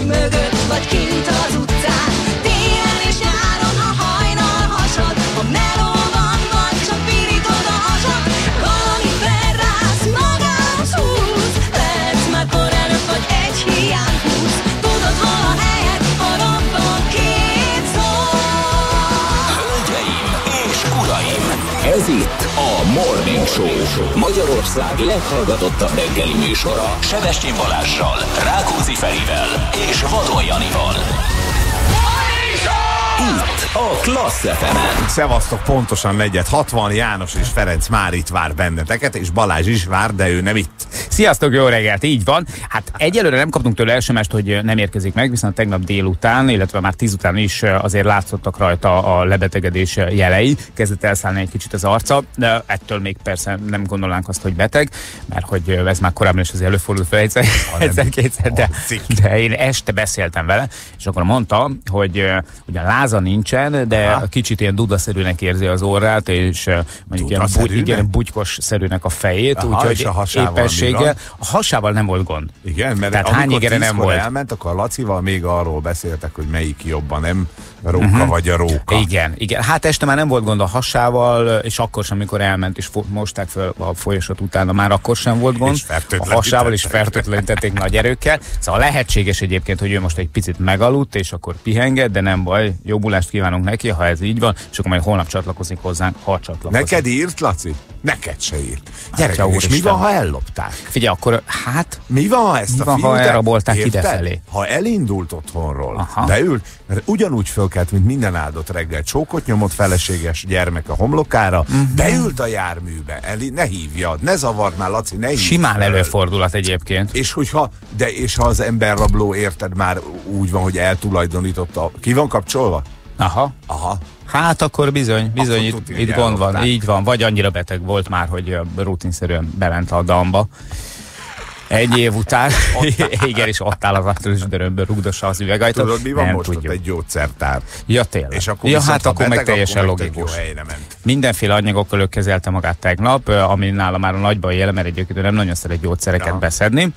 mögött, vagy kint az utcán. Télen és nyáron a hajnal hasad, a melóban vagy csak pirítod a hasad. Valami felrász, magához húz, lehetsz már kor előtt, vagy egy hiány húz. Tudod hol a helyed, ha robban két szó. Hölgyeim és uraim, ez itt a Morning Show, Magyarország leghallgatottabb reggeli műsora. Sebestyén Balázssal, Rákóczi Ferivel és Vadon Janival. Itt a Klassz FM-en. Szevasztok, pontosan 4:60, János és Ferenc már itt vár benneteket, és Balázs is vár, de ő nem itt. Sziasztok, jó reggelt, így van. Hát egyelőre nem kaptunk tőle SMS-t, hogy nem érkezik meg, viszont tegnap délután, illetve már 10 után is azért látszottak rajta a lebetegedés jelei. Kezdett elszállni egy kicsit az arca, de ettől még persze nem gondolnánk azt, hogy beteg, mert hogy ez már korábban is azért előfordult fel egyszer-kétszer, de én este beszéltem vele, és akkor mondta, hogy ugyan láza nincsen, de kicsit ilyen dudaszerűnek érzi az orrát, és mondjuk ilyen bugykos-szerűnek a fejét, úgyhogy éppenséggel. A hasával nem volt gond. Igen, mert tehát amikor nem volt. elment, akkor a Lacival még arról beszéltek, hogy melyik jobban, nem a róka vagy a róka. Igen. Hát este már nem volt gond a hasával, és akkor sem, amikor elment, és mosták fel a folyosót utána, már akkor sem volt gond. A hasával is fertőtlenítették nagy erőkkel. Szóval lehetséges egyébként, hogy ő most egy picit megaludt, és akkor pihenget, de nem baj. Jobbulást kívánunk neki, ha ez így van, és akkor majd holnap csatlakozik hozzánk, ha csatlakozik. Neked írt, Laci? Neked se írt. Gyere, és mi van, ha ellopták? Figyelj, akkor mi van, ha ezt a fiút ha elrabolták idefelé? Ha elindult otthonról, beült, mert ugyanúgy fölkelt, mint minden áldott reggel, csókot nyomott feleséges gyermek a homlokára, beült a járműbe, ne hívjad, ne zavard már, Laci, ne hívjad. Simán előfordulat egyébként. És ha az emberrabló, érted, már úgy van, hogy eltulajdonította, ki van kapcsolva? Aha. Hát akkor bizony itt gond van, így van, vagy annyira beteg volt már, hogy rutinszerűen bement a damba. Egy év után, igen, és ott áll az aktuális dörömből, rugdossa az üvegajtót. Tudod, mi van most? Ott egy gyógyszertár. Ja, tényleg. És akkor hát akkor meg teljesen logikus. Mindenféle anyagokkal kezelte magát tegnap, ami nála már a nagyban jele, mert egyébként nem nagyon szeret gyógyszereket beszedni.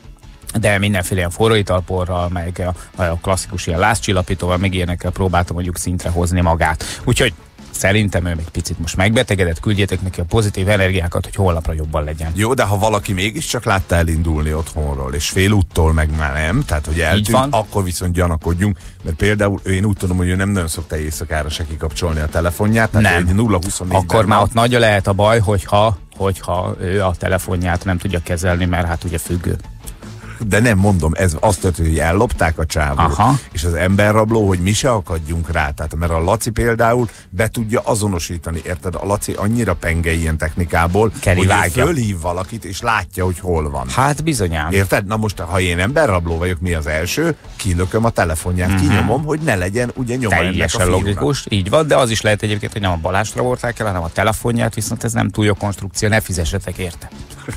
De mindenféle ilyen forróitalporral, meg a klasszikus ilyen lázcsillapítóval, meg ilyenekkel próbáltam mondjuk szintre hozni magát. Úgyhogy szerintem ő még picit most megbetegedett, küldjétek neki a pozitív energiákat, hogy holnapra jobban legyen. Jó, de ha valaki mégiscsak látta elindulni otthonról, és fél úttól meg már nem, tehát hogy eltűnt, akkor viszont gyanakodjunk, mert például én úgy tudom, hogy ő nem nagyon szokta éjszakára se kikapcsolni a telefonját, tehát nem. 0-24-ben akkor már ott nagy lehet a baj, hogyha ő a telefonját nem tudja kezelni, mert hát ugye függő. De nem mondom, ez azt történt, hogy ellopták a csávót, és az emberrabló, hogy mi se akadjunk rá. Tehát, mert a Laci például be tudja azonosítani, érted? A Laci annyira penge ilyen technikából, hogy fölhív valakit, és látja, hogy hol van. Hát bizonyám. Érted? Na most, ha én emberrabló vagyok, mi az első? Kilököm a telefonját, kinyomom, hogy ne legyen ugye nyoma ennek a teljesen logikus, így van, de az is lehet egyébként, hogy nem a Balázsra volták el, hanem a telefonját, viszont ez nem túl jó konstrukció, ne fizessetek érte.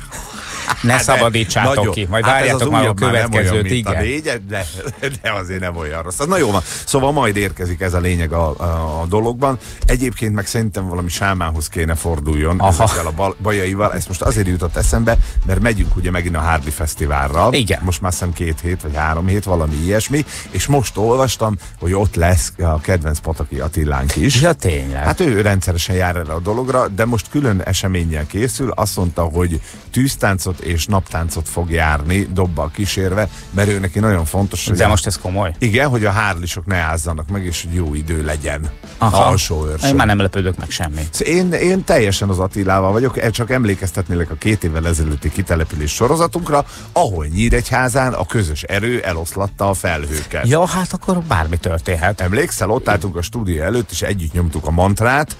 Ne szabadítsátok ki, majd várjátok már a következőt, igen. A lényeg, de azért nem olyan rossz. Na jó van, szóval majd érkezik ez a lényeg a dologban. Egyébként meg szerintem valami sámánhoz kéne forduljon ezekkel a bajaival. Ezt most azért jutott eszembe, mert megyünk ugye megint a Hardy Fesztiválra. Igen. Most már hiszem 2 hét vagy 3 hét, valami ilyesmi, és most olvastam, hogy ott lesz a kedvenc Pataki Attilánk is. Ja, tényleg. Hát ő rendszeresen jár erre a dologra, de most külön eseménnyel készül. Azt mondta, hogy tűztáncot és naptáncot fog járni, dobbal kísérve, mert ő neki nagyon fontos. De most ez komoly. Igen, hogy a hárlisok ne ázzanak meg, és hogy jó idő legyen. Alsó őrsön. Én már nem lepődök meg semmi. Én teljesen az Attilával vagyok, csak emlékeztetnélek a 2 évvel ezelőtti kitelepülés sorozatunkra, ahol Nyíregyházán a közös erő eloszlatta a felhőket. Ja, hát akkor bármi történhet. Emlékszel, ott álltunk a stúdió előtt, és együtt nyomtuk a mantrát,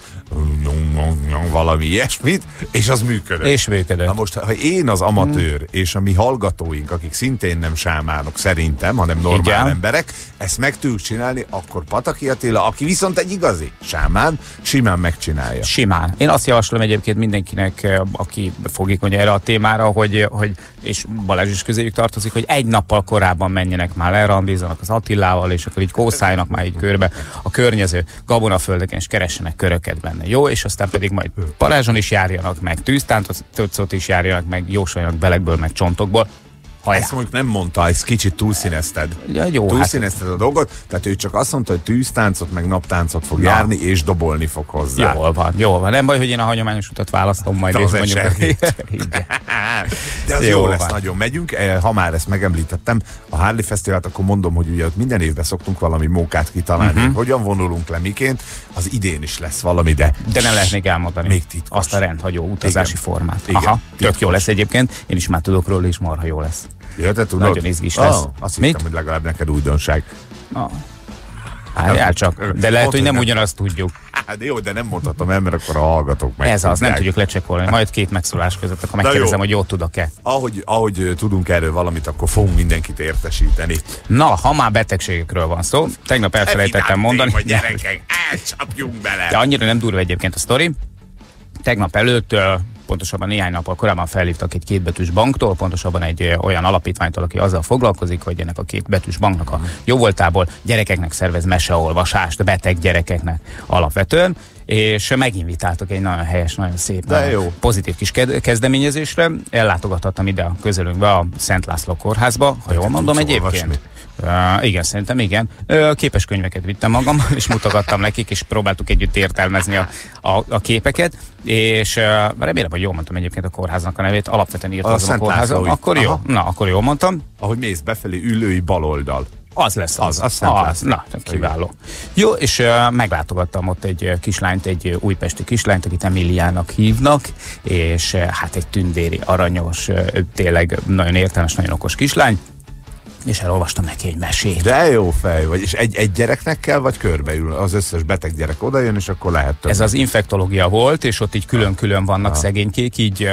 valami ilyesmit, és az működött. És működött. Na most, ha én az amatőr, és a mi hallgatóink, akik szintén nem sámánok szerintem, hanem normál emberek, ezt meg tudjuk csinálni, akkor Pataki Attila, aki viszont egy igazi sámán, simán megcsinálja. Simán. Én azt javaslom egyébként mindenkinek, aki fogékony erre a témára, hogy és Balázs is közéjük tartozik, hogy egy nappal korábban menjenek már le, randizzanak az Attilával, és akkor így kószáljanak már így körbe a környező gabonaföldeken, és keressenek köröket benne. Jó, és aztán pedig majd Balázson is járjanak meg, tűztáncot is járjanak meg, jósoljanak belekből, meg csontokból. Hajrá. Ezt mondjuk nem mondta, ezt kicsit túlszínezted. Ja, jó, túlszínezted a dolgot, tehát ő csak azt mondta, hogy tűztáncot meg naptáncot fog járni, és dobolni fog hozzá. Jól van. Nem baj, hogy én a hagyományos utat választom majd, és mondjuk. De az jó lesz, nagyon megyünk. Ha már ezt megemlítettem, a Harley Fesztivált, akkor mondom, hogy ugye minden évben szoktunk valami mókát kitalálni, hogyan vonulunk le miként, az idén is lesz valami, de nem lehet még elmondani. Még titkos. Azt a rendhagyó utazási formát. Igen, Aha, titkos. tök jó lesz egyébként. Én is már tudok róla, és marha jó lesz. Ja, te tudod? Nagyon izgis lesz. Azt hittem, hogy legalább neked újdonság. Várjál csak, de lehet, hogy nem ugyanazt tudjuk. De jó, de nem mondhatom el, mert akkor a hallgatók meg. Ez az, nem tudjuk lecsekkolni. Majd két megszólás között, akkor megkérdezem, hogy jól tudok-e. Ahogy tudunk erről valamit, akkor fogunk mindenkit értesíteni. Na, ha már betegségekről van szó, tegnap elfelejtettem mondani. Hogy gyerekek, elcsapjunk bele! De annyira nem durva egyébként a sztori. Tegnap előtt, pontosabban néhány nappal korábban felhívtak egy kétbetűs banktól, pontosabban egy olyan alapítványtól, aki azzal foglalkozik, hogy ennek a kétbetűs banknak a jóvoltából gyerekeknek szervez meseolvasást, beteg gyerekeknek alapvetően, és meginvitáltak egy nagyon helyes, nagyon szép, nagyon pozitív kis kezdeményezésre. Ellátogathattam ide a közelünkbe, a Szent László kórházba, ha jól mondom egyébként. Igen, szerintem igen. Képes könyveket vittem magam, és mutogattam nekik, és próbáltuk együtt értelmezni a képeket, és remélem, hogy jól mondtam egyébként a kórháznak a nevét, alapvetően írtam a kórházon. Akkor jó, akkor jól mondtam. Ahogy mész befelé, ülői baloldal. Az lesz az. Na, kiváló. Jó, és meglátogattam ott egy kislányt, egy újpesti kislányt, akit Emiliának hívnak, és hát egy tündéri, aranyos, tényleg nagyon értelmes, nagyon okos kislány, és elolvastam neki egy mesét. De jó fej vagy. És egy gyereknek kell, vagy körbeül? Az összes beteg gyerek odajön, és akkor lehet több. Ez az infektológia volt, és ott így külön-külön vannak szegénykék, így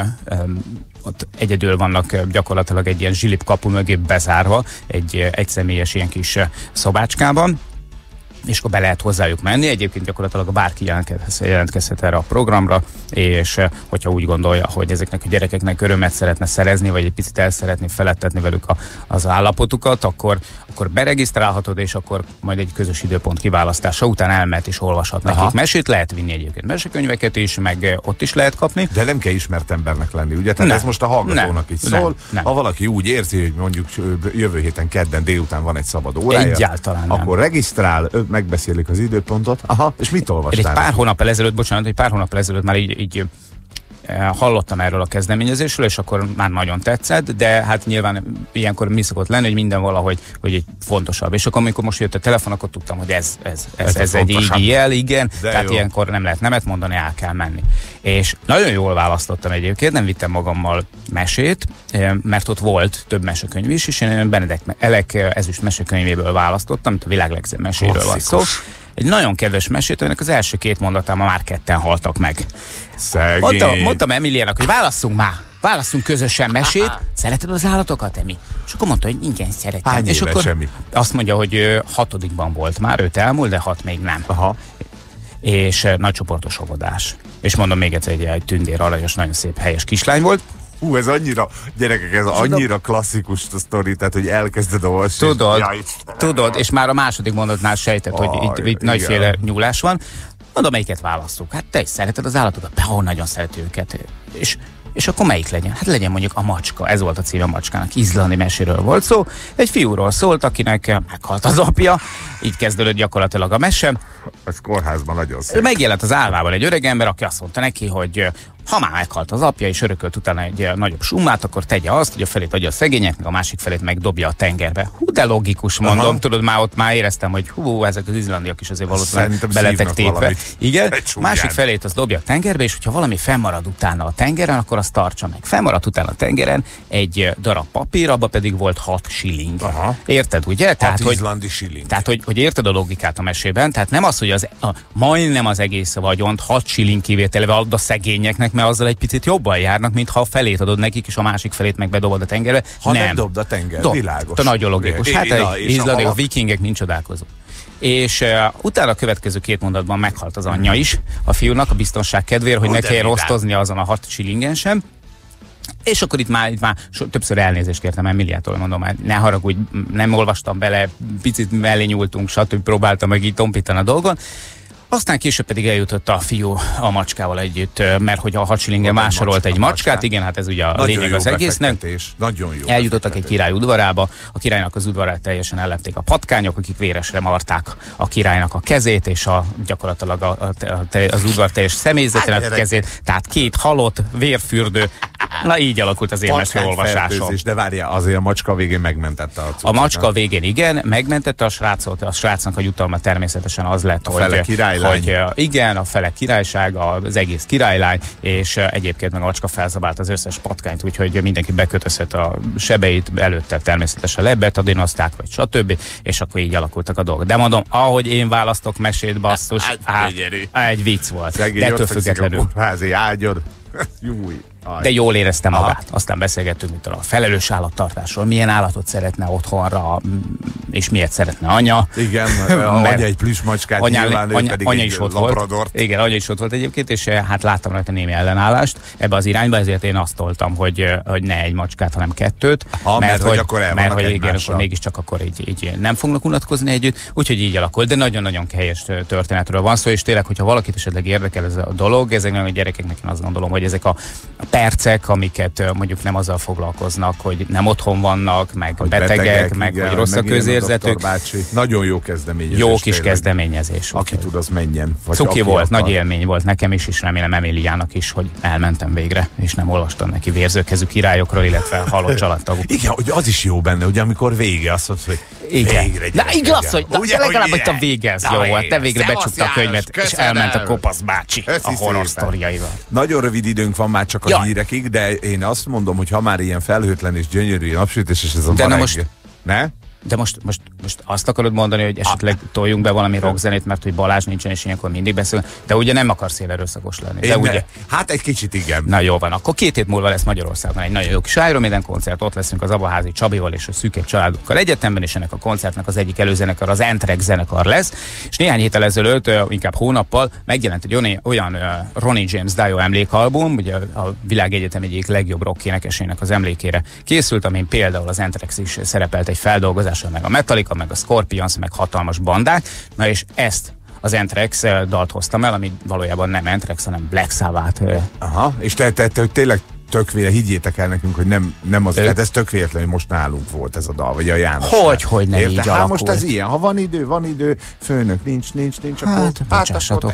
ott egyedül vannak gyakorlatilag egy ilyen zsilip kapu mögé bezárva, egy egyszemélyes ilyen kis szobácskában, és akkor be lehet hozzájuk menni. Egyébként gyakorlatilag bárki jelentkezhet erre a programra, és hogyha úgy gondolja, hogy ezeknek a gyerekeknek örömet szeretne szerezni, vagy egy picit el szeretné feledtetni velük az állapotukat, akkor beregisztrálhatod, és akkor majd egy közös időpont kiválasztása után elmehet és olvashat nekik mesét. Lehet vinni egyébként mesekönyveket is, meg ott is lehet kapni. De nem kell ismert embernek lenni, ugye? Tehát ez most a hallgatónak is szól. Nem. Ha valaki úgy érzi, hogy mondjuk jövő héten kedden délután van egy szabad órája, egyáltalán nem. Akkor regisztrál, megbeszélik az időpontot. És mit olvastál? Egy pár hónappal ezelőtt már így hallottam erről a kezdeményezésről, és akkor már nagyon tetszett, de hát nyilván ilyenkor mi szokott lenni, hogy minden valahogy hogy egy fontosabb. És akkor, amikor most jött a telefon, akkor tudtam, hogy ez egy így jel, igen, de tehát jó. Ilyenkor nem lehet nemet mondani, el kell menni. És nagyon jól választottam egyébként, nem vittem magammal mesét, mert ott volt több mesekönyv is, és én Benedek Elek ezüst mesekönyvéből választottam, mint a világ legszebb meséről van szó. Egy nagyon kedves mesét, aminek az első két mondatában már ketten haltak meg. Mondtam Emiliának, hogy válasszunk közösen mesét. Szereted az állatokat, Emi? És akkor mondta, hogy igen, szeretem. Hány és éves, akkor Emi? azt mondja, hogy 6-ban volt már, 5 elmúlt, de 6 még nem. És nagycsoportos óvodás. És mondom még egyszer, egy tündér, aranyos, nagyon szép, helyes kislány volt. Ez annyira, gyerekek, ez annyira klasszikus a sztori, tehát, hogy elkezded olvasni. Tudod, és már a második mondatnál sejtett, hogy itt nagyféle nyúlás van. Mondom, melyiket válasszuk? Hát te is szereted az állatokat? Nagyon szeret őket. És akkor melyik legyen? Hát legyen mondjuk a macska. Ez volt a címe a macskának. Izlandi meséről volt szó. Egy fiúról szólt, akinek meghalt az apja. Így kezdődött gyakorlatilag a mese. Ez kórházban nagyon szép. Megjelent az álmában egy öreg ember, aki azt mondta neki, hogy ha már meghalt az apja, és örökölt utána egy nagyobb summát, akkor tegye azt, hogy a felét adja a szegényeknek, a másik felét meg dobja a tengerbe. De logikus, mondom, tudod, ott már éreztem, hogy ezek az izlandiak is azért valószínűleg beletek tépve. Igen, másik felét az dobja a tengerbe, és hogyha valami fennmarad utána a tengeren, akkor azt tartsa meg. Fennmaradt utána a tengeren egy darab papír, abba pedig volt 6 shilling. Érted, ugye? Tehát, izlandi shilling. Tehát, hogy érted a logikát a mesében, tehát nem az, hogy majdnem az egész vagyont 6 shilling kivételével adod a szegényeknek, mert azzal egy picit jobban járnak, mint ha a felét adod nekik, és a másik felét meg bedobod a tengerbe. Nem dobd a tengerbe, világos. Nagyon logikus. Hát izlandi, a vikingek mind csodálkozó. És utána a következő 2 mondatban meghalt az anyja is a fiúnak a biztonság kedvéért, hogy ne kelljen osztoznia azon a 6 shillingen sem. És akkor itt már többször elnézést kértem Emiliától, mondom, hát ne haragudj, nem olvastam bele, picit mellé nyúltunk, stb. Próbáltam meg így tompítani a dolgon. Aztán később pedig eljutott a fiú a macskával együtt, mert hogy a Hadsilingen vásárolta egy macskát, igen, hát ez ugye a lényeg az egésznek. Nagyon jó. Eljutottak egy király udvarába, a királynak az udvarát teljesen ellepték a patkányok, akik véresre marták a királynak a kezét, és gyakorlatilag az udvar teljes személyzetének a kezét, tehát 2 halott, vérfürdő. Na így alakult az élmeső olvasásom. De várjál, azért a macska végén megmentette a cuccot. A macska végén igen, megmentette a srácot, a srácnak a jutalma természetesen az lett, hogy igen, a fele királyság, az egész királylány, és egyébként meg a macska felzabált az összes patkányt, úgyhogy mindenki bekötözhet a sebeit, előtte természetesen lebetadinozták, vagy stb. És akkor így alakultak a dolgok. De mondom, ahogy én választok mesét, basszus, egy vicc volt. De ettől függetlenül. Házi ágyod. Júj. De jól éreztem magát. Aztán beszélgettünk mint a felelős állattartásról, milyen állatot szeretne otthonra, és miért szeretne anya. Igen, anya egy plüss macskát, nyilván ő pedig anya is ott volt. Igen, anya is ott volt egyébként, és hát láttam rajta némi ellenállást ebbe az irányba, ezért én azt toltam, hogy ne egy macskát, hanem 2. Mert hogy igen, akkor mégiscsak akkor így nem fognak unatkozni együtt, úgyhogy így alakult. De nagyon-nagyon helyes történetről van szó, és tényleg, hogyha valakit esetleg érdekel ez a dolog, ezeknek a gyerekeknek én azt gondolom, hogy ezek a percek, amiket mondjuk nem azzal foglalkoznak, hogy nem otthon vannak, meg hogy betegek, meg igen, hogy rossz a közérzetük. Nagyon jó kezdeményezés. Jó kis kezdeményezés. Aki tud, az menjen. Cuki volt, nagy élmény volt nekem is, és remélem Emiliának is, hogy elmentem végre, és nem olvastam neki vérzőkezű királyokról, illetve halott családtagok. Igen, hogy az is jó benne, hogy amikor vége, azt mondod, hogy végre. De igaz, hogy legalább, hogy a vége ez jó volt. Te végre becsukta a könyvet, és elment a kopasz bácsi a horror sztoriaival. Nagyon rövid időnk van már csak a hírekig, de én azt mondom, hogy ha már ilyen felhőtlen és gyönyörű napsütés, és ez a ma ne? De most azt akarod mondani, hogy esetleg toljunk be valami rockzenét, mert hogy Balázs nincsen, és ilyenkor mindig beszélünk, de ugye nem akarsz ilyen erőszakos lenni. De ugye? Hát egy kicsit igen. Na jó van, akkor 2 hét múlva lesz Magyarországon egy nagyon jó kis Iron Maiden koncert, ott leszünk az Abaházi Csabival és a szűkebb családokkal egyetemben, és ennek a koncertnek az egyik előzenekar az Anthrax zenekar lesz, és néhány héttel ezelőtt, inkább hónappal megjelent egy olyan Ronnie James Dio emlékalbum, ugye a világegyetem egyik legjobb rock énekesének az emlékére készült, amin például az Anthrax is szerepelt egy feldolgozás, meg a Metallica, meg a Scorpions, meg hatalmas bandák. Na és ezt az Anthrax dalt hoztam el, ami valójában nem Anthrax, hanem Black Sabbath. Aha, és te tényleg tök véle, higgyétek el nekünk, hogy nem az, tehát ez tök véletlen, hogy most nálunk volt ez a dal, vagy a János. Hogy nem így alakult. Most ez ilyen, ha van idő, főnök nincs, akkor bocsássatok.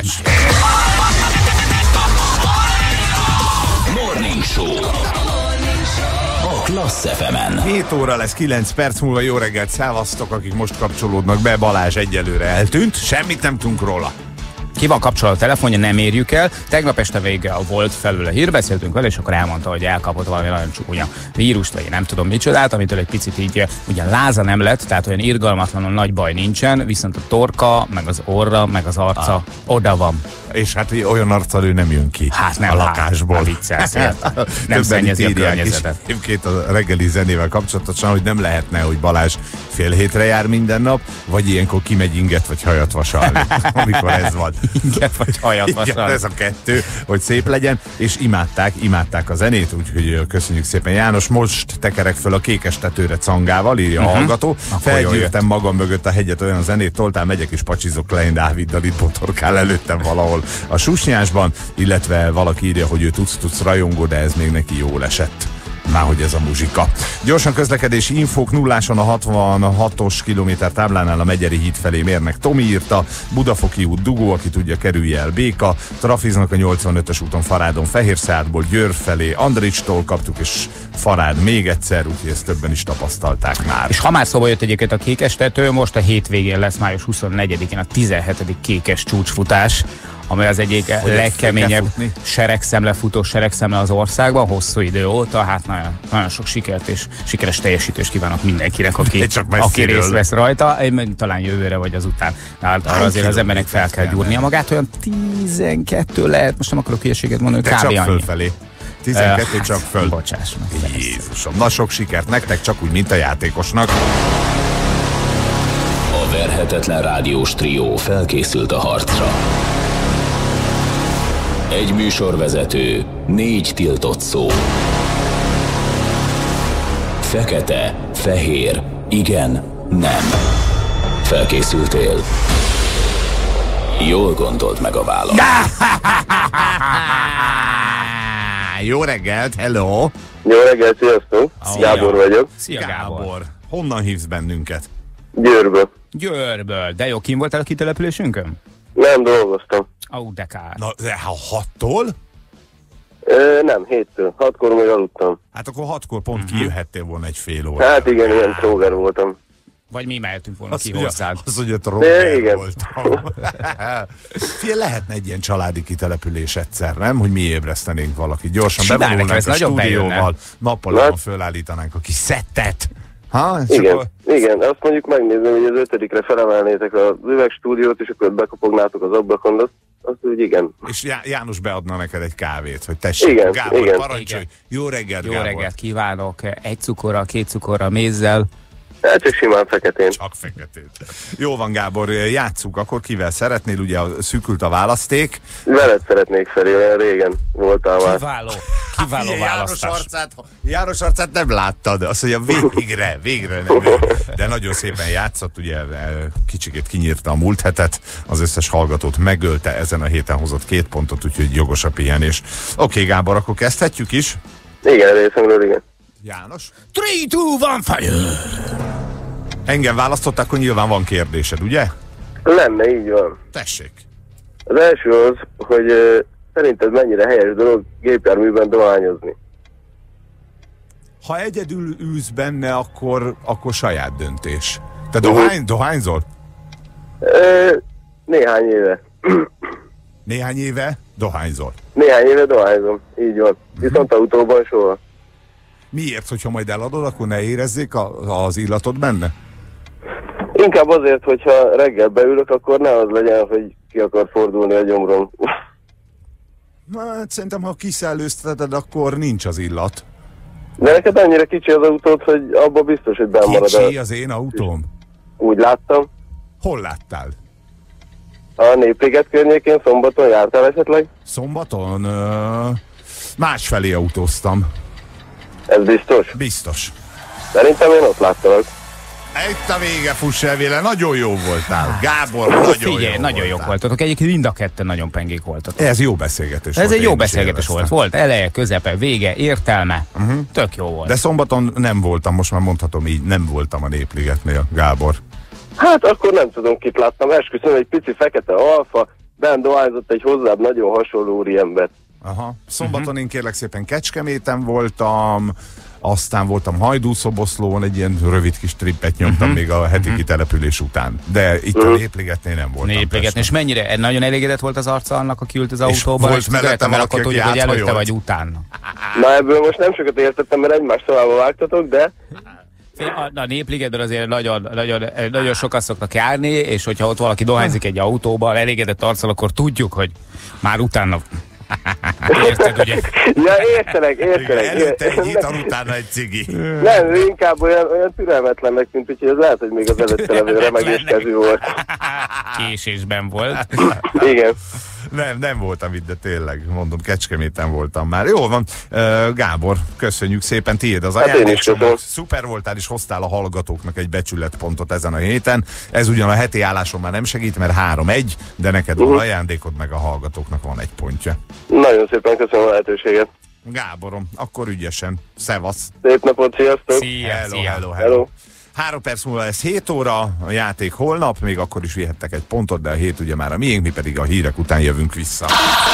Morning Show a Klassz FM-en. 7 óra lesz, 9 perc múlva. Jó reggelt, szávasztok, akik most kapcsolódnak be. Balázs egyelőre eltűnt, semmit nem tudunk róla. Ki van kapcsolat a telefonja, nem érjük el. Tegnap este vége volt felőle hír, beszéltünk vele, és akkor elmondta, hogy elkapott valami nagyon csúnya vírust, vagy nem tudom micsodát, amitől egy picit így ugyan láza nem lett, tehát olyan irgalmatlanul nagy baj nincsen, viszont a torka, meg az orra, meg az arca oda van. És hát olyan arccal ő nem jön ki hát nem a lakásból. Nem szennyezi a környezetet. Egyébként a reggeli zenével kapcsolatosan, hogy nem lehetne, hogy Balázs fél hétre jár minden nap, vagy ilyenkor kimegy inget vagy hajat vasalni, amikor ez van. Inget vagy hajat vasalni. Igen, ez a 2, hogy szép legyen, és imádták a zenét, úgyhogy köszönjük szépen. János, most tekerek föl a kékes tetőre cangával, írja a hallgató. Felgyűrtem magam mögött a hegyet, olyan zenét toltál, megyek és pacsizok Klein Dáviddal, itt botorkál előttem valahol a Susnyásban, illetve valaki írja, hogy ő tudsz rajongó, de ez még neki jól esett. Már hogy ez a muzsika. Gyorsan közlekedési infók, nulláson a 66-os kilométer táblánál a Megyeri híd felé mérnek. Tomi írta, Budafoki út dugó, aki tudja, kerülje el Béka. Trafiznak a 85-ös úton Farádon Fehérszárdból Győr felé. Andricstól kaptuk, és Farád még egyszer, úgyhogy ezt többen is tapasztalták már. És ha már szóba jött egyébként a kékes tető, most a hétvégén lesz május 24-én a 17. kékes csúcsfutás, amely az egyik legkeményebb seregszemle az országban, hosszú idő óta, hát nagyon sok sikert és sikeres teljesítést kívánok mindenkinek, aki részt vesz rajta, talán jövőre vagy azután. Hát arra azért az embernek fel kell gyúrnia magát, olyan 12 lehet, most nem akarok hülyeséget mondani, de csak fölfelé. 12 csak föl. Bocsáss meg. Jézusom, na sok sikert nektek, csak úgy, mint a játékosnak. A verhetetlen rádiós trió felkészült a harcra. Egy műsorvezető, 4 tiltott szó. Fekete, fehér, igen, nem. Felkészültél? Jól gondolt meg a választ. Jó reggelt, hello! Jó reggelt, sziasztok! Gábor vagyok. Szia, Gábor. Honnan hívsz bennünket? Győrből. Győrből. De jó, kim voltál a kitelepülésünkön? Nem dolgoztam. Ó, de kár. Na, de ha 6-tól? Nem, 7-től. 6-kor még aludtam. Hát akkor 6-kor pont kijöhettél volna egy fél óra. Hát igen, ilyen tróger voltam. Vagy mi mehetünk volna ki Mondja, hozzád. az, hogy a tróger igen. voltam. Figyelj, lehetne egy ilyen családi kitelepülés egyszer, nem? Hogy mi ébresztenénk valaki. Gyorsan Simán bevonulnánk nekem, a ez nagyon stúdióval, bejönne. nappalában Hát- fölállítanánk a kis szettet. Ha? És Igen, akkor- igen, azt mondjuk megnézni, hogy az 5-re felemelnétek az üvegstúdiót, és akkor bekopognátok az ablakon, azt úgy igen. És János beadna neked egy kávét, hogy tessék, Igen, Gábor, igen. parancsolj. Igen. Jó reggelt, Jó Gábor. reggelt kívánok. 1 cukorral, 2 cukorral, mézzel. Hát csak simán feketén. Csak feketét. Jó van, Gábor, játsszuk. Akkor kivel szeretnél? Ugye szűkült a választék. Veled szeretnék felé, olyan régen voltál már. Kiváló Figyelj, választás. János arcát nem láttad, azt mondja, végre nem. De nagyon szépen játszott, ugye kicsikét kinyírta a múlt hetet, az összes hallgatót megölte, ezen a héten hozott 2 pontot, úgyhogy jogos a pihenés. Oké, Gábor, akkor kezdhetjük is. Igen, részemről igen. János? 3, 2, 1, fire! Engem választották, akkor nyilván van kérdésed, ugye? Lenne, így van. Tessék. Az első az, hogy szerinted mennyire helyes dolog gépjárműben dohányozni? Ha egyedül ülsz benne, akkor saját döntés. Te dohányzol? Néhány éve. Néhány éve dohányzol. Néhány éve dohányzom, így van. Viszont autóban soha. Miért, hogyha majd eladod, akkor ne érezzék az illatod benne? Inkább azért, hogyha reggel beülök, akkor ne az legyen, hogy ki akar fordulni a gyomrom. Hát szerintem, ha kiszellőzteted, akkor nincs az illat. De neked annyira kicsi az autót, hogy abba biztos, hogy bemarad. Kicsi az én autóm? Úgy láttam. Hol láttál? A Népliget környékén szombaton jártál esetleg? Szombaton másfelé autóztam. Ez biztos? Biztos. Szerintem én ott láttalak. Itt a vége, fuss el vele, nagyon jó voltál. Gábor, nagyon Figyelj, jó nagyon jók voltál. voltatok. Egyébként mind a ketten nagyon pengék voltatok. Ez jó beszélgetés Ez volt. egy jó én is beszélgetés volt. élveztem. Volt eleje, közepe, vége, értelme. Tök jó volt. De szombaton nem voltam, most már mondhatom így, nem voltam a Népligetnél, Gábor. Hát akkor nem tudom, kit láttam. Esküszöm, egy pici fekete alfa, benn dohányzott egy hozzád nagyon hasonló úriember. Aha. Szombaton én kérlek szépen Kecskeméten voltam, aztán voltam Hajdúszoboszlón, egy ilyen rövid kis trippet nyomtam még a heti kitelepülés után. De itt a Népligetnél nem voltam. Népligetni. És mennyire nagyon elégedett volt az arca annak, aki ült az autóban, volt mellettem mert valaki, akkor aki tudjuk, hogy előtte áthajolt. vagy utána. Na ebből most nem sokat értettem, mert egymás szavába vágtatok, de A Népligetben azért nagyon sokan szoktak járni, és hogyha ott valaki dohányzik egy autóban, elégedett arccal, akkor tudjuk, hogy már utána... Érted, ugye? ja, értelek. Előtte egy ital, utána egy cigi. Nem, inkább olyan türelmetlennek tűnt, úgyhogy ez lehet, hogy még az előtte levő remegés kezű volt. Késésben volt. Igen. Nem voltam itt, de tényleg, mondom, Kecskeméten voltam már. Jó van, Gábor, köszönjük szépen, tiéd az Hát én is ajándékcsomag. köszönöm. Szuper voltál, és hoztál a hallgatóknak egy becsületpontot ezen a héten. Ez ugyan a heti álláson már nem segít, mert 3-1, de neked van ajándékod, meg a hallgatóknak van 1 pontja. Nagyon szépen köszönöm a lehetőséget. Gáborom, akkor ügyesen. Szevasz. Szép napot, sziasztok! Szia, szia. Hello. 3 perc múlva lesz 7 óra, a játék holnap, még akkor is vihettek egy pontot, de a hét ugye már a miénk, mi pedig a hírek után jövünk vissza.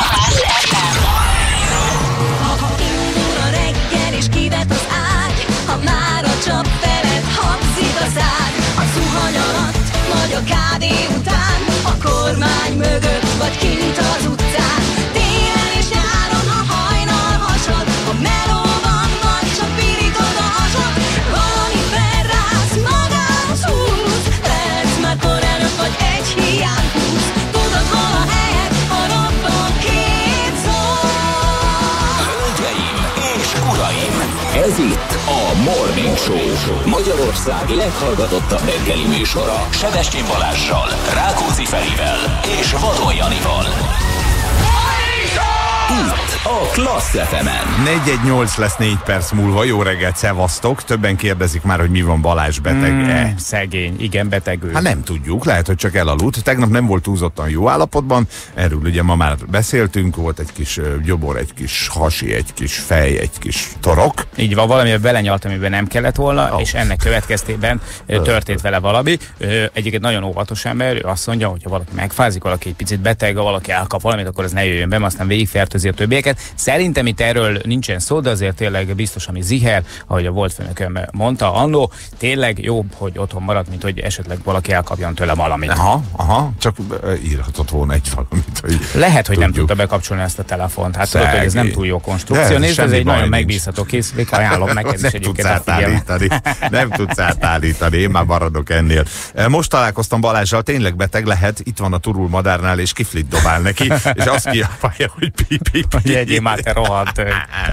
Ha indul a reggel és kivet az ágy, ha már a csap felett hangzik a szád, a zuhany alatt vagy a kávé után, a kormány mögött vagy kint az utcán, télen és nyáron a hajnal hasad, a melóban vagy csak pirítod a hasad, valami felrász, magához húz, perc már kor előtt vagy egy hiány húz, tudod hol a helyed, a robban két szó. Hölgyeim és uraim, ez itt a Morning Show. Magyarország leghallgatottabb reggeli műsora. Sebestyén Balázssal, Rákóczi Ferivel és Vadon Janival. Itt a Klassz FM-en. 418 lesz 4 perc múlva. Jó reggelt, szevasztok. Többen kérdezik már, hogy mi van, Balázs beteg-e? Szegény, igen, beteg ő. Hát nem tudjuk, lehet, hogy csak elaludt. Tegnap nem volt túlzottan jó állapotban, erről ugye ma már beszéltünk, volt egy kis gyobor, egy kis hasi, egy kis fej, egy kis torok. Így van, valamivel belenyalt, amiben nem kellett volna, és ennek következtében történt vele valami. Egyébként nagyon óvatos ember, ő azt mondja, hogy ha valaki megfázik, valaki egy picit beteg, ha valaki elkap valamit, akkor ez ne jöjjön be, aztán végigfertőzi a többieket. Szerintem itt erről nincsen szó, de azért tényleg biztos, ami ziher, ahogy a volt főnököm mondta annó, tényleg jobb, hogy otthon marad, mint hogy esetleg valaki elkapjon tőle valamit. Aha, csak írhatott volna egy valamit. Hogy lehet, hogy nem tudjuk. tudta bekapcsolni ezt a telefont. Hát tudod, hogy ez nem túl jó konstrukció. Nézd, ez egy nagyon megbízható készülék, ajánlom neked is egyébként a figyelmet. Nem tudsz átállítani, én már maradok ennél. Most találkoztam Balázsral, tényleg beteg lehet, itt van a Turul madárnál, és kiflit dobál neki, és azt kiabálja, hogy pi. Jegyél már, te rohadt.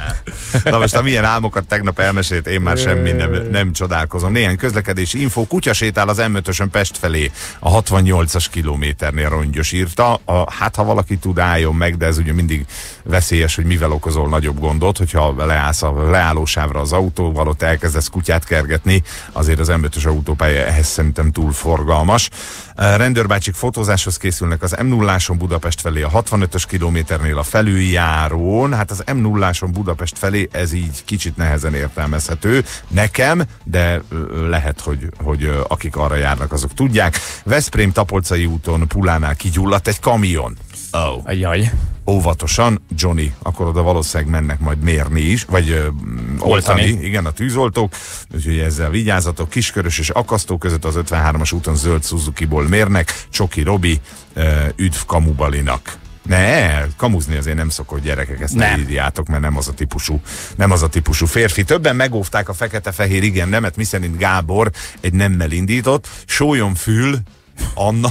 Na most, amilyen álmokat tegnap elmesélt, én már semmi nem csodálkozom. Néhány közlekedési info, kutya sétál az M5-ösön Pest felé, a 68-as kilométernél, Rongyos írta. Hát, ha valaki tud, álljon meg, de ez ugye mindig veszélyes, hogy mivel okozol nagyobb gondot, hogyha leállsz a leállósávra az autóval, ott elkezdesz kutyát kergetni, azért az M5-ös autópálya ehhez szerintem túl forgalmas. Rendőrbácsik fotózáshoz készülnek az M0-áson Budapest felé, a 65-ös kilométernél a felüljárón. Hát az M0-áson Budapest felé ez így kicsit nehezen értelmezhető nekem, de lehet, hogy akik arra járnak, azok tudják. Veszprém-Tapolcai úton Pulánál kigyulladt egy kamion. Jaj. Óvatosan, Johnny, akkor oda valószínűleg mennek majd mérni is, vagy oltani. Igen, a tűzoltók, úgyhogy ezzel vigyázzatok. Kiskörös és Akasztó között az 53-as úton zöld Suzuki-ból mérnek. Csoki Robi, üdv Kamubalinak. Ne, kamuzni azért nem szokott, gyerekek, ezt ne írjátok, mert nem az a típusú férfi. Többen megóvták a fekete-fehér igen nemet, miszerint Gábor egy nemmel indított, sólyomfül, Anna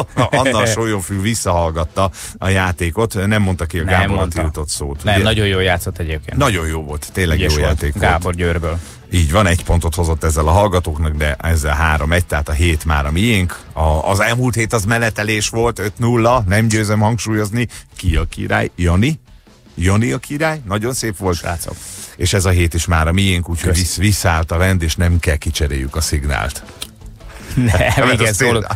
a sólyomfül visszahallgatta a játékot, nem mondta ki a Gábor a tiltott szót. Nem, ugye? Nagyon jól játszott egyébként. Nagyon jó volt, tényleg jó játék volt. Gábor Győrből. Így van, 1 pontot hozott ezzel a hallgatóknak, de ezzel 3-1, tehát a hét már a miénk. Az elmúlt hét az menetelés volt, 5-0, nem győzöm hangsúlyozni. Ki a király? Jani a király? Nagyon szép volt. Srácok. És ez a hét is már a miénk, úgyhogy visszaállt a rend, és nem kell kicseréljük a szignált. Nem, igen, szólok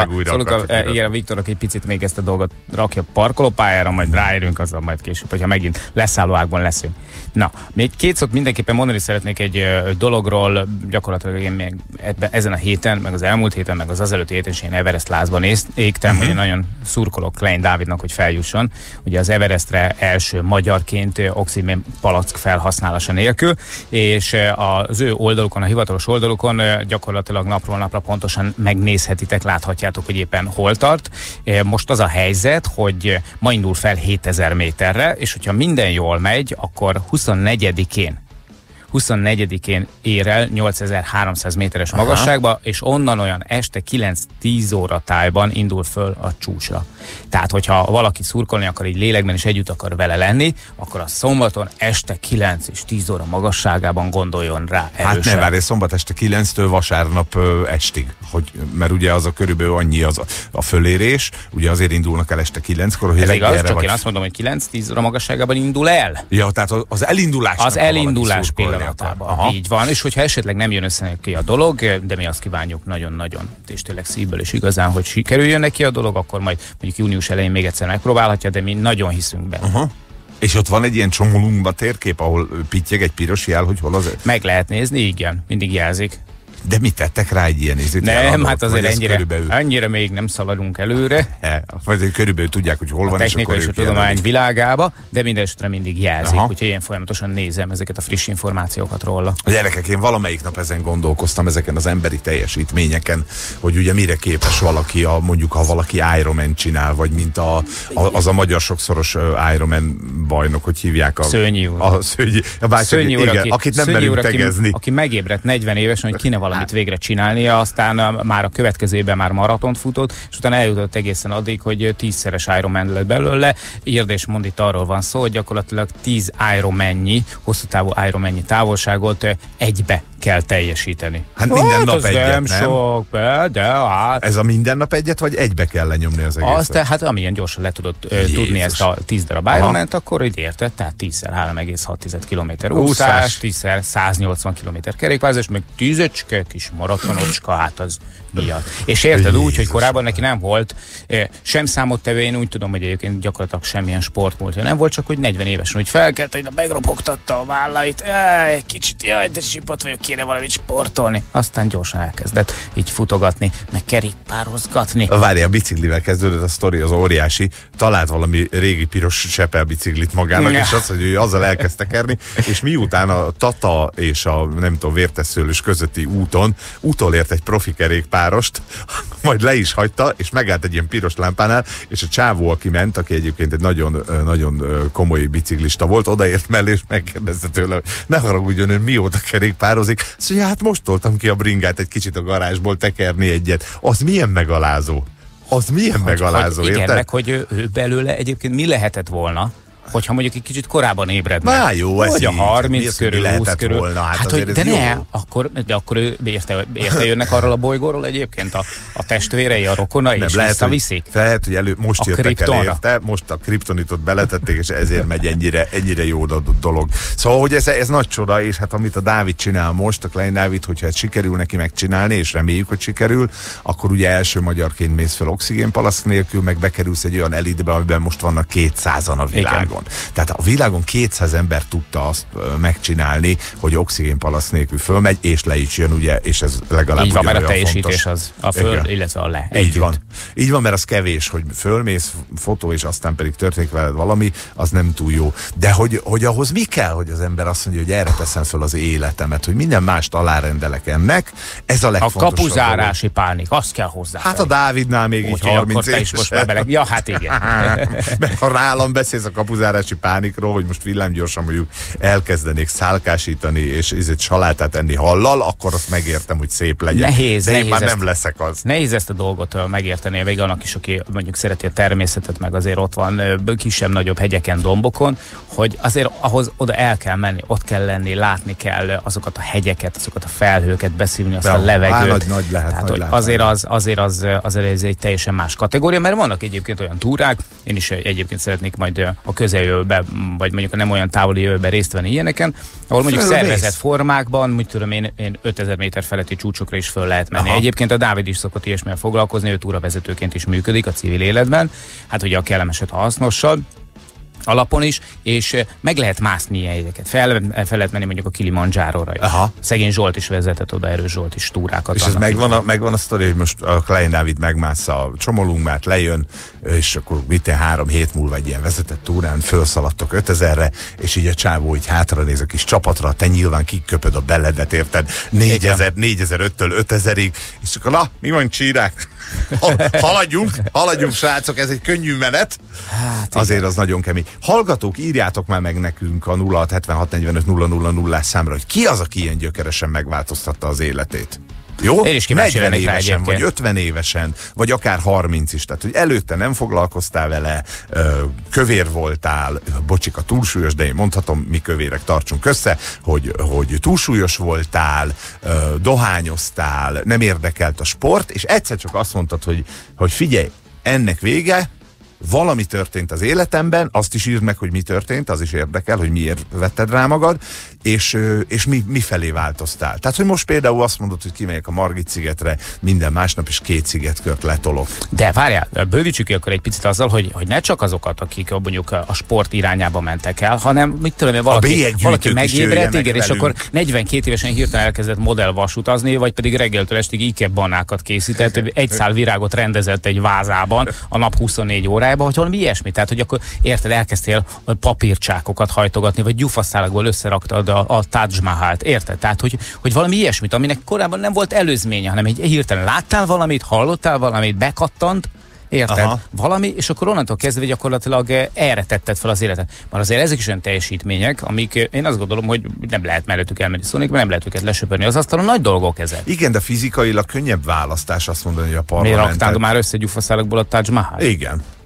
a Viktornak egy picit még ezt a dolgot rakja parkolópályára, majd ráérünk, azzal majd később, hogyha megint leszállóákban leszünk. Na, még 2 szót mindenképpen mondani szeretnék egy dologról, gyakorlatilag én még ezen a héten, meg az elmúlt héten, meg az azelőtti héten is én Everest lázban égtem, hogy én nagyon szurkolok Klein Dávidnak, hogy feljusson. Ugye az Everestre első magyarként oxigén palack felhasználása nélkül, és az ő oldalukon, a hivatalos oldalukon gyakorlatilag napról napra pontosan megnézhetitek, láthatjátok, hogy éppen hol tart. Most az a helyzet, hogy ma indul fel 7000 méterre, és hogyha minden jól megy, akkor 24-én ér el 8300 méteres magasságba, és onnan olyan este 9-10 óra tájban indul föl a csúcsra. Tehát, hogyha valaki szurkolni akar, így lélekben is együtt akar vele lenni, akkor a szombaton este 9 és 10 óra magasságában gondoljon rá erősen. Hát ne várj, szombat este 9-től vasárnap estig, mert ugye az a körülbelül annyi a fölérés, ugye azért indulnak el este 9-kor, hogy ez igaz, csak én azt mondom, hogy 9-10 óra magasságában indul el. Ja, tehát az elindulás. Az elindulás pillanatában. Így van, és hogyha esetleg nem jön össze neki a dolog, de mi azt kívánjuk nagyon-nagyon, és tényleg szívből és igazán, hogy sikerüljön neki a dolog, akkor majd mondjuk június elején még egyszer megpróbálhatja, de mi nagyon hiszünk benne. És ott van egy ilyen csomolumba térkép, ahol pittyeg egy piros jel, hogy hol az? Meg lehet nézni, igen, mindig jelzik. De mit tettek rá egy ilyen nézőt? Nem, hát azért ennyire még nem szaladunk előre. Vagy körülbelül tudják, hogy hol a van, technika és a tudomány világába, de minden esetre mindig jelzik, úgyhogy én folyamatosan nézem ezeket a friss információkat róla. A gyerekek, én valamelyik nap ezen gondolkoztam, ezeken az emberi teljesítményeken, hogy ugye mire képes valaki, mondjuk ha valaki Ironman csinál, vagy mint az a magyar sokszoros Ironman bajnok, hogy hívják Szőnyi úr. Szőnyi úr, akit nem merünk tegezni. Aki megébredt 40 évesen, hogy kéne valamit végre csinálnia, aztán már a következő évben már maratont futott, és utána eljutott egészen addig, hogy 10-szeres Ironman lett belőle. Írd és mond, itt arról van szó, hogy gyakorlatilag 10 Ironmannyi, hosszú távú Ironmannyi távolságot egybe kell teljesíteni. Hát minden nap egyet, nem nem? sok, de hát. Ez a minden nap egyet, vagy egybe kell lenyomni az egészet? Azt, hát amilyen gyorsan le tudod tudni ezt a 10 darab Ironman-t, akkor így érted, tehát 10-szer 3,6 km úszás, 10-szer 180 km kerékpározás, meg 10 kis maratonocska, hát az miatt. És érted úgy, hogy korábban neki nem volt sem számottevő, én úgy tudom, hogy egyébként gyakorlatilag semmilyen sportmúltja nem volt, csak hogy 40 évesen, hogy felkelt, hogy megropogtatta a vállait, egy kicsit, jaj, de sipat vagyok, kéne valamit sportolni. Aztán gyorsan elkezdett így futogatni, meg kerékpározgatni. Várj, a biciklivel kezdődött a sztori, az óriási, talált valami régi piros Sepel biciklit magának, és azt, hogy ő azzal elkezd tekerni, és miután a Tata és a nem tudom, Vértesszőlős közötti úton utolért egy profi kerékpárost, majd le is hagyta, és megállt egy ilyen piros lámpánál, és a csávó, aki ment, aki egyébként egy nagyon, nagyon komoly biciklista volt, odaért mellé, és megkérdezte tőle, hogy ne haragudjon, ön mióta kerékpározik. Szóval hát most toltam ki a bringát egy kicsit a garázsból tekerni egyet. Az milyen megalázó? Az milyen megalázó, igen, érted? meg hogy ő belőle egyébként mi lehetett volna, hogyha mondjuk egy kicsit korábban ébredne. Na jó, ez vagy a így. 30 körül, 20 körül. Volna, hát hogy, de jó. ne, akkor ő érte jönnek arról a bolygóról egyébként a testvérei, a rokonai, és visszaviszik. Lehet, hogy most jöttek kriptonra. el érte, most a kriptonitot beletették, és ezért megy ennyire jó dolog. Szóval, hogy ez nagy csoda, és hát amit a Dávid csinál most, a Klein Dávid, hogyha ez sikerül neki megcsinálni, és reméljük, hogy sikerül, akkor ugye első magyarként mész fel oxigénpalaszk nélkül, meg bekerülsz egy olyan elitbe, amiben most vannak 200-an a világon. Igen. Tehát a világon 200 ember tudta azt megcsinálni, hogy oxigénpalasz nélkül fölmegy, és le is jön, ugye, és ez legalább így van, mert a fontos. teljesítés az a föl, igen, illetve a le. Így van, mert az kevés, hogy fölmész, fotó, és aztán pedig történik veled valami, az nem túl jó. De hogy ahhoz mi kell, hogy az ember azt mondja, hogy erre teszem föl az életemet, hogy minden mást alárendelek ennek, ez a legfontosabb. A kapuzárási pánik, azt kell hozzá. Hát a Dávidnál még így 30 évesen. Ja, hát igen. Ha nálam beszélsz a kapuzárási pánikról, hogy most villámgyorsan mondjuk elkezdenék szálkásítani, és egy salátát enni hallal, akkor azt megértem, hogy szép legyen. Nehéz, de én már ezt, nem leszek az. Nehéz ezt a dolgot megérteni, még annak is, aki mondjuk szereti a természetet, meg azért ott van kisebb-nagyobb hegyeken, dombokon, hogy azért ahhoz oda el kell menni, ott kell lenni, látni kell azokat a hegyeket, azokat a felhőket, beszívni azt a levegőt. Nagy lehet, tehát, hogy azért ez egy teljesen más kategória, mert vannak egyébként olyan túrák, én is egyébként szeretnék majd a közeljövőbe, vagy mondjuk a nem olyan távoli jövőben részt venni ilyeneken, ahol mondjuk szervezett formákban, úgy tudom én 5000 méter feletti csúcsokra is föl lehet menni. Aha. Egyébként a Dávid is szokott ilyesmivel foglalkozni, ő túravezetőként is működik a civil életben, hát ugye a kellemeset a hasznossal, alapon is, és meg lehet mászni ilyen jegyeket. Fel lehet menni mondjuk a Kilimanjáróra is. Aha. Szegény Zsolt is vezetett oda, Erős Zsolt is túrákat. És ez megvan a sztori, hogy most a Klein Dávid megmássza a Csomolungmát, lejön, és akkor 3 hét múlva egy ilyen vezetett túrán felszaladtok 5000-re, és így a csávó így hátra néz a kis csapatra, te nyilván kiköpöd a belledet, érted? 4005-től 5000-ig, és akkor na, mi van, csírák? Haladjunk, srácok, ez egy könnyű menet. Hát, azért az nagyon kemény. Hallgatók, írjátok már meg nekünk a 0676450000-as számra, hogy ki az, aki ilyen gyökeresen megváltoztatta az életét. Jó? 40 évesen, vagy 50 évesen, vagy akár 30 is. Tehát, hogy előtte nem foglalkoztál vele, kövér voltál, bocsika, túlsúlyos, de én mondhatom, mi kövérek tartsunk össze, hogy túlsúlyos voltál, dohányoztál, nem érdekelt a sport, és egyszer csak azt mondtad, hogy figyelj, ennek vége, valami történt az életemben, azt is írd meg, hogy mi történt, az is érdekel, hogy miért vetted rá magad, és mi felé változtál. Tehát, hogy most például azt mondod, hogy kimegyek a Margit-szigetre, minden másnap is 2 szigetkört letolok. De várjál, bővítsük ki akkor egy picit azzal, hogy ne csak azokat, akik mondjuk a sport irányába mentek el, hanem mit tudom, valaki megébredt, igen, és akkor 42 évesen hirtelen elkezdett modellvasutazni, vagy pedig reggeltől estig ikebbanákat készített, egy szál virágot rendezett egy vázában a nap 24 órájában, vagy valami ilyesmi. Tehát, hogy akkor érted, elkezdtél papírcsákokat hajtogatni, vagy gyufaszálakból összeraktad a Taj Mahalt, érted? Tehát, hogy valami ilyesmit, aminek korábban nem volt előzménye, hanem egy hirtelen láttál valamit, hallottál valamit, bekattant, érted? Aha. Valami, és akkor onnantól kezdve gyakorlatilag erre tetted fel az életet. Már azért ezek is olyan teljesítmények, amik én azt gondolom, hogy nem lehet mellettük elmenni szólni, mert nem lehet őket lesöpörni az asztalon, nagy dolgok ezek. Igen, de fizikailag könnyebb választás azt mondani, hogy a parlament. Miért raktál már össze gyufaszálakból a Taj Mahalt? Igen.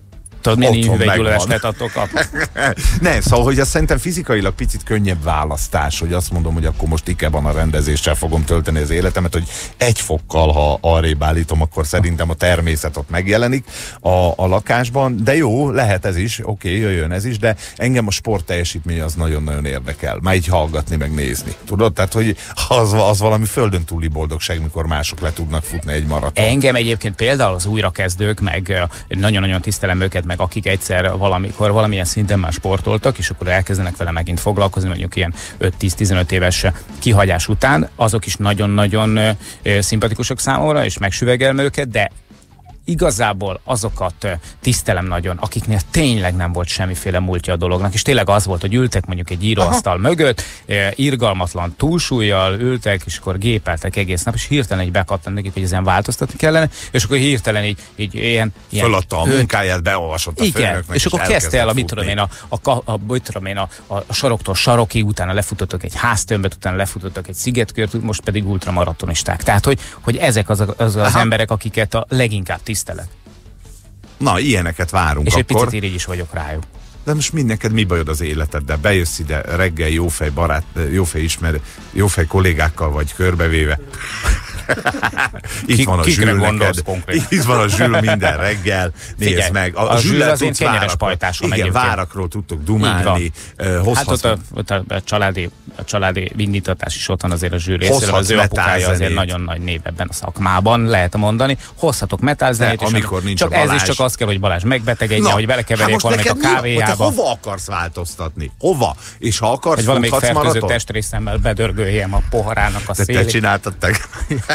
Tudod, milyen Otthon hüvelygyulladást megvan. lehet attól kapni? Nem, szóval, hogy azt szerintem fizikailag picit könnyebb választás, hogy azt mondom, hogy akkor most Ikebana rendezéssel fogom tölteni az életemet, hogy egy fokkal, ha arrébb állítom, akkor szerintem a természet ott megjelenik a lakásban, de jó, lehet ez is, oké, jöjjön ez is, de engem a sport teljesítmény az nagyon-nagyon érdekel. Már így hallgatni, meg nézni. Tudod? Tehát, hogy az valami földön túli boldogság, mikor mások le tudnak futni egy maraton. Engem egyébként például az újrakezdők, meg nagyon-nagyon tisztelem őket, meg akik egyszer valamikor valamilyen szinten már sportoltak, és akkor elkezdenek vele megint foglalkozni, mondjuk ilyen 5-10-15 éves kihagyás után, azok is nagyon-nagyon szimpatikusak számomra, és megsüvegelem őket, de igazából azokat tisztelem nagyon, akiknél tényleg nem volt semmiféle múltja a dolognak, és tényleg az volt, hogy ültek mondjuk egy íróasztal mögött, irgalmatlan túlsúllyal ültek, és akkor gépeltek egész nap, és hirtelen így bekattant nekik, hogy ezen változtatni kellene, és akkor hirtelen így ilyen Föladta a munkáját, beolvasott a főnöknek, és akkor kezdte el elkezdett a saroktól sarokig, utána lefutottak egy háztömböt, utána lefutottak egy szigetkört, most pedig ultramaratonisták. Tehát, hogy ezek az emberek, akiket a leginkább tisztelet. Na, ilyeneket várunk És akkor. egy picit irigy is vagyok rájuk. De most neked mi bajod az életeddel? Bejössz ide reggel jófej barát, jófej kollégákkal vagy körbevéve. Itt van a Kikre Zsül gondolsz neked. konkrétan? Itt van a Zsül minden reggel. Figyelj, Nézd meg. a Zsül Zsüllel az én tudsz kenyeres várakról. pajtásom Igen, egyébként. várakról tudtok dumálni. Hát ott a családi indítatás is ott van azért a Zsül részéről. Hozhatsz Az ő apukája azért metálzenét. nagyon nagy név ebben a szakmában, lehet mondani. Hozhatok metálzenét, De és amikor nincs csak a ez Balázs. is csak az kell, hogy Balázs megbetegedjen, hogy belekeverjék valamit a Te kávéjába. hova akarsz változtatni? Hova? És ha akarsz, Hogy valamelyik futhatsz fertőző maraton? testrészemmel bedörgöljem a poharának a Te szélét. csináltad te.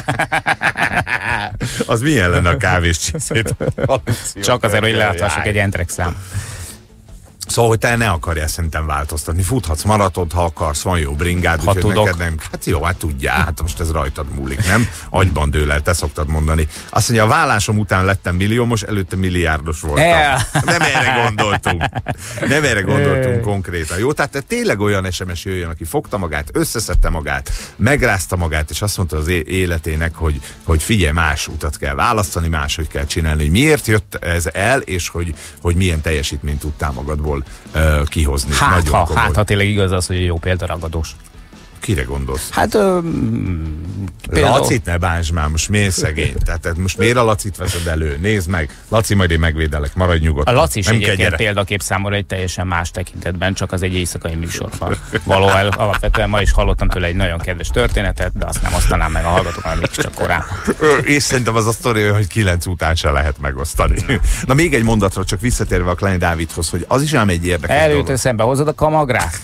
Az milyen lenne a kávés csiszét? Csak azért, hogy leadhassak egy entrekszám. Szóval, hogy te ne akarjál szerintem változtatni. Futhatsz maratont, ha akarsz, van jó bringád, Ha úgyhogy tudok. neked nem. Hát jó, hát tudjál, hát most ez rajtad múlik, nem? Agyban dől el, te szoktad mondani. Azt mondja, a vállásom után lettem milliómos, előtte milliárdos voltam. Nem erre gondoltunk. Nem erre gondoltunk konkrétan. Jó, tehát te tényleg olyan SMS jöjjön, aki fogta magát, összeszedte magát, megrázta magát, és azt mondta az életének, hogy figyelj, más utat kell választani, máshogy kell csinálni, hogy miért jött ez el, és hogy milyen teljesítményt tudtál magadból kihozni. Ha tényleg igaz az, hogy jó példaragadós. Kire gondolsz? Hát Például... Lacit ne bántsd már, most miért szegény? Tehát most miért a Lacit veszed elő? Nézd meg, Laci, majd én megvédelek, maradj nyugodtan. A Laci is egyébként kegyere. példakép számomra egy teljesen más tekintetben, csak az egy éjszakai műsorban való el. Alapvetően ma is hallottam tőle egy nagyon kedves történetet, de azt nem osztanám meg a hallgatóknak, még csak korán. És szerintem az a sztori, hogy 9 után se lehet megosztani. Na még egy mondatra, csak visszatérve a Klein Dávidhoz, hogy az is ám egy érdekes dolog. Előtt szembe hozod a kamagrát?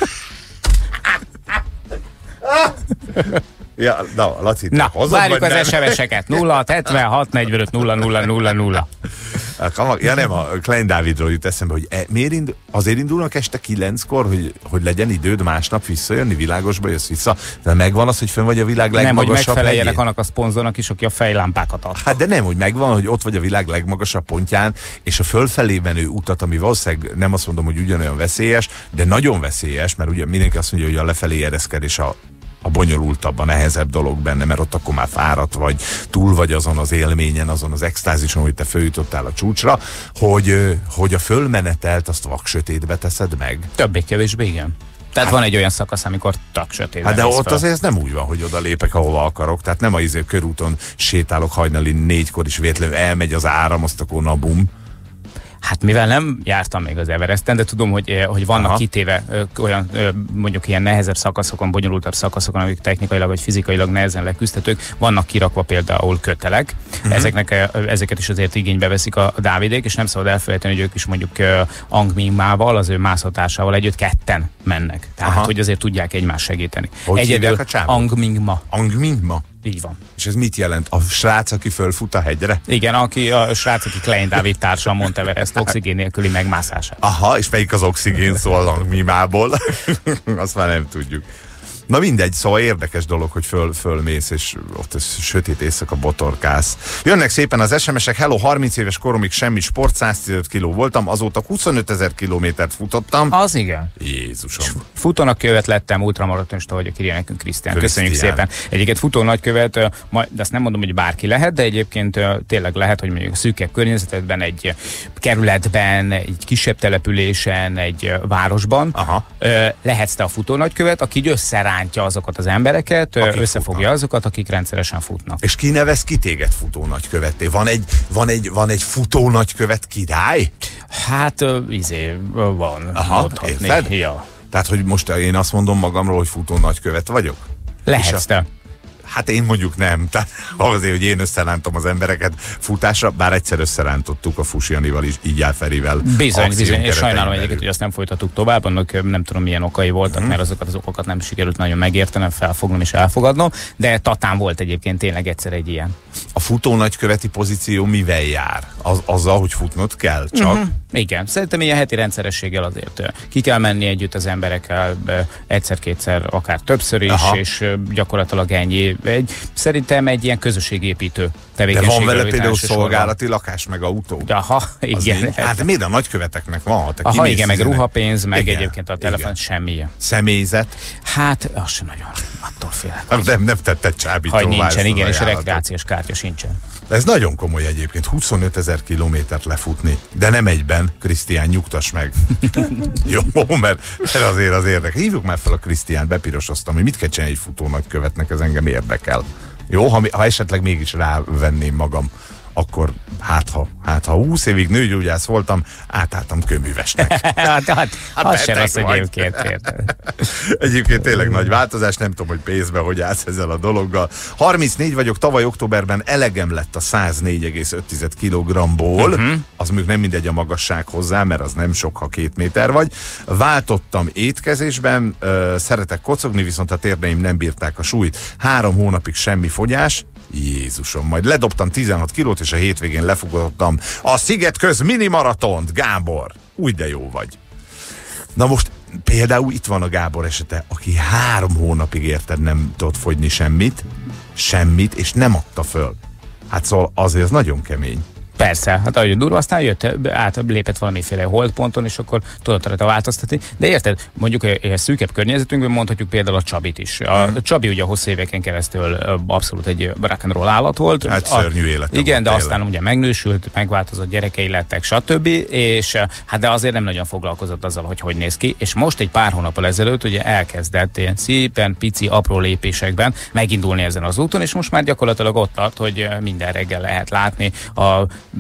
Ja, na, Laci, Na, hozod, várjuk vagy az nem? SMS-eket. 0676 45 0000. Ja nem, a Klein Dávidról jut eszembe, hogy azért indulnak este 9-kor, hogy legyen időd másnap visszajönni, világosba jössz vissza, de megvan az, hogy fönn vagy a világ Nem, hogy legmagasabb megfeleljenek hegyén? annak a szponzornak is, aki a fejlámpákat ad. Hát de nem, hogy megvan, hogy ott vagy a világ legmagasabb pontján, és a fölfelé menő utat, ami valószínűleg nem azt mondom, hogy ugyanolyan veszélyes, de nagyon veszélyes, mert ugye mindenki azt mondja, hogy a lefelé ereszkedés a bonyolultabb, a nehezebb dolog benne, mert ott akkor már fáradt vagy, túl vagy azon az élményen, azon az extázison, hogy te följutottál a csúcsra, hogy a fölmenetelt azt vaksötétbe teszed meg. Többé-kevésbé igen. Tehát van egy olyan szakasz, amikor tök sötétben. Hát de mész ott fel. azért ez nem úgy van, hogy oda lépek, ahova akarok. Tehát nem a körúton sétálok hajnali 4-kor is véletlenül elmegy az áram, azt akkor na bum. Hát mivel nem jártam még az Everesten, de tudom, hogy vannak Aha. kitéve olyan mondjuk ilyen nehezebb szakaszokon, bonyolultabb szakaszokon, amik technikailag vagy fizikailag nehezen leküzdhetők, vannak kirakva például kötelek. Ezeket is azért igénybe veszik a Dávidék, és nem szabad elfelejteni, hogy ők is mondjuk Angmingmával, az ő mászhatásával együtt ketten mennek. Tehát, Aha. hogy azért tudják egymást segíteni. Hogy hívják Egyedül a csávót? Angmingma. Angmingma? Így van. És ez mit jelent? A srác, aki fölfut a hegyre? Igen, a srác, aki Klein Dávid társa a Mount Everest oxigén nélküli megmászását. Aha, és melyik az oxigén szó a Angmimából? Azt már nem tudjuk. Na mindegy, szóval érdekes dolog, hogy fölmész, és ott sötét éjszaka botorkálsz. Jönnek szépen az SMS-ek, hello, 30 éves koromig semmi sport, 115 kiló voltam, azóta 25 000 kilométert futottam. Az igen. Jézusom. Futónak követ lettem, ultramaratonista vagyok, írja nekünk Krisztián. Köszönjük szépen. Egyébként futó nagykövet, de azt nem mondom, hogy bárki lehet, de egyébként tényleg lehet, hogy mondjuk szűkebb környezetben, egy kerületben, egy kisebb településen, egy városban lehetsz te a futó nagykövet, aki így összerántja azokat az embereket, összefogja azokat, akik rendszeresen futnak. És ki nevez ki téged futó nagykövetté? Van egy futó nagykövet király? Hát, van. Érted? Ja. Tehát, hogy most én azt mondom magamról, hogy futó nagykövet vagyok? Lehetsz te. Hát én mondjuk nem. Tehát azért, hogy én összerántom az embereket futásra, bár egyszer összerántottuk a Fuss Janival is, így Ferivel. Bizony, és sajnálom egyébként, hogy azt nem folytattuk tovább, annak nem tudom milyen okai voltak, mert azokat az okokat nem sikerült nagyon megértenem, felfognom és elfogadnom, de Tatán volt egyébként tényleg egyszer egy ilyen. A futó nagyköveti pozíció mivel jár? Azzal, hogy futnod kell csak? Igen, szerintem ilyen heti rendszerességgel azért ki kell menni együtt az emberekkel, egyszer-kétszer, akár többször is, és gyakorlatilag ennyi. Szerintem egy ilyen közösségépítő tevékenység. De van vele például szolgálati lakás, meg autó? Igen. Hát miért a nagyköveteknek van? Ha igen, meg ruhapénz, meg egyébként a telefon semmilyen. Személyzet? Hát, az sem nagyon, attól félek. Nem tetted csábító. Ha nincsen, igen, és rekreációs kártya sincsen. De ez nagyon komoly egyébként, 25 000 kilométert lefutni, de nem egyben, Krisztián, nyugtass meg. Jó, mert azért az érdekel. Hívjuk már fel a Krisztiánt, bepirosoztam, hogy mit kell csinálni egy futó nagykövetnek, ez engem érdekel. Jó, ha esetleg mégis rávenném magam, akkor hát ha 20 évig nőgyógyász voltam, átálltam kőművesnek. Az sem az egyébként. Egyébként tényleg nagy változás, nem tudom, hogy pénzbe hogy állsz ezzel a dologgal. 34 vagyok, tavaly októberben elegem lett a 104,5 kg-ból, az mondjuk nem mindegy a magasság hozzá, mert az nem sok, ha 2 méter vagy. Váltottam étkezésben, szeretek kocogni, viszont a térdeim nem bírták a súlyt. 3 hónapig semmi fogyás, Jézusom, majd ledobtam 16 kilót, és a hétvégén lefutottam a Szigetköz mini maratont. Gábor, úgy de jó vagy. Na most például itt van a Gábor esete, aki 3 hónapig érted nem tudott fogyni semmit, és nem adta föl. Hát szóval azért az nagyon kemény. Persze, hát nagyon durva, aztán lépett valamiféle holdponton, és akkor tudott rajta változtatni. De érted, mondjuk egy szűkebb környezetünkben mondhatjuk például a Csabit is. A Csabi ugye hosszú éveken keresztül abszolút egy rock and roll állat volt. Hát szörnyű élete. Igen, de aztán ugye megnősült, megváltozott, gyerekei lettek, stb. És hát de azért nem nagyon foglalkozott azzal, hogy néz ki. És most egy pár hónappal ezelőtt ugye elkezdett ilyen szépen pici, apró lépésekben megindulni ezen az úton, és most már gyakorlatilag ott tart, hogy minden reggel lehet látni a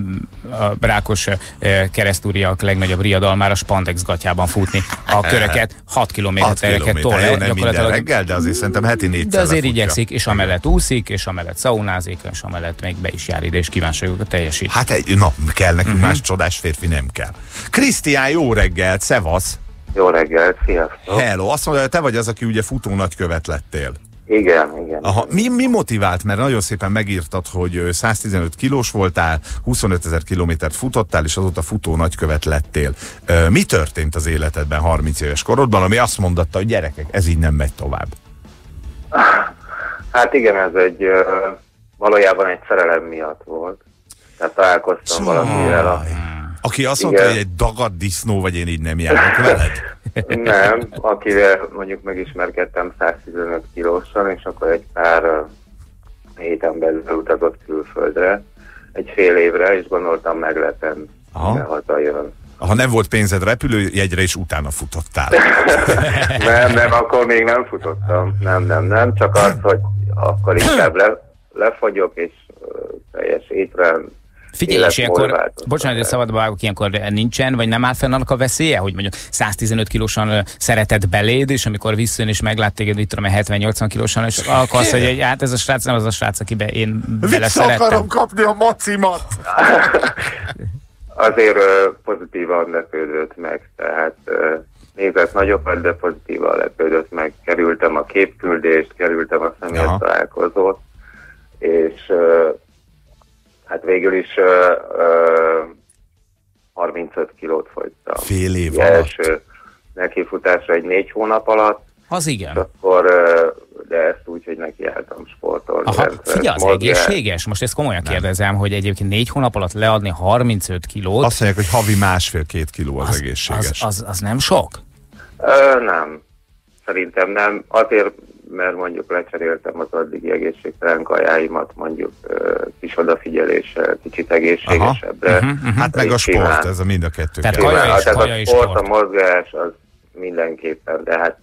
Rákos keresztúriak legnagyobb riadalmára spandex gatyában futni a köröket, 6 kilométereket tol le. Nem minden reggel, de azért szerintem heti 4-szer de azért igyekszik, és amellett úszik, és amellett szaunázik, és amellett még be is jár ide, és kívánságokat teljesít. Hát kell nekünk más csodás férfi nem kell. Krisztián, jó reggelt, szevasz! Jó reggelt, sziasztok! Hello, azt mondja, te vagy az, aki ugye futó nagykövet lettél. Igen. Aha. Mi motivált? Mert nagyon szépen megírtad, hogy 115 kilós voltál, 25 000 kilométert futottál, és azóta futó nagykövet lettél. Mi történt az életedben 30 éves korodban, ami azt mondatta, hogy gyerekek, ez így nem megy tovább? Hát igen, ez valójában egy szerelem miatt volt. Tehát találkoztam valakivel, aki azt mondta, hogy egy dagadt disznó, vagy én így nem járok veled? Nem, akivel mondjuk megismerkedtem 115 kilósan, és akkor egy pár héten belül utazott külföldre, egy fél évre, és gondoltam meglepem, mire hazajön. Ha nem volt pénzed repülőjegyre, és utána futottál. nem, akkor még nem futottam. Nem, csak az, hogy akkor inkább lefagyok, és teljes étrend. Figyelj, és ilyenkor, bocsánat, hogy szabadba vágok, ilyenkor nincsen, vagy nem áll fenn annak a veszélye, hogy mondjuk 115 kilósan szeretett beléd, és amikor visszajön és meglát téged, itt tudom, 70-80 kilósan, és akkor azt mondja, hogy hát ez a srác nem az a srác, akiben én bele szerettem. Akarom kapni a macimat! Azért pozitívan lepődött meg, tehát nézett nagyokat, de pozitívan lepődött meg. Kerültem a képküldést, kerültem a személyes találkozót, és hát végül is 35 kilót fogytam. Fél év alatt? Első nekifutásra egy 4 hónap alatt. Az igen. És akkor, de ezt úgy, hogy nekiálltam sportolni. Aha, figyelj, az egészséges? Most ezt komolyan kérdezem, hogy egyébként 4 hónap alatt leadni 35 kilót. Azt mondják, hogy havi 1,5-2 kiló az egészséges. Az nem sok? Nem. Szerintem nem. Azért, mert mondjuk lecseréltem az addigi egészségtelen kajáimat, mondjuk kis odafigyeléssel, kicsit egészségesebbre. Hát meg a sport, ez a mind a kettő. Tehát kaja és sport, a mozgás, az mindenképpen, de hát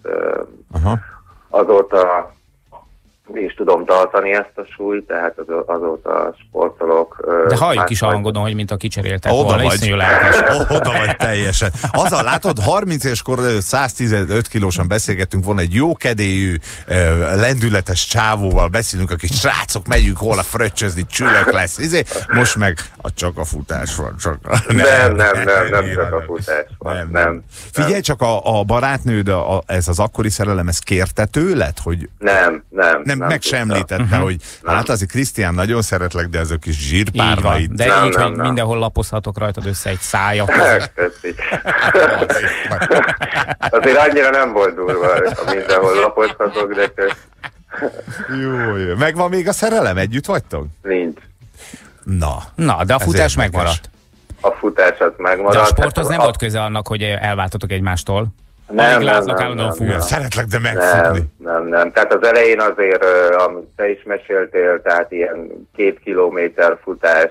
azóta is tudom tartani ezt a súlyt, tehát azóta sportolok. De halljuk is a hangodon, hogy mint a kicseréltek volna, iszonyú lelkes. Oda vagy teljesen. Azzal látod, 30 éves kor előtt 115 kilósan beszélgettünk volna egy jó kedélyű, lendületes csávóval beszélünk, akik srácok, megyünk holnap fröccsözni, csülök lesz. Most meg csak a futás van. Nem csak a futás van. Nem. Figyelj csak, a barátnőd, ez az akkori szerelem, ez kérte tőled, hogy... Nem. Meg sem említette, hogy hát azért Krisztián, nagyon szeretlek, de ez a kis zsírpárnaid. De így, hogy mindenhol lapozhatok rajtad össze egy szájat. Azért annyira nem volt durva, ha mindenhol lapozhatok, de... Jó. Megvan még a szerelem? Együtt vagytok? Nincs. Na, de a futás megmaradt. A futás az megmaradt. De a sporthoz nem volt köze annak, hogy elváltatok egymástól? Nem. Szeretlek, de megfutni. Nem. Tehát az elején azért, amit te is meséltél, tehát ilyen 2 kilométer futás,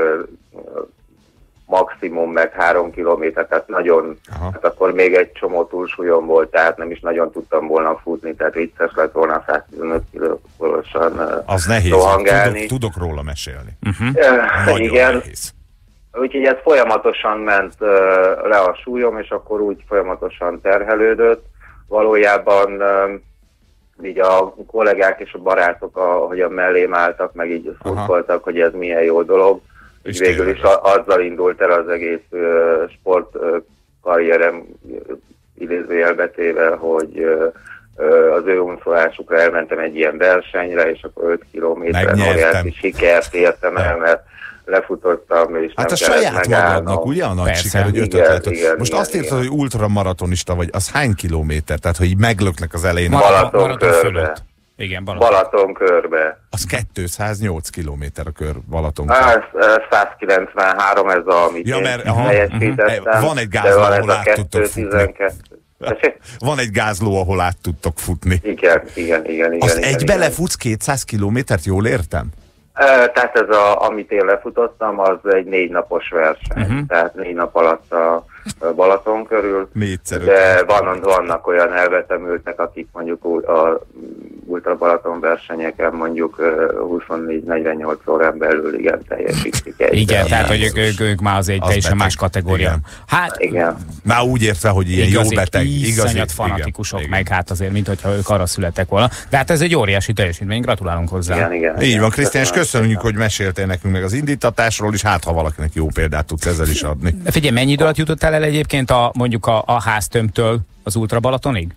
maximum meg 3 kilométer, tehát nagyon, hát akkor még egy csomó túlsúlyom volt, tehát nem is nagyon tudtam volna futni, tehát vicces lett volna 115 kilósan az nehéz, tudok róla mesélni. Igen. Nehéz. Úgyhogy ez folyamatosan ment le a súlyom, és akkor úgy folyamatosan terhelődött. Valójában így a kollégák és a barátok, ahogyan mellém álltak, meg így szurkoltak, hogy ez milyen jó dolog. És végül is azzal indult el az egész sportkarrierem idézőjelbetéve, hogy az ő unszolásukra elmentem egy ilyen versenyre, és akkor 5 kilométeren óriási sikert értem el, mert lefutottam, és hát a saját magadnak, ugye a nagy siker, hogy 5 ötlet. Most azt írtad, hogy ultramaratonista vagy, az hány kilométer? Tehát, hogy így meglöknek az elején. Balaton körbe. Igen, Balaton körbe. Az 208 kilométer a kör Balaton körbe. 193 ez a, amit teljesítettem. Van egy gázló, ahol át tudtok futni. Van egy gázló, ahol át tudtok futni. Igen. Az egybe lefutsz 200 kilométert, jól értem? Tehát ez amit én lefutottam, az egy 4 napos verseny. Tehát 4 nap alatt a Balaton körül. De vannak olyan elvetemültek, akik mondjuk a Ultra Balaton versenyeken mondjuk 24-48 órán belül igen teljesítik. Igen, tehát hogy ők már az egy teljesen más kategória. Hát, igen. Már úgy értve, hogy ilyen jó beteg. Iszonyat fanatikusok, igen. Meg hát azért, mint hogyha ők arra születtek volna. De hát ez egy óriási teljesítmény, gratulálunk hozzá. Igen. Így van, Krisztián, és köszönjük, hogy meséltél nekünk meg az indítatásról is, hát ha valakinek jó példát tudsz ezzel is adni. Figyelj, mennyi idő alatt jutottál el egyébként mondjuk a háztömbtől az Ultra Balatonig?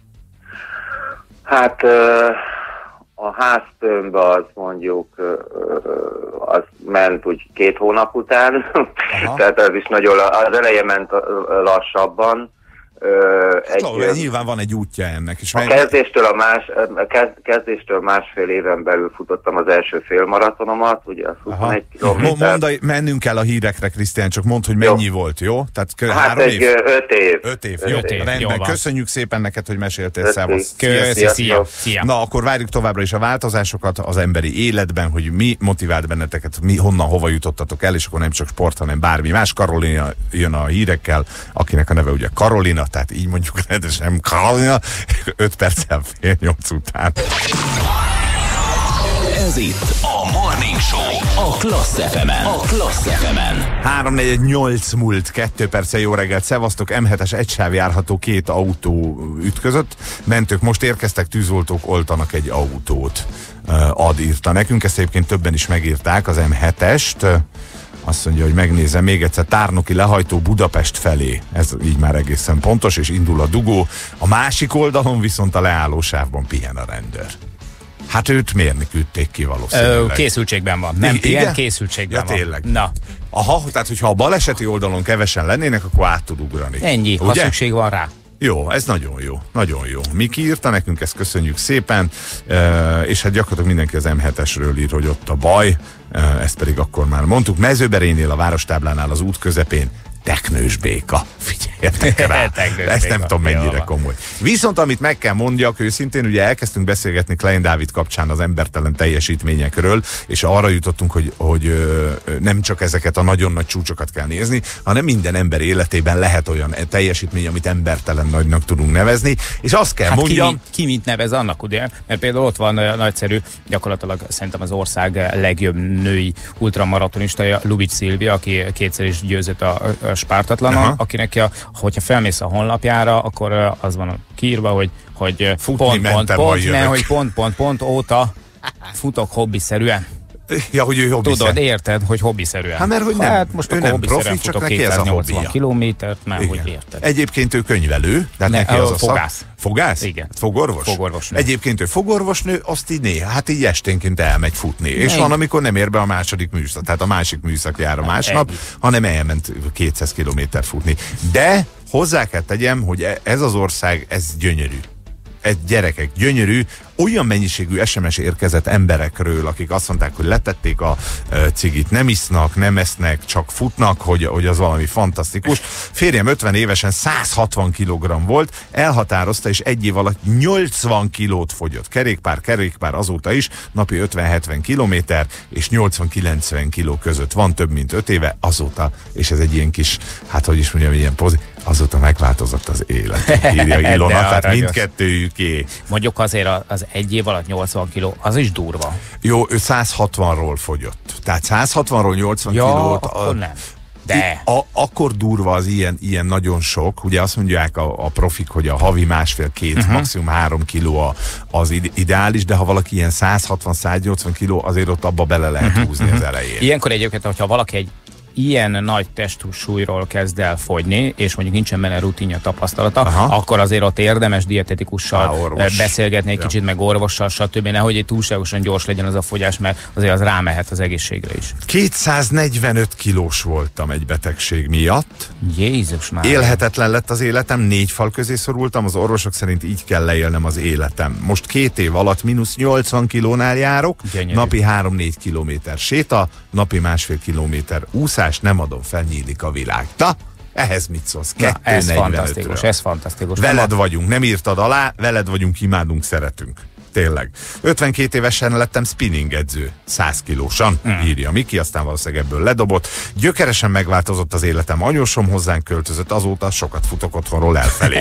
Hát a háztömb az mondjuk az ment úgy 2 hónap után, tehát az is nagyon, az eleje ment lassabban. Nyilván van egy útja ennek is. A kezdéstől másfél éven belül futottam az első félmaratonomat, ugye az 21 kilométer. Mennünk kell a hírekre, Krisztián, csak mondd, hogy mennyi volt, jó? Tehát hát 3 év? 5 év. 5 év, jó. Rendben, köszönjük szépen neked, hogy meséltél, szevasz. Szia. Na, akkor várjuk továbbra is a változásokat az emberi életben, hogy mi motivált benneteket, honnan, hova jutottatok el, és akkor nem csak sport, hanem bármi más. Karolina jön a hírekkel, akinek a neve ugye Karolina, tehát így mondjuk rendesen Karolina, 5 perccel 7:30 után. Ez itt a Morning Show a Klassz FM-en. 3:48 múlt 2 perccel, jó reggelt, szevasztok, M7-es egysáv járható 2 autó ütközött. Mentők most érkeztek, tűzoltók oltanak egy autót. Írta nekünk, ezt egyébként többen is megírták, az M7-est. Azt mondja, hogy megnézem még egyszer, Tárnoki lehajtó Budapest felé. Ez így már egészen pontos, és indul a dugó. A másik oldalon viszont a leállósávban pihen a rendőr. Hát őt miért küldték ki valószínűleg? Készültségben van. Nem pihen, készültségben van. Tényleg. Na. Aha, tehát hogyha a baleseti oldalon kevesen lennének, akkor át tud ugrani. Ennyi, ugye? ha szükség van rá. Jó, ez nagyon jó, nagyon jó. Miki írta nekünk, ezt köszönjük szépen, és hát gyakorlatilag mindenki az M7-esről ír, hogy ott a baj, ezt pedig akkor már mondtuk. Mezőberénél a várostáblánál az út közepén teknős béka. Figyeljetek rá, ezt nem tudom mennyire komoly. Viszont amit meg kell mondjak, őszintén ugye elkezdtünk beszélgetni Klein Dávid kapcsán az embertelen teljesítményekről, és arra jutottunk, hogy nem csak ezeket a nagyon nagy csúcsokat kell nézni, hanem minden ember életében lehet olyan teljesítmény, amit embertelen nagynak tudunk nevezni, és azt kell mondjam... Ki mit nevez annak, ugye? Mert például ott van nagyszerű, gyakorlatilag szerintem az ország legjobb női ultramaratonista, Lubic Szilvia, aki kétszer is győzött a Spártatlanon, akinek, hogyha felmész a honlapjára, akkor az van kiírva, hogy pont óta futok hobbiszerűen. Ja, hogy ő hobbiszerűen. Tudod, érted, hogy hobbiszerűen. Hát mert hogy nem, hát most akkor hobbiszerűen profi, futok 280 kilométert, már hogy érted. Egyébként ő könyvelő, de neki az a fogász. Fogász? Igen. Fogorvos? Fogorvosnő. Egyébként ő fogorvosnő, azt így néha, hát így esténként elmegy futni. És van, amikor nem ér be a második műszak, tehát a másik műszak jár a másnap, hanem elment 200 kilométert futni. De hozzá kell tegyem, hogy ez az ország, ez gyönyörű. Ez gyerekek, gyönyörű, olyan mennyiségű SMS érkezett emberekről, akik azt mondták, hogy letették a cigit, nem isznak, nem esznek, csak futnak, hogy az valami fantasztikus. Férjem 50 évesen 160 kg volt, elhatározta, és egy év alatt 80 kilót fogyott. Kerékpár azóta is, napi 50-70 kilométer, és 80-90 kiló között van, több mint 5 éve azóta, és ez egy ilyen kis, hát hogy is mondjam, ilyen azóta megváltozott az élet. Írja Ilona, tehát mindkettőjüké. Mondjuk azért az egy év alatt 80 kiló, az is durva. Jó, ő 160-ról fogyott. Tehát 160-ról 80 kilót... akkor nem. De. Akkor durva az ilyen nagyon sok. Ugye azt mondják a profik, hogy a havi 1,5-2, maximum 3 kiló az ideális, de ha valaki ilyen 160-180 kiló, azért ott abba bele lehet húzni az elején. Ilyenkor egyébként, hogyha valaki egy ilyen nagy testsúlyról kezd el fogyni, és mondjuk nincsen benne rutinja, tapasztalata, akkor azért ott érdemes dietetikussal beszélgetni egy kicsit, meg orvossal, stb. Nehogy egy túlságosan gyors legyen az a fogyás, mert azért az rámehet az egészségre is. 245 kilós voltam egy betegség miatt. Jézus már. Élhetetlen lett az életem, 4 fal közé szorultam, az orvosok szerint így kell leélnem az életem. Most 2 év alatt -80 kilónál járok, gyönyörű. Napi 3-4 kilométer séta, napi 1,5 kilométer úszás, nem adom fel, nyílik a világ. Na, ehhez mit szólsz? Ez fantasztikus, ez fantasztikus. Veled vagyunk, nem írtad alá, veled vagyunk, imádunk, szeretünk. Tényleg. 52 évesen lettem spinning edző, 100 kilósan, írja Miki, aztán valószínűleg ebből ledobott. Gyökeresen megváltozott az életem, anyósom hozzánk költözött, azóta sokat futok otthonról elfelé.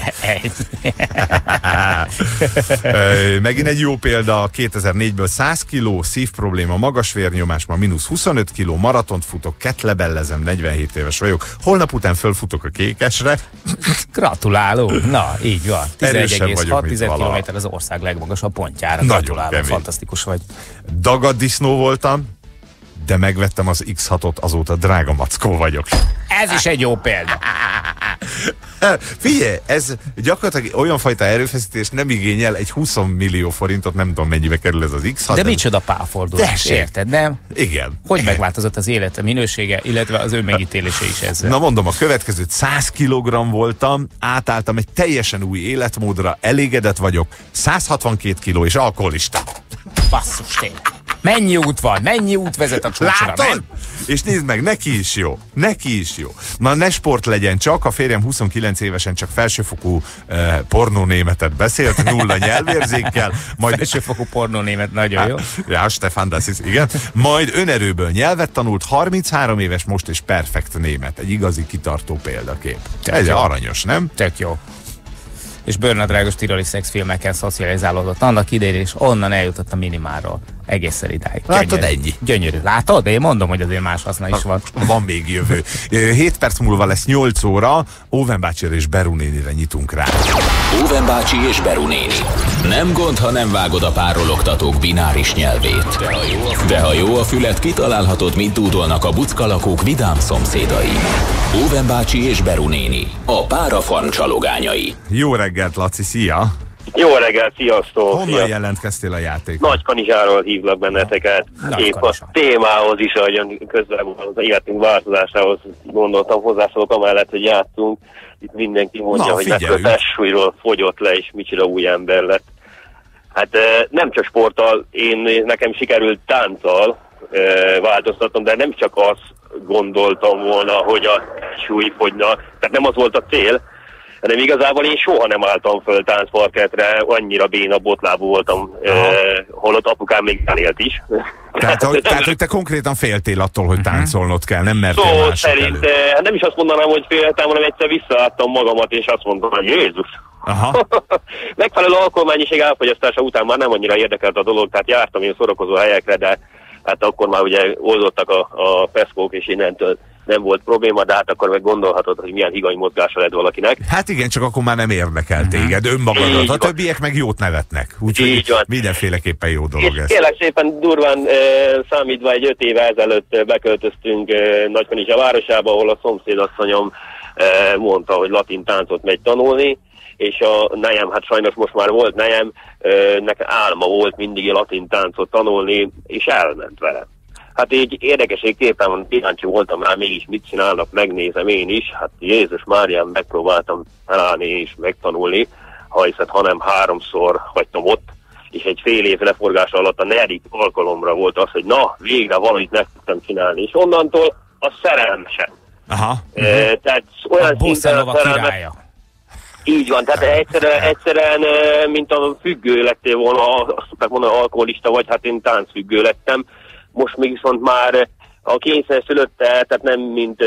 Megint egy jó példa, 2004-ből 100 kiló, szívprobléma, magas vérnyomás, ma -25 kiló, maratont futok, ketlebellezem, 47 éves vagyok. Holnap után fölfutok a Kékesre. Gratuláló! Na, így van. 11,6 km az ország legmagasabb pontja. Gratulálom, fantasztikus vagy. Dagadt disznó voltam, de megvettem az X6-ot, azóta drága mackó vagyok. Ez is egy jó példa. Figyelj, ez gyakorlatilag olyan fajta erőfeszítés nem igényel, egy 20 millió forintot, nem tudom mennyibe kerül ez az X6. De micsoda pálfordulás, érted, nem? Igen. Hogy megváltozott az élete minősége, illetve az ő megítélése is ezzel. Na mondom, a következőt 100 kg voltam, átálltam egy teljesen új életmódra, elégedett vagyok, 162 kg és alkoholista. Basszus, tényleg. Mennyi út van? Mennyi út vezet a csúcsra? Látod? És nézd meg, neki is jó. Neki is jó. Na ne sport legyen csak, a férjem 29 évesen csak felsőfokú pornónémetet beszélt, 0 nyelvérzékkel. Majd... Felsőfokú pornónémet, nagyon jó. Ja, Stefan, das ist, igen. Majd önerőből nyelvet tanult, 33 éves most, és perfekt német. Egy igazi kitartó példakép. Ez aranyos, nem? Tök jó. És Bernard Drágos tiroli szexfilmekkel szocializálódott annak idején, és onnan eljutott a minimálról. Egészen idáig. Látod, ennyi. Gyönyörű. Látod? Én mondom, hogy azért más haszna is van. Van még jövő. 7 perc múlva lesz 8 óra, Óven bácsira és Beru nénire nyitunk rá. Óven bácsi és Beru néni. Nem gond, ha nem vágod a párologtatók bináris nyelvét. De ha jó a fület, kitalálhatod, mit dúdolnak a buckalakók vidám szomszédai. Óven bácsi és Beru néni. A párafarm csalogányai. Jó reggelt, Laci, szia! Jó reggel, sziasztok! Honnan jelentkeztél a játék? Nagykanizsáról hívlak benneteket. Épp a témához is, ahogyan közben az életünk változásához gondoltam, hozzászólok amellett, hogy játszunk. Itt mindenki mondja, hogy mekkora testsúlyról fogyott le, és micsoda új ember lett. Hát nem csak sporttal, nekem sikerült tánccal változtatnom, de nem csak azt gondoltam volna, hogy a súly fogyna, tehát nem az volt a cél, hanem igazából én soha nem álltam föl táncparketre, annyira béna botlábú voltam, holott apukám még elélt is. Tehát, hogy te konkrétan féltél attól, hogy táncolnod kell, nem mertél mások szerint nem is azt mondanám, hogy féltem, hanem egyszer visszaadtam magamat, és azt mondtam, hogy Jézus! Aha. Megfelelő alkoholmennyiség elfogyasztása után már nem annyira érdekelt a dolog, tehát jártam én szórakozó helyekre, de hát akkor már ugye oldottak a peszkók, és innentől nem volt probléma, de hát akkor meg gondolhatod, hogy milyen higany mozgása lett valakinek. Hát igen, csak akkor már nem érdekel téged önmagadat, a többiek meg jót nevetnek. Úgyhogy mindenféleképpen jó dolog ez. Kérlek szépen durván számítva egy 5 éve ezelőtt beköltöztünk Nagykanizsa városába, ahol a szomszédasszonyom mondta, hogy latin táncot megy tanulni, és a nejem, hát sajnos most már volt nejem, nekem álma volt mindig latin táncot tanulni, és elment vele. Hát így érdekességképpen kíváncsi voltam rá, mégis mit csinálnak, megnézem én is. Hát Jézus Márián, megpróbáltam felállni és megtanulni, hanem 3-szor hagytam ott, és egy fél év leforgása alatt a 4. alkalomra volt az, hogy na, végre valamit meg tudtam csinálni, és onnantól a szerelem sem. Aha. Tehát olyan szinten a szerelmet... Így van, tehát egyszerűen, mint a függő lettél volna, azt szokták mondani, alkoholista vagy, hát én táncfüggő lettem. Most még viszont már a kényszer szülötte, tehát nem mint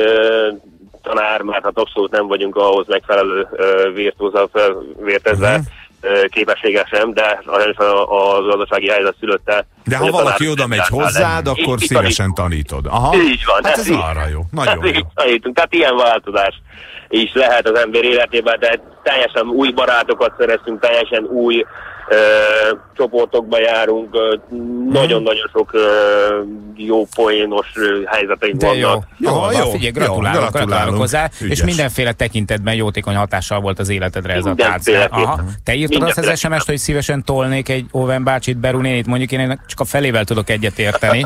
tanár, mert hát abszolút nem vagyunk ahhoz megfelelő virtuózzal felvértezve képességes sem, de az gazdasági helyzet szülötte. De ha valaki oda megy hozzád, akkor szívesen tanítod. Aha. Így van. Hát ez arra jó. Nagyon jó. Tehát ilyen változás is lehet az ember életében, de teljesen új barátokat szereztünk, teljesen új csoportokba járunk, nagyon-nagyon sok jó poénos helyzeteink vannak. Jó, figyelj, gratulálok hozzá, ügyes. És mindenféle tekintetben jótékony hatással volt az életedre ez a tánc. Te írtad azt az SMS-t, hogy szívesen tolnék egy Óven bácsit, Beru nénit, mondjuk én csak a felével tudok egyet érteni.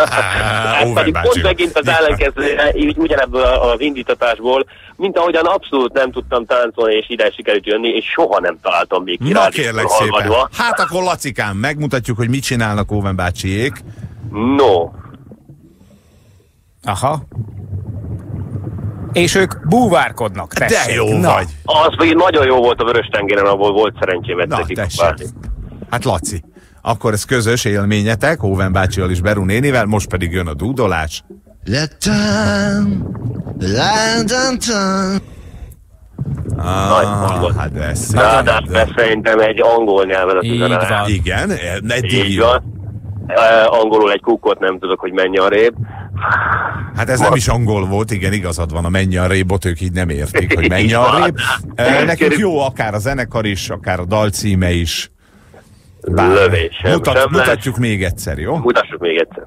Pont megint az ellenkezője, ugyanebből az indítatásból, mint ahogyan abszolút nem tudtam táncolni, és ide sikerült jönni, és soha nem találtam még ki. Na kérlek szépen. Hát akkor Lacikám, megmutatjuk, hogy mit csinálnak Óven bácsiék. No. Aha. És ők búvárkodnak, tessék. De jó vagy. Az pedig nagyon jó volt a Vörös-tengeren, ahol volt szerencsém egyszer. Hát Laci, akkor ez közös élményetek, Óven bácsival és Beru nénivel, most pedig jön a dúdolás. Hát ez szerintem egy angol nyelven az üzenet. Igen, eddig van. Angolul egy kukkot nem tudok, hogy menj arrébb. Hát ez nem is angol volt, igen, igazad van, a menj arrébbot, ők így nem értik, hogy menj arrébb. Nekünk jó akár a zenekar is, akár a dalcíme is. Mutatjuk még egyszer, jó? Mutassuk még egyszer.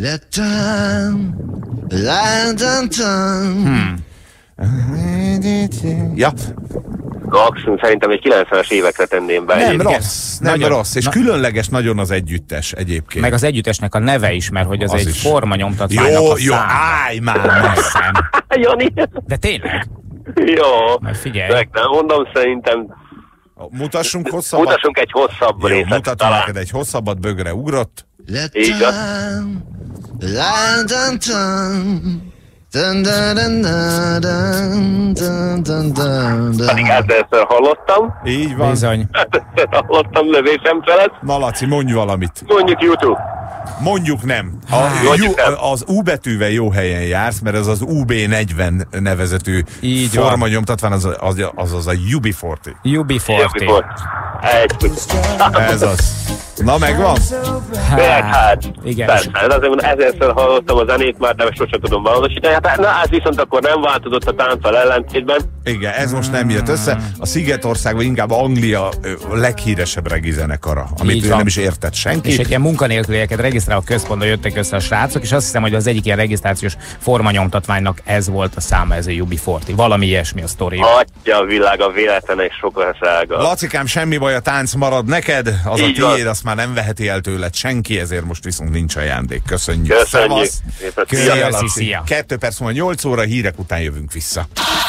Ja. Szerintem egy 90-es évekre tenném be. Nem rossz, és különleges nagyon az együttes egyébként. Meg az együttesnek a neve is, mert hogy az egy formanyomtatványnak a száma. Állj már! Jani! De tényleg? Jó. Majd figyelj. Nem mondom, szerintem... Mutassunk hosszabbat? Mutassunk egy hosszabb részt. Mutatom neked egy hosszabbat, bögre ugrott. Így van. Pedig ezt hallottam. Így van. Bizony. Hallottam lövésem felett. Na Laci, mondj valamit. Mondjuk YouTube. Mondjuk nem. Az U betűvel jó helyen jársz, mert ez az UB40 nevezetű formanyomtatvány, az a UB40. UB40. Ez az. Na, megvan? Hát, igen. persze, azért mondom, ezerszer hallottam a zenét már, de sosem tudom valósítani. Hát, na, ez viszont akkor nem változott a tánccal ellentétben. Igen, ez most nem jött össze. A Szigetország, vagy inkább Anglia leghíresebb regizenekara, amit nem is értett senki. És egy ilyen munkanélkülieket regisztráló központba jöttek össze a srácok, és azt hiszem, hogy az egyik ilyen regisztrációs formanyomtatványnak ez volt a száma, ez a UB40. Valami ilyesmi a sztori. Atya világ, a véletlenek sokasága. Lacikám, semmi baj, a tánc marad neked, az Így a tiéd, van. azt már nem veheti el tőled senki, ezért most viszont nincs ajándék. Köszönjük. Köszönjük. Szia, Szia, Laci. szia. 2 perc múlva 8 óra, hírek után jövünk vissza.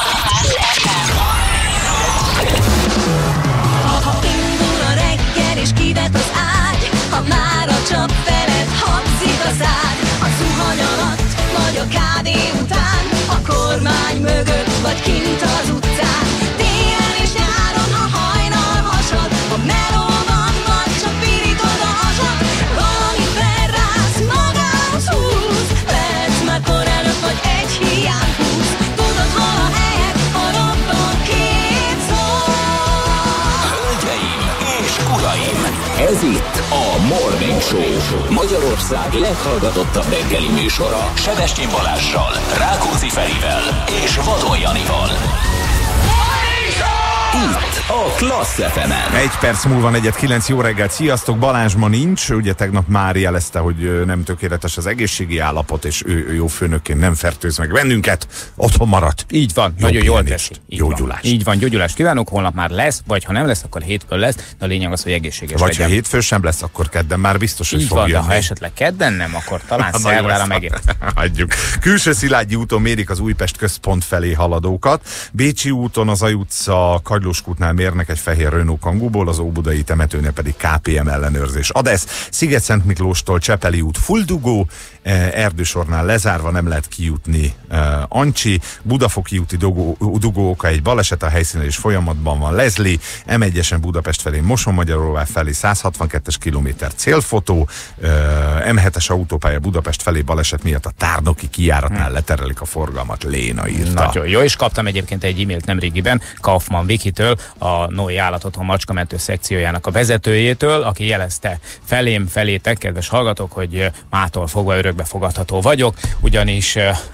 Ha indul a reggel és kivet az ágy, ha már a csap felett hangzik a szád, a zuhany alatt vagy a kávé után, a kormány mögött vagy kint az utcán, télen és nyáron a hajnal hasad, a melóban vagy csak pirítod a hasad, valami felrász, magához húz, lehetsz már korának vagy egy hiány húz, tudod hol a helyed, a robban két szó. Hölgyeim és uraim, ez itt a Morning Show, Magyarország leghallgatottabb reggeli műsora, Sebestyén Balázssal, Rákóczi Ferivel és Vadon Janival. Itt a Klassz FM-en. 1 perc múlva 4:09, jó reggelt, sziasztok, Balázs ma nincs, ugye tegnap már jelezte, hogy nem tökéletes az egészségi állapot, és ő jó főnökként nem fertőz meg bennünket, otthon maradt. Így van, Jó nagyon jól pihenést, teszi. jó gyulást. Így van, gyógyulást kívánok, holnap már lesz, vagy ha nem lesz, akkor hétfőn lesz, de a lényeg az, hogy egészséges Vagy ha legyen. hétfő sem lesz, akkor kedden már biztos, hogy Így fog van, de jönni. ha esetleg kedden nem, akkor talán Na, jó, szerdára ezt megért. hagyjuk. Külső Szilágyi úton mérik az Újpest központ felé haladókat. Bécsi úton az Aj utca Kagylós kútnál mérnek egy fehér Renault Kangúból, az óbudai temetőnél pedig KPM ellenőrzés. Adesz, Sziget-Szent Miklóstól Csepeli út fulldugó, Erdősornál lezárva, nem lehet kijutni Ancsi, Budafoki úti dugó oka egy baleset, a helyszínen is folyamatban van Leslie, M1-esen Budapest felé Mosonmagyaróvár felé 162-es kilométer célfotó, M7-es autópálya Budapest felé baleset miatt a Tárnoki kijáratnál leterelik a forgalmat, Léna írta. Nagyon jó, és kaptam egyébként egy e-mailt nemrégiben Kaufmann Vikitől, a Noé Állatotthon macskamentő szekciójának a vezetőjétől, aki jelezte felétek, kedves hallgatók, hogy mától fogva örökbefogadható vagyok, ugyanis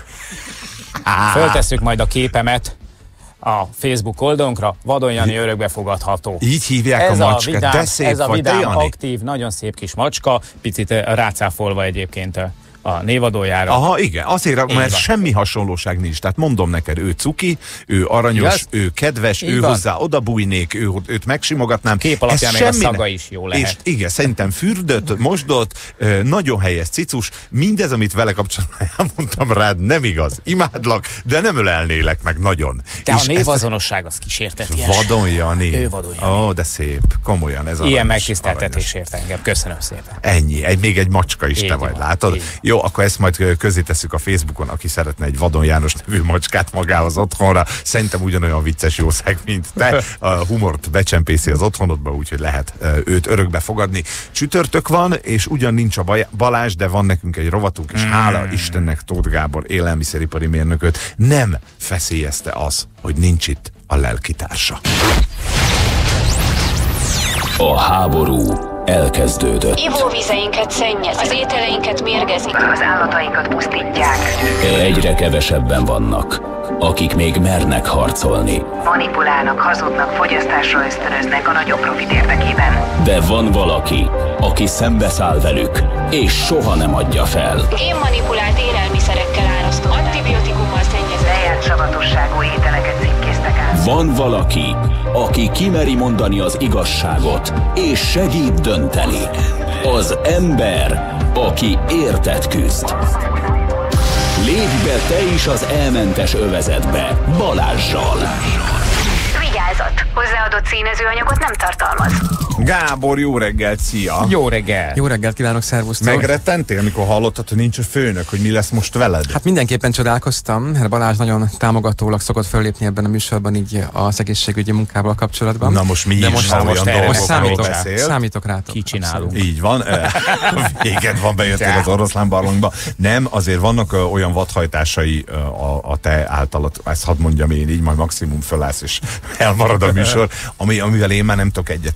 föltesszük majd a képemet a Facebook oldalunkra, Vadon Jani örökbefogadható. Így hívják a macskát, de szép ez a vagy, vidám, te, Jani? aktív, nagyon szép kis macska, picit rácáfolva egyébként a névadójára. Aha, igen, azért, Így mert van. semmi hasonlóság nincs. Tehát mondom neked, ő cuki, ő aranyos, Igaz? ő kedves, Így ő van. hozzá odabújnék, őt megsimogatnám. Kép alapján Ez még a semmi szaga ne- is jó lehet. És igen, szerintem fürdött, mosdott, nagyon helyes cicus, mindez, amit vele kapcsolatban elmondtam rád, nem igaz. Imádlak, de nem ölelnélek meg nagyon. De És a ezt- névazonosság az kísérteties. Vadon Jani. Ő Vadon Jani. Ó, de szép, komolyan ez Ilyen aranyos, megtiszteltetés ért engem. Köszönöm szépen. Ennyi, még egy macska is Így te vagy, van, látod? így. Jó, akkor ezt majd közé tesszük a Facebookon, aki szeretne egy Vadon János nevű macskát magához otthonra. Szerintem ugyanolyan vicces jószág, mint te. A humort becsempészi az otthonodba, úgyhogy lehet őt örökbe fogadni. Csütörtök van, és ugyan nincs a Balázs, de van nekünk egy rovatunk, és hála Istennek Tóth Gábor élelmiszeripari mérnököt nem feszélyezte az, hogy nincs itt a lelkitársa. A háború elkezdődött. Ivóvizeinket szennyez, az ételeinket mérgezik, az állatainkat pusztítják, Egyre kevesebben vannak, akik még mernek harcolni. manipulálnak, hazudnak, fogyasztásra ösztönöznek a nagyobb profit érdekében. De van valaki, aki szembeszáll velük, és soha nem adja fel. Génmanipulált élelmiszerekkel árasztott, antibiotikummal szennyezett, lejárt savatosságú ételeket címkéztek át. Van valaki, aki kimeri mondani az igazságot, és segít dönteni. Az ember, aki érted küzd. Lépj be te is az elmentes övezetbe Balázssal. Vigyázat! Hozzáadott színezőanyagot nem tartalmaz. Gábor, jó reggelt, szia! Jó reggel! Jó reggelt kívánok, szervusztok! Megrettentél, mikor hallottad, hogy nincs a főnök, hogy mi lesz most veled? Hát mindenképpen csodálkoztam, mert Balázs nagyon támogatólag szokott föllépni ebben a műsorban így az egészségügyi munkával kapcsolatban. Na most mi De is most- olyan most erre dolgokról számítok, beszél. számítok rátok. Kicsinálunk. Így van. Véged van, bejöttél az oroszlán barlangba. Nem, azért vannak olyan vadhajtásai a te általad, ezt hadd mondjam én így, majd maximum fölállsz és elmarad a műsor, amivel én már nem tudok egyet érteni. De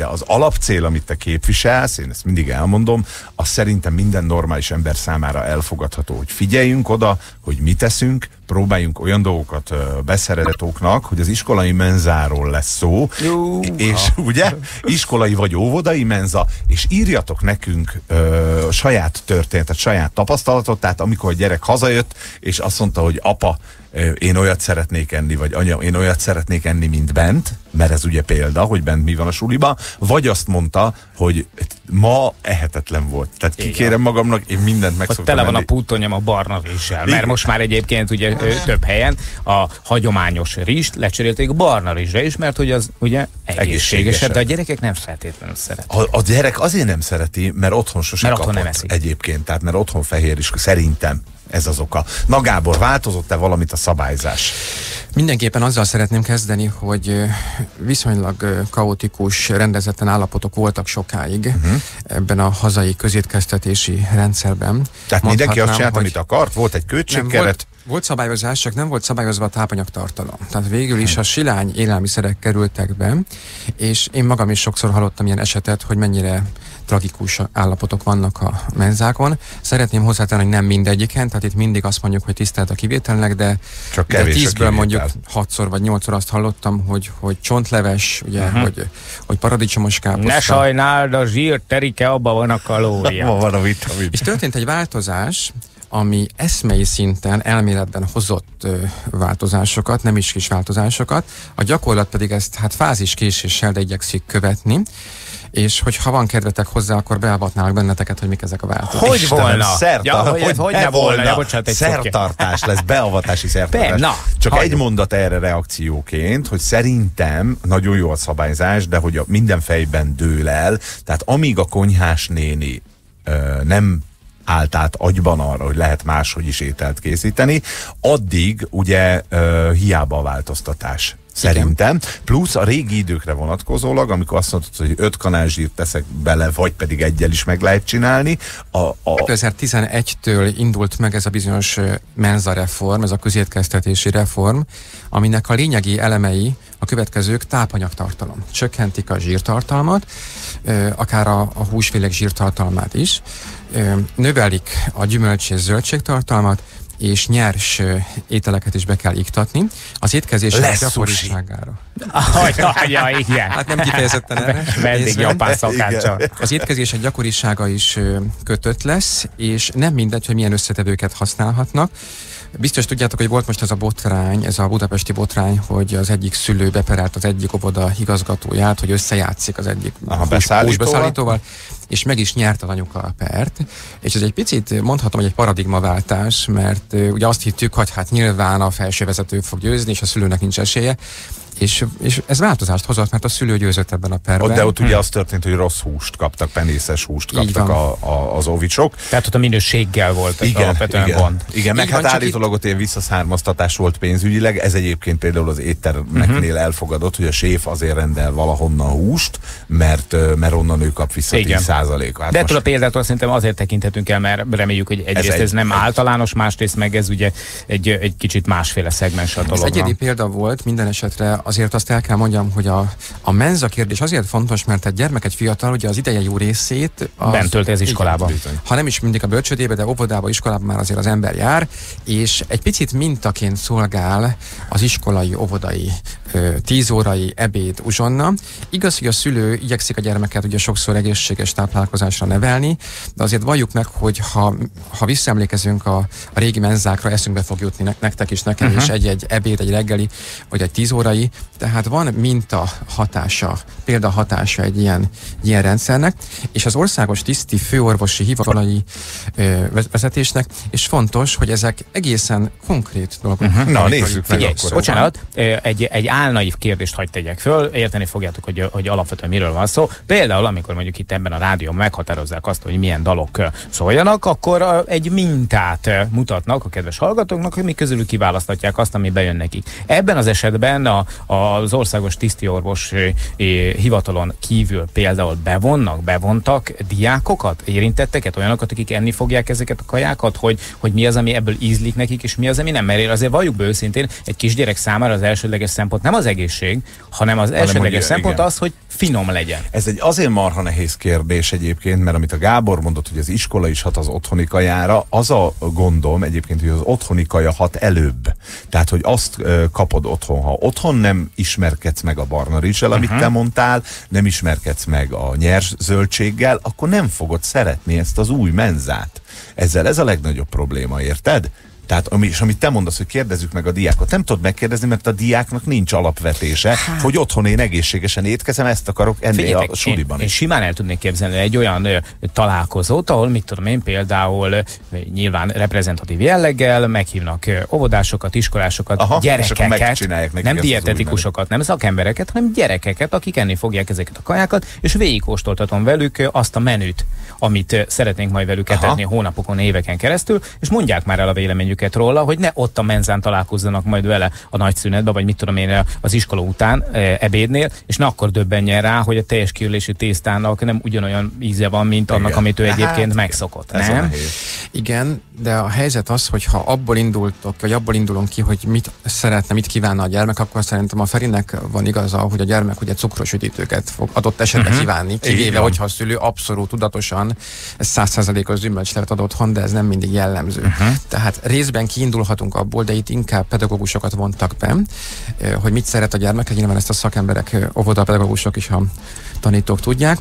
de az alapcél, amit te képviselsz, én ezt mindig elmondom, az szerintem minden normális ember számára elfogadható, hogy figyeljünk oda, hogy mit teszünk, próbáljunk olyan dolgokat beszeretetoknak, hogy az iskolai menzáról lesz szó, és ugye, iskolai vagy óvodai menza, és írjatok nekünk saját történetet, saját tapasztalatot, tehát amikor a gyerek hazajött, és azt mondta, hogy apa, én olyat szeretnék enni, vagy anya, én olyat szeretnék enni, mint bent, mert ez ugye példa, hogy bent mi van a suliba, vagy azt mondta, hogy ma ehetetlen volt. Tehát kikérem magamnak, én mindent meg szoktam tele van enni. a pútonyom a barna rizssel, mert most már egyébként ugye több helyen a hagyományos rizst lecserélték barna rizsre is, mert hogy az ugye egészségesebb, de a gyerekek nem feltétlenül szeretik. A gyerek azért nem szereti, mert otthon sose Mert kapott otthon nem eszik. egyébként, tehát mert otthon fehér is, szerintem ez az oka. Na Gábor, változott-e valamit a szabályzás? Mindenképpen azzal szeretném kezdeni, hogy viszonylag kaotikus, rendezetlen állapotok voltak sokáig ebben a hazai közétkeztetési rendszerben. Tehát mindenki azt csinált, amit akart? Volt egy költségkeret? Volt szabályozás, csak nem volt szabályozva a tápanyagtartalom. Tehát végül is a silány élelmiszerek kerültek be, és én magam is sokszor hallottam ilyen esetet, hogy mennyire tragikus állapotok vannak a menzákon. Szeretném hozzátenni, hogy nem mindegyiken, tehát itt mindig azt mondjuk, hogy tisztelt a kivételnek, de 10-ből mondjuk 6-szor vagy 8-szor azt hallottam, hogy csontleves, ugye, hogy paradicsomos káposzta. Ne sajnáld, a zsír terike, abban van a kalória. Abban van a vitamin. És történt egy változás, ami eszmei szinten, elméletben hozott változásokat, nem is kis változásokat, a gyakorlat pedig ezt hát fáziskéséssel, de igyekszik követni, és hogyha van kedvetek hozzá, akkor beavatnálok benneteket, hogy mik ezek a változások. Hogy volna? Hogy volna? Szertartás lesz, beavatási szertartás. Csak egy mondat erre reakcióként, hogy szerintem nagyon jó a szabályzás, de hogy minden fejben dől el, tehát amíg a konyhás néni nem állt át agyban arra, hogy lehet máshogy is ételt készíteni, addig ugye hiába a változtatás. Szerintem. Plusz a régi időkre vonatkozólag, amikor azt mondtad, hogy 5 kanál zsírt teszek bele, vagy pedig egyel is meg lehet csinálni. 2011-től indult meg ez a bizonyos menza reform, ez a közétkeztetési reform, aminek a lényegi elemei a következők: tápanyagtartalom. Csökkentik a zsírtartalmat, akár a húsfélek zsírtartalmát is, növelik a gyümölcs és zöldségtartalmat, és nyers ételeket is be kell iktatni. Az étkezés gyakoriságára. Igen. Hát nem kifejezetten erre. Vendég japán szakácsa. Az étkezések gyakorisága is kötött lesz, és nem mindegy, hogy milyen összetevőket használhatnak. Biztos tudjátok, hogy volt most ez a botrány, ez a budapesti botrány, hogy az egyik szülő beperelt az egyik óvoda igazgatóját, hogy összejátszik az egyik húsbeszállítóval, és meg is nyert az anyuka a pert. És ez egy picit mondhatom, hogy egy paradigmaváltás, mert ugye azt hittük, hogy hát nyilván a felsővezető fog győzni, és a szülőnek nincs esélye. És ez változást hozott, mert a szülő győzött ebben a perben. De ott ugye az történt, hogy rossz húst kaptak, penészes húst kaptak az ovicsok. Tehát ott a minőséggel volt ez alapvetően gond. Igen, meg hát állítólag ott ilyen visszaszármaztatás volt pénzügyileg. Ez egyébként például az éttermeknél elfogadott, hogy a séf azért rendel valahonnan húst, mert onnan ő kap vissza 10%-ot. Hát de ettől a példától szerintem azért tekinthetünk el, mert reméljük, hogy egyrészt ez nem általános, másrészt meg ez ugye egy kicsit másféle szegmens a dologra. Ez egyedi példa volt, minden esetre azért azt el kell mondjam, hogy a menza kérdés azért fontos, mert egy gyermek, egy fiatal, ugye az ideje jó részét bent tölti az iskolába. Ha nem is mindig a bölcsődébe, de óvodába, iskolában már azért az ember jár, és egy picit mintaként szolgál az iskolai, óvodai 10 órai ebéd uzsonna. Igaz, hogy a szülő igyekszik a gyermeket ugye sokszor egészséges táplálkozásra nevelni, de azért valljuk meg, hogy ha visszaemlékezünk a régi menzákra, eszünkbe fog jutni nektek is, nekem is egy ebéd, egy reggeli, vagy egy 10 órai, tehát van minta hatása, példa hatása egy ilyen rendszernek, és az országos tiszti főorvosi hivatalai vezetésnek, és fontos, hogy ezek egészen konkrét dolgok. Na, nézzük meg akkor. Bocsánat, egy álnaív kérdést hagy tegyek föl, érteni fogjátok, hogy alapvetően miről van szó. Például, amikor mondjuk itt ebben a rádión meghatározzák azt, hogy milyen dalok szóljanak, akkor egy mintát mutatnak a kedves hallgatóknak, hogy mi közülük kiválasztatják azt, ami bejön nekik. Ebben az esetben az országos tisztiorvos hivatalon kívül például bevontak diákokat, érintetteket, olyanokat, akik enni fogják ezeket a kajákat, hogy mi az, ami ebből ízlik nekik, és mi az, ami nem. Mert azért valljuk be őszintén, egy kisgyerek számára az elsődleges szempont nem nem az egészség, hanem az elsődleges szempont az, hogy finom legyen. Ez egy azért marha nehéz kérdés egyébként, mert amit a Gábor mondott, hogy az iskola is hat az otthoni kajára, az a gondom egyébként, hogy az otthoni kaja hat előbb. Tehát, hogy azt kapod otthon. Ha otthon nem ismerkedsz meg a barna rizssel, amit te mondtál, nem ismerkedsz meg a nyers zöldséggel, akkor nem fogod szeretni ezt az új menzát. Ezzel ez a legnagyobb probléma, érted? Tehát amit te mondasz, hogy kérdezzük meg a diákot, nem tudod megkérdezni, mert a diáknak nincs alapvetése, hogy otthon én egészségesen étkezem, ezt akarok enni a suliban én simán el tudnék képzelni egy olyan találkozót, ahol mit tudom én, például nyilván reprezentatív jelleggel meghívnak óvodásokat, iskolásokat, gyerekeket, nem dietetikusokat, nem szakembereket, hanem gyerekeket, akik enni fogják ezeket a kajákat, és végigkóstoltatom velük azt a menüt, amit szeretnénk majd velük etetni hónapokon, éveken keresztül, és mondják már el a véleményüket róla, hogy ne ott a menzán találkozzanak majd vele a nagy szünetbe, vagy mit tudom én az iskola után ebédnél, és ne akkor döbbenjen rá, hogy a teljes kiürlési tésztának nem ugyanolyan íze van, mint annak, amit ő egyébként megszokott. Nem? Igen, de a helyzet az, hogy ha abból indultok, vagy abból indulunk ki, hogy mit szeretne, mit kívánna a gyermek, akkor szerintem a Ferinek van igaza, hogy a gyermek ugye cukros üdítőket fog adott esetben kívánni, kivéve, hogyha a szülő abszolút tudatosan 100%-os gyümölcslevet ad otthon, de ez nem mindig jellemző. Tehát részben kiindulhatunk abból, de itt inkább pedagógusokat vontak be, hogy mit szeret a gyermek, nyilván ezt a szakemberek, óvodapedagógusok is, ha tanítók tudják.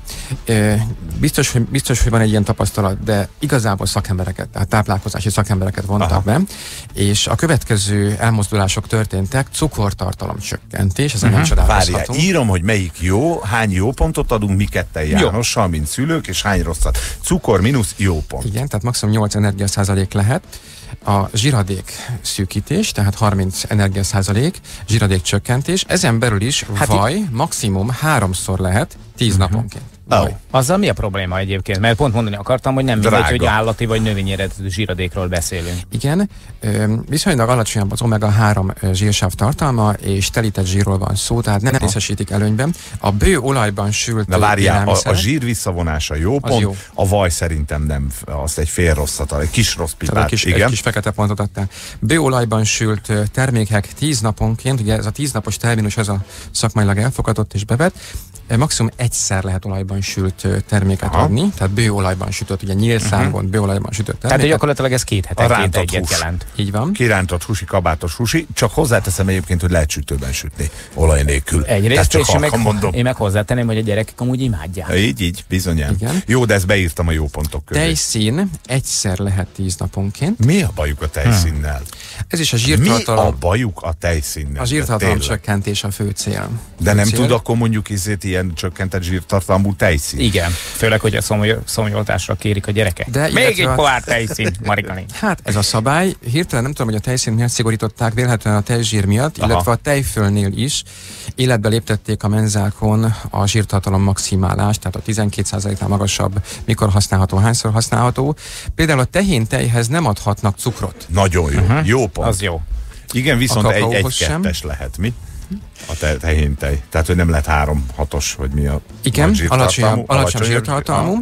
Biztos, hogy van egy ilyen tapasztalat, de igazából szakembereket, tehát táplálkozási szakembereket vontak be, és a következő elmozdulások történtek, cukortartalom csökkentés, ezen nem csodálkozhatunk. Várjál, írom, hogy melyik jó, hány jó pontot adunk mi ketten Jánossal, mint szülők, és hány rosszat. Cukor mínusz jó pont. Igen, tehát maximum 8 energiaszázalék lehet. A zsiradék szűkítés, tehát 30 energiaszázalék, zsiradék csökkentés, ezen belül is vaj maximum 3-szor lehet 10 naponként. Azzal mi a probléma egyébként? Mert pont mondani akartam, hogy nem mindegy, hogy állati vagy növényi eredetű zsiradékról beszélünk. Igen, viszonylag alacsonyabb az omega-3 zsírsav tartalma, és telített zsírról van szó, tehát nem részesítik előnyben. A bő olajban sült a zsír visszavonása jó pont, jó. A vaj szerintem nem, azt egy fél rosszat, egy kis rossz pipát. Egy kis fekete pontot adtál. Bő olajban sült termékek 10 naponként, ugye ez a 10 napos terminus, ez a szakmailag elfogadott és bevett, maximum egyszer lehet olajban sült terméket adni, tehát bőolajban sütött, ugye nyílt szárgon bőolajban sütött terméket. Tehát gyakorlatilag ez 2 hetenként egyet jelent. Így van. Kirántott húsi, kabátos húsi, csak hozzáteszem egyébként, hogy lehet sütőben sütni, olaj nélkül. Egyrészt, és én meg hozzátenném, hogy a gyerekek amúgy imádják. Így, bizonyán. Igen. Jó, de ezt beírtam a jó pontok közé. Tejszín egyszer lehet 10 naponként. Mi a bajuk a tejszínnel? Ez is a zsírtartalom. Mi a bajuk a tejszínnel? A zsírtartalom csökkentés a fő cél. De nem tud akkor mondjuk ilyen csökkentett zsírtartalmú tejszín? Igen, főleg, hogy a szomjoltásra kérik a gyerekek. De még egy pohár tejszín, Marikani. Hát ez a szabály. Hirtelen nem tudom, hogy a tejszínt miért szigorították, vélhetően a tejzsír miatt, illetve a tejfölnél is életbe léptették a menzákon a zsírtartalom maximálást, tehát a 12%-nál magasabb, mikor használható, hányszor használható. Például a tehén-tejhez nem adhatnak cukrot. Nagyon jó, jó pont. Az jó. Igen, viszont egy-kettes lehet, mi? A tehén-tej. Tehát, hogy nem lehet 3-6-os, vagy mi a igen, alacsonyabb zsírtartalmú.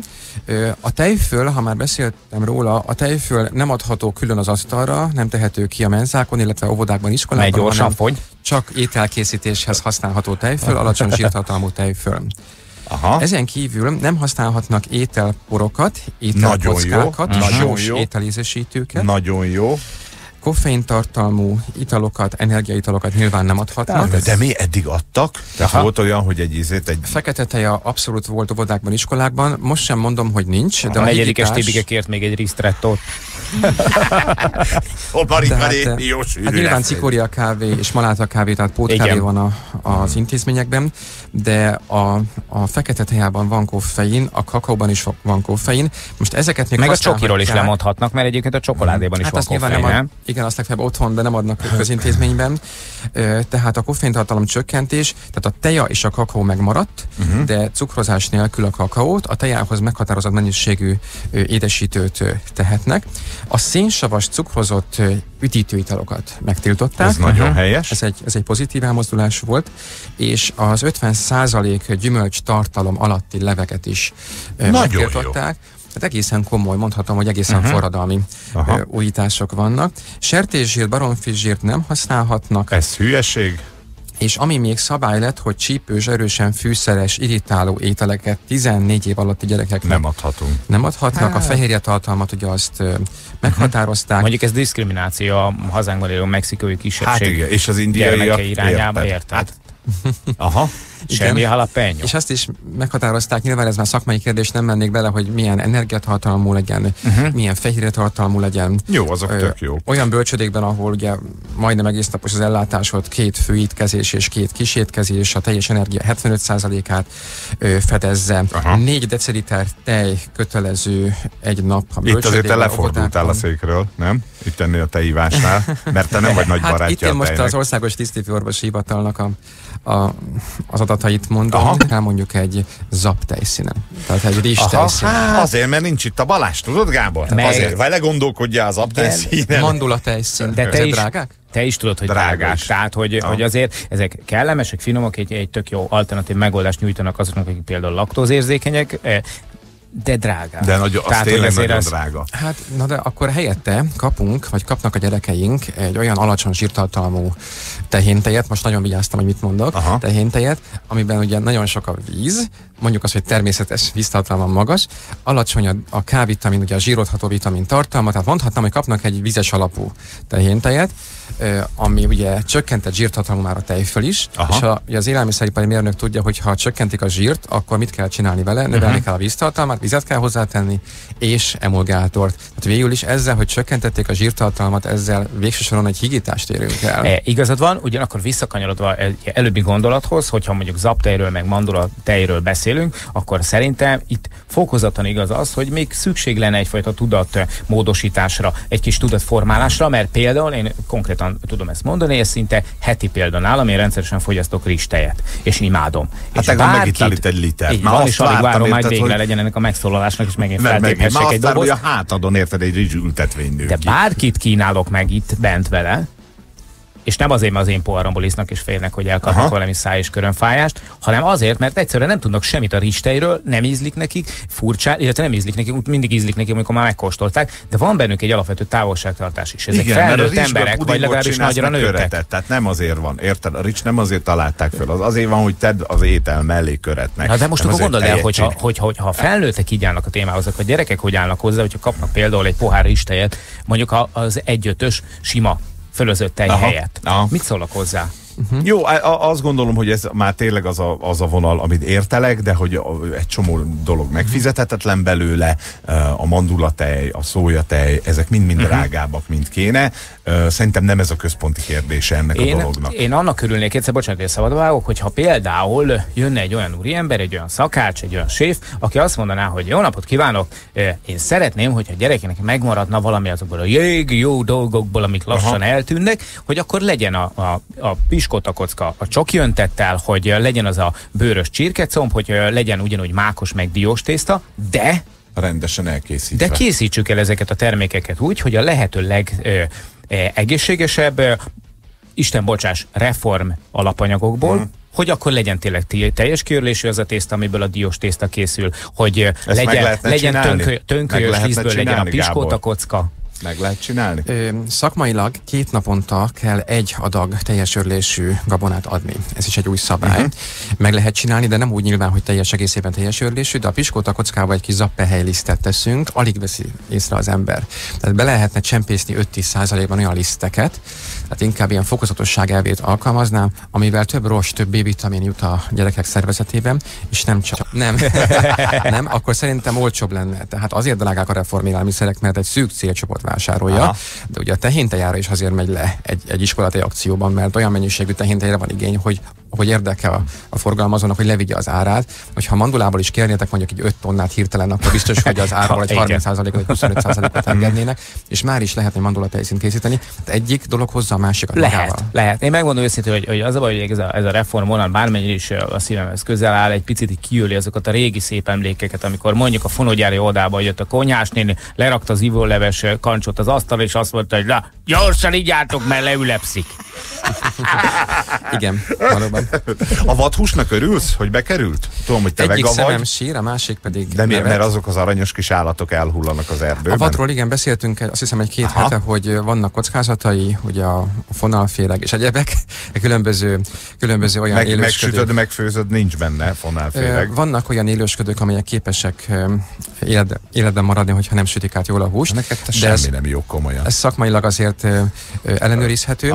A tejföl, ha már beszéltem róla, a tejföl nem adható külön az asztalra, nem tehető ki a menzákon, illetve óvodákban, iskolában, mert gyorsan fogy. Csak ételkészítéshez használható tejföl, alacsony zsírtartalmú tejföl. Ezen kívül nem használhatnak ételporokat, ételkockákat, sós ételízesítőket. Nagyon jó. Koffeintartalmú italokat, energiaitalokat nyilván nem adhatnak. De mi eddig adtak? Tehát volt olyan, hogy egy fekete teja abszolút volt óvodákban, iskolákban. Most sem mondom, hogy nincs. De a negyedikes Tibike kért még egy ristrettót. Hát nyilván cikória kávé és maláta kávé, tehát pótkávé van az intézményekben, de a fekete tejában van koffein, a kakaóban is van koffein. Most ezeket még meg a csokiról is lemondhatnak, mert egyébként a csokoládéban is van koffein. Igen, azt legfeljebb otthon, de nem adnak közintézményben. Tehát a koffeintartalom csökkentés, tehát a teja és a kakaó megmaradt, de cukrozás nélkül a kakaót, a tejához meghatározott mennyiségű édesítőt tehetnek. A szénsavas cukrozott üdítőitalokat megtiltották. Ez nagyon helyes. Ez egy pozitív elmozdulás volt, és az 50% gyümölcs tartalom alatti leveket is megtiltották. Tehát egészen komoly, mondhatom, hogy egészen forradalmi újítások vannak. Sertészsírt, baromfizsírt nem használhatnak. Ez hülyeség? És ami még szabály lett, hogy csípős, erősen fűszeres, irritáló ételeket 14 év alatti gyerekeknek nem adhatunk. Nem adhatnak, a fehérje tartalmat ugye azt meghatározták. Mondjuk ez diszkrimináció a hazánkban élő mexikói kisebbség. Hát igen, és az indiaiak irányába, érted? Hát, aha. Semmi jalapeno. És azt is meghatározták, nyilván ez már szakmai kérdés, nem mennék bele, hogy milyen energiatartalmú legyen, milyen fehérjetartalmú legyen. Jó, azok tök jó. Olyan bölcsödékben, ahol ugye majdnem egész napos az ellátásod, 2 főétkezés és 2 kisétkezés, a teljes energia 75%-át fedezze. 4 deciliter tej kötelező egy nap a bölcsödékben. Itt azért te lefordultál a székről, nem? Itt ennél a tejívásnál, mert te nem vagy nagy barátja itt én most az Országos Tisztifőorvosi Hivatalnak az adatait mondom, mondjuk egy zap tejszínen. Tehát egy rizs tejszínen. Azért, mert nincs itt a Balázs, tudod, Gábor? Azért, vele gondolkodjál az zap tejszínen. Mandula tejszín. De te is, drágák? Te is tudod, hogy drágák. Tehát, hogy azért ezek kellemesek, finomok, egy tök jó alternatív megoldást nyújtanak azoknak, akik például laktózérzékenyek, de drága. De az tényleg nagyon drága. Hát, na de akkor helyette kapnak a gyerekeink egy olyan alacsony zsírtartalmú tehéntejet, most nagyon vigyáztam, hogy mit mondok, tehéntejet, amiben ugye nagyon sok a víz, mondjuk azt, hogy természetes víztartalma magas, alacsony a K-vitamin, ugye a zsíroldható vitamin tartalma, tehát mondhatnám, hogy kapnak egy vízes alapú tehéntejet, ami ugye csökkentett zsírtartalmú már a tejföl is, és ugye az élelmiszeripari mérnök tudja, hogy ha csökkentik a zsírt, akkor mit kell csinálni vele, növelni kell a víztartalmát, vizet kell hozzátenni, és emulgátort. Tehát végül is ezzel, hogy csökkentették a zsírtartalmat, ezzel végső soron egy higítást érünk el. Igazad van, ugyanakkor visszakanyarodva előbbi gondolathoz, hogyha mondjuk zaptejről meg mandula tejről beszélünk, akkor szerintem itt fokozottan igaz az, hogy még szükség lenne egyfajta tudatmódosításra, egy kis tudatformálásra, mert például én konkrétan tudom ezt mondani, ez szinte heti példa nálam, én rendszeresen fogyasztok rizstejet, és imádom. Hát tegnap megittál itt egy litert. Így van, és alig várom, majd végre legyen ennek a megszólalásnak, és megint feltéphessek egy dobozt. Hogy a hátadon érted egy rizsültetvény nő. De bárkit kínálok meg itt bent vele, és nem azért, mert az én poharamból isznak és félnek, hogy elkapnak valami száj- és körömfájást, hanem azért, mert egyszerűen nem tudnak semmit a rizstejről, nem ízlik nekik, furcsán, illetve nem ízlik nekik, mindig ízlik nekik, amikor már megkóstolták, de van bennük egy alapvető távolságtartás is. Ezek felnőtt emberek, vagy legalábbis nagyra nőttek. Tehát nem azért van, érted? A rics nem azért találták föl, az azért van, hogy tedd az étel mellé köretnek. Na de most akkor gondold el, hogyha felnőttek így állnak a témához, akkor a gyerekek hogy állnak hozzá, hogyha kapnak például egy pohár rizstejet, mondjuk az 1/5-ös sima fölözött tej helyett. Mit szólok hozzá? Jó, azt gondolom, hogy ez már tényleg az a vonal, amit értelek, de hogy egy csomó dolog megfizethetetlen belőle, a mandulatej, a szójatej, ezek mind drágábbak, mint kéne. Szerintem nem ez a központi kérdése ennek a dolognak. Én annak örülnék, egyszer, bocsánat, hogy szabadba vágok, hogyha például jönne egy olyan úriember, egy olyan szakács, egy olyan séf, aki azt mondaná, hogy jó napot kívánok, én szeretném, hogyha a gyerekeknek megmaradna valami azokból a jó dolgokból, amik lassan eltűnnek, hogy akkor legyen a piskótakocka a csoki öntettel, hogy legyen az a bőrös csirkecomb, hogy legyen ugyanúgy mákos meg diós tészta, de rendesen elkészítve. De készítsük el ezeket a termékeket úgy, hogy a lehető legegészségesebb, Isten bocsáss, reform alapanyagokból, hogy akkor legyen tényleg teljes kiörlésű az a tészta, amiből a diós tészta készül, hogy legyen tönkölyös vízből legyen a piskótakocka. Meg lehet csinálni? Szakmailag 2 naponta kell 1 adag teljes örlésű gabonát adni. Ez is egy új szabály. Meg lehet csinálni, de nem úgy nyilván, hogy teljes egészében teljes örlésű, de a piskótakockába egy kis zappehely-lisztet teszünk, alig veszi észre az ember. Tehát be lehetne csempészni 5-10%-ban olyan liszteket, tehát inkább ilyen fokozatosság elvét alkalmaznám, amivel több rost, több B-vitamin jut a gyerekek szervezetében, és nem csak. Nem, akkor szerintem olcsóbb lenne. Tehát azért drágák a reformélelmiszerek, mert egy szűk célcsoport vásárolja, de ugye a tehéntejára is azért megy le egy iskolatei akcióban, mert olyan mennyiségű tehéntejére van igény, hogy érdekel a forgalmazónak, hogy levigye az árát. Hogyha mandulából is kérnétek mondjuk egy 5 tonnát hirtelen, akkor biztos, hogy az árból egy 30%-ot vagy 25%-ot engednének, és már is lehetne mandulatejszínt készíteni. Tehát egyik dolog hozza a másikat magával. Lehet. Én megmondom őszintén, hogy az a baj, hogy ez a reform vonal bármennyire is a szívemhez közel áll, egy picit kiöli azokat a régi szép emlékeket, amikor mondjuk a fonógyári oldalba jött a konyhás néni, lerakta az ivóleves kancsot az asztalra, és azt mondta, hogy gyorsan igyátok, mert leülepszik. Igen, valóban. A vadhúsnak örülsz, hogy bekerült? Tudom, hogy te Egyik vega vagy. szemem sír, a másik pedig De miért? nevet. Mert azok az aranyos kis állatok elhullanak az erdőben? A vadról igen, beszéltünk azt hiszem egy-két hete, hogy vannak kockázatai, ugye a fonálféreg és egyebek, különböző olyan élősködők. Megsütöd, megfőzöd, nincs benne fonálféreg. Vannak olyan élősködők, amelyek képesek életben maradni, hogyha nem sütik át jól a húst. Neked semmi nem jó komolyan. Ez szakmailag azért ellenőrizhető.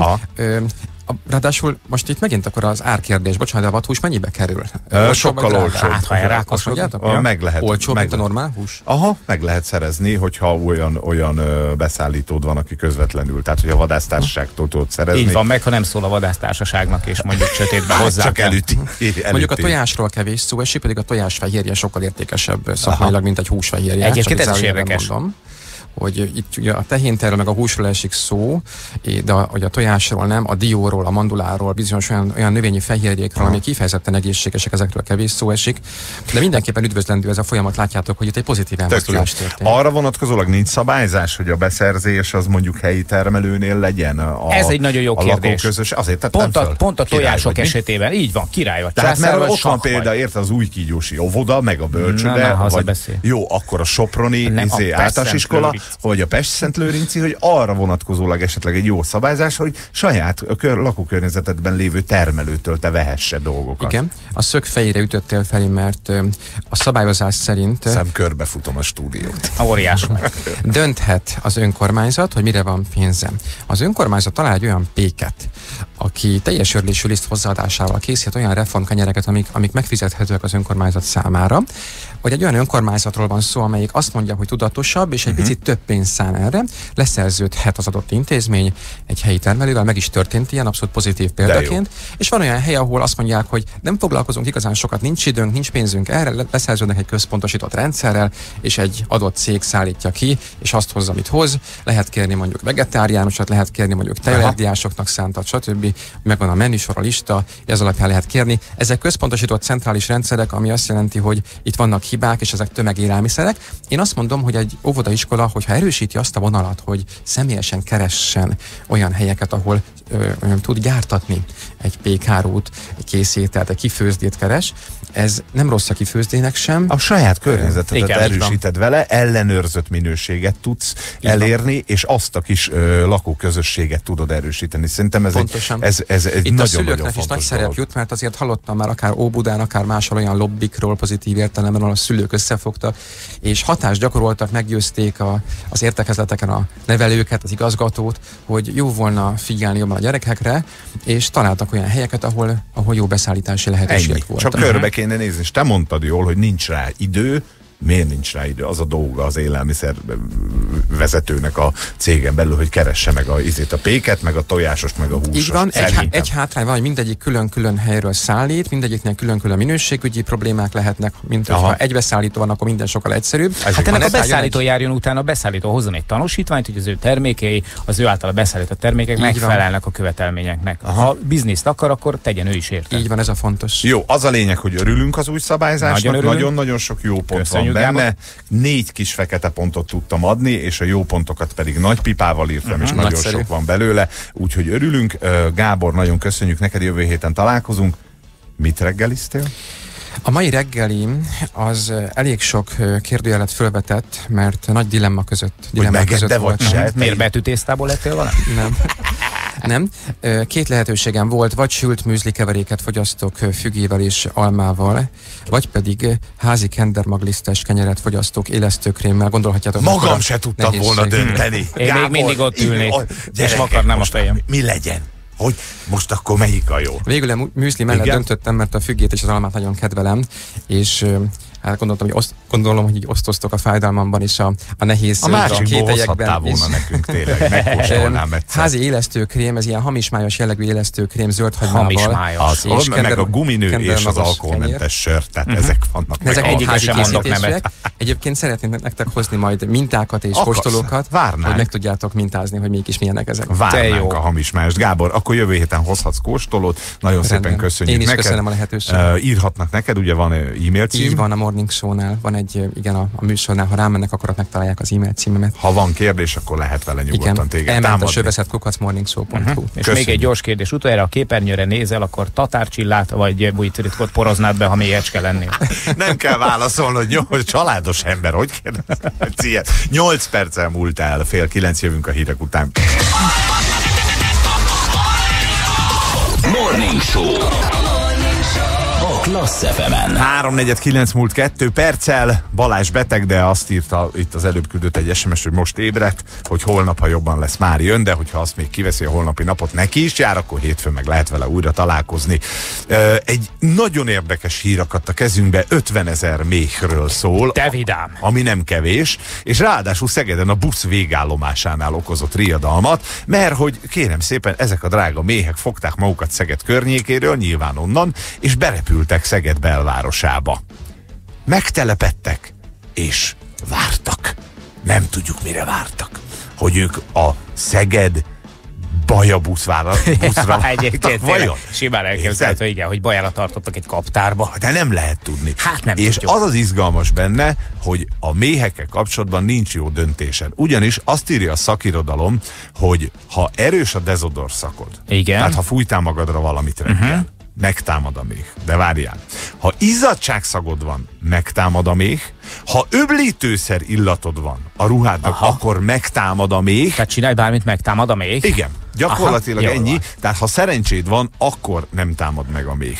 Ráadásul most itt megint akkor az árkérdés, bocsánat, de a vadhús mennyibe kerül? Sokkal olcsóbb. Hát, ha rákosodjátok? Meg lehet. Olcsóbb, mint a normál hús? Aha, meg lehet szerezni, hogyha olyan beszállítód van, aki közvetlenül, tehát hogy a vadásztársaságtól tudod szerezni. Így van, meg ha nem szól a vadásztársaságnak, és mondjuk sötétbe hozzá. Csak elüti. Mondjuk a tojásról kevés szó esik, pedig a tojásfehérje sokkal értékesebb szakmailag, mint egy húsfehérje. Egyébként ez is érdekes. Mondom, hogy itt ugye a tehénterről meg a húsról esik szó, de hogy a tojásról nem, a dióról, a manduláról, bizonyos olyan növényi fehérjékről, ami kifejezetten egészségesek, ezekről kevés szó esik. De mindenképpen üdvözlendő ez a folyamat, látjátok, hogy itt egy pozitív elmozdulás történik. Arra vonatkozólag nincs szabályzás, hogy a beszerzés az mondjuk helyi termelőnél legyen? Ez egy nagyon jó kérdés. Azért pont a tojások esetében, így van, király vagy. Tehát mert ott van például, érte az újkígyósi óvoda, meg a bölcsőde, jó, akkor a soproni általános iskola, vagy a Pest-Szentlőrinci, hogy arra vonatkozólag esetleg egy jó szabályzás, hogy saját lakókörnyezetedben lévő termelőtől te vehesse dolgokat. Igen, a szögfejére ütöttél felé, mert a szabályozás szerint... Körbefutom a stúdiót. Óriás meg. Dönthet az önkormányzat, hogy mire van pénzem. Az önkormányzat talál egy olyan péket, aki teljes örlésű liszt hozzáadásával készít olyan reformkenyereket, amik megfizethetőek az önkormányzat számára, vagy egy olyan önkormányzatról van szó, amelyik azt mondja, hogy tudatosabb, és egy picit több pénzt szán erre, leszerződhet az adott intézmény egy helyi termelővel, meg is történt ilyen, abszolút pozitív példaként, és van olyan hely, ahol azt mondják, hogy nem foglalkozunk igazán sokat, nincs időnk, nincs pénzünk erre, leszerződnek egy központosított rendszerrel, és egy adott cég szállítja ki, és azt hozza, amit hoz. Lehet kérni mondjuk vegetáriánusat, lehet kérni mondjuk tejallergiásoknak szántat, stb. Megvan a menüsor, a lista, ez alapján lehet kérni. Ezek központosított centrális rendszerek, ami azt jelenti, hogy itt vannak hibák, és ezek tömegélelmiszerek. Én azt mondom, hogy egy óvodaiskola, hogyha erősíti azt a vonalat, hogy személyesen keressen olyan helyeket, ahol tud gyártatni egy pékárút, egy készételt, egy kifőzdét keres, ez nem rossz a kifőzdének sem. A saját környezetedet erősíted vele, ellenőrzött minőséget tudsz elérni, és azt a kis lakóközösséget tudod erősíteni. Szerintem ez egy itt nagyon-nagyon a szülőknek fontos is nagy szerep dolog. jut, mert azért hallottam már akár Óbudán, akár máshol olyan lobbikról pozitív értelemben, ahol a szülők összefogtak, és hatást gyakoroltak, meggyőzték az értekezleteken a nevelőket, az igazgatót, hogy jó volna figyelni jobban a gyerekekre, és találtak olyan helyeket, ahol jó beszállítási lehetőségek voltak. Csak körbe kéne nézni, és te mondtad jól, hogy nincs rá idő. Miért nincs rá idő? Az a dolga az élelmiszer vezetőnek a cégen belül, hogy keresse meg a péket, meg a tojásost, meg a húsost. Így van, egy hátrány van, hogy mindegyik külön-külön helyről szállít, mindegyiknél külön-külön minőségügyi problémák lehetnek, mint hogyha egy beszállító van, akkor minden sokkal egyszerűbb. Hát ennek a beszállító járjon utána, a beszállító hozzon egy tanúsítványt, hogy az ő termékei, az ő által beszállított termékek megfelelnek a követelményeknek. Ha bizniszt akar, akkor tegyen ő is érte. Így van, ez a fontos. Jó, az a lényeg, hogy örülünk az új szabályzásnak, nagyon-nagyon sok jó pont van benne. 4 kis fekete pontot tudtam adni, és a jó pontokat pedig nagy pipával írtam, és nagyon sok van belőle, úgyhogy örülünk. Gábor, nagyon köszönjük neked, jövő héten találkozunk. Mit reggeliztél? A mai reggelim az elég sok kérdőjelet fölvetett, mert nagy dilemma között volt. Miért betűtésztából lettél valami? Nem. 2 lehetőségem volt, vagy sült műzli keveréket fogyasztok fügével és almával, vagy pedig házi kendermaglisztes kenyeret fogyasztok élesztőkrémmel. Gondolhatjátok. Magam se tudtam volna dönteni. Én még mindig ott ülnék, és vakarnám a fejem. Mi legyen? Hogy most akkor melyik a jó? Végül a műzli mellett döntöttem, mert a fügét és az almát nagyon kedvelem, és hát gondolom, hogy így osztoztok a fájdalmamban is a nehéz másikból hozhattál volna nekünk tényleg, megkóstolnám egyszer. Házi élesztőkrém, ez ilyen hamismájos jellegű élesztőkrém zöldhagymával. Meg a guminő és az alkoholmentes sör, tehát ezek vannak. Ezek házi készítések. Egyébként szeretnék nektek hozni majd mintákat és kóstolókat, hogy meg tudjátok mintázni, hogy mégis milyenek ezek. Várnánk a hamismást. Gábor, akkor jövő héten hozhatsz kóstolót. Nagyon szépen köszönjük neked. Én is köszönöm a lehetőséget. Írhatnak neked, ugye van e-mail cím? Így van, a Morning Show-nál van egy, igen, a műsornál, ha rámennek, akkor ott megtalálják az e-mail címemet. Ha van kérdés, akkor lehet vele nyugodtan téged támadni. morningshow.hu. És még egy gyors kérdés, utoljára a képernyőre nézel, akkor tatárcsillát vagy bújtiritkot poroznád be, ha mélyecske lennél. Nem kell válaszolnod, hogy családos ember, hogy kérdez? 8 perccel múlt el, 8:30 jövünk a hírek után. Morning Show a Klassz FM-en. 3:49 múlt 2 perccel. Balázs beteg, de azt írta, itt az előbb küldött egy SMS, hogy most ébredt, hogy holnap, ha jobban lesz, már jön, de hogyha azt még kiveszi a holnapi napot, neki is jár, akkor hétfőn meg lehet vele újra találkozni. Egy nagyon érdekes hír akadt a kezünkbe, 50 000 méhről szól. Te vidám. Ami nem kevés, és ráadásul Szegeden a busz végállomásánál okozott riadalmat, mert hogy kérem szépen, ezek a drága méhek fogták magukat Szeged környékéről, nyilván onnan, és berepültek Szeged belvárosába. Megtelepedtek, és vártak. Nem tudjuk, mire vártak. Hogy ők a Szeged Baja buszra vajon? Simán elképzelhető, igen, hogy bajára tartottak egy kaptárba. De nem lehet tudni. Hát nem és tudjuk. az az izgalmas benne, hogy a méhekkel kapcsolatban nincs jó döntésed. Ugyanis azt írja a szakirodalom, hogy ha erős a dezodor szakod, igen. tehát ha fújtál magadra valamit reggel, megtámad a méh. De várjál, ha izzadságszagod van, megtámad a méh, ha öblítőszer illatod van a ruhádnak, akkor megtámad a méh. Tehát csinálj bármit, megtámad a méh? Igen, gyakorlatilag ennyi. Van. Tehát ha szerencséd van, akkor nem támad meg a méh.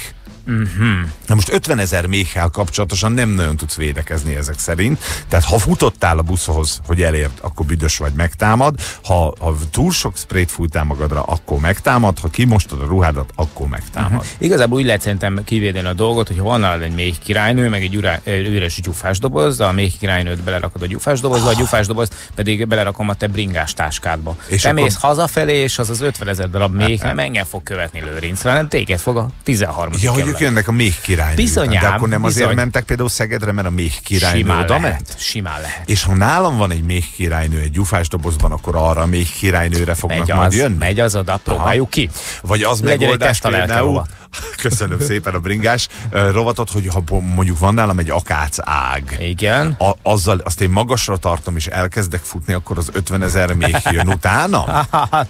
Na most 50 000 méhkel kapcsolatosan nem nagyon tudsz védekezni ezek szerint. Tehát ha futottál a buszhoz, hogy elérd, akkor büdös vagy, megtámad. Ha túl sok sprayt fújtál magadra, akkor megtámad. Ha kimostod a ruhádat, akkor megtámad. Igazából úgy lehet szerintem kivédeni a dolgot, hogy van nálad egy méh királynő, meg egy üres gyufás doboz, a méh királynőt belerakod a gyufás dobozba, a gyufás dobozt pedig belerakom a te bringás táskádba. És te akkor... mész hazafelé, és az 50 000 darab méh nem engem fog követni Lőrinc, hanem téged fog a 13. hogy ők jönnek a méh királynő. Bizonyám, de akkor nem azért bizony. mentek például Szegedre, mert a méh királynő oda ment? Simán lehet. És ha nálam van egy méh királynő egy gyufás dobozban, akkor arra a méh királynőre fognak majd jönni? Megy az oda, próbáljuk ki. Vagy az megoldás például, köszönöm szépen a bringás rovatot, hogy ha mondjuk van nálam egy akác ág, igen. Azzal azt én magasra tartom és elkezdek futni, akkor az 50 000 méh jön utána?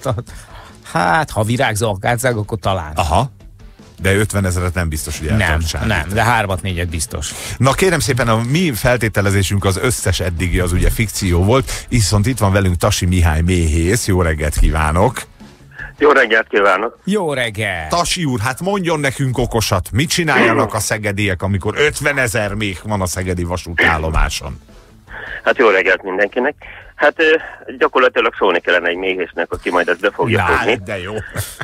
Hát, ha virágzó akácág, akkor talán. Aha. De 50 000-et nem biztos, hogy eltartsál. Nem, de 3-4-et biztos. Na kérem szépen, a mi feltételezésünk az összes eddigi az ugye fikció volt, viszont itt van velünk Tasi Mihály méhész. Jó reggelt kívánok! Jó reggelt kívánok! Jó reggelt! Tasi úr, hát mondjon nekünk okosat, mit csináljanak a szegediek, amikor 50 000 méh van a szegedi vasútállomáson? Hát jó reggelt mindenkinek. Hát gyakorlatilag szólni kellene egy méhésznek, aki majd ezt be fogja fogni. De jó!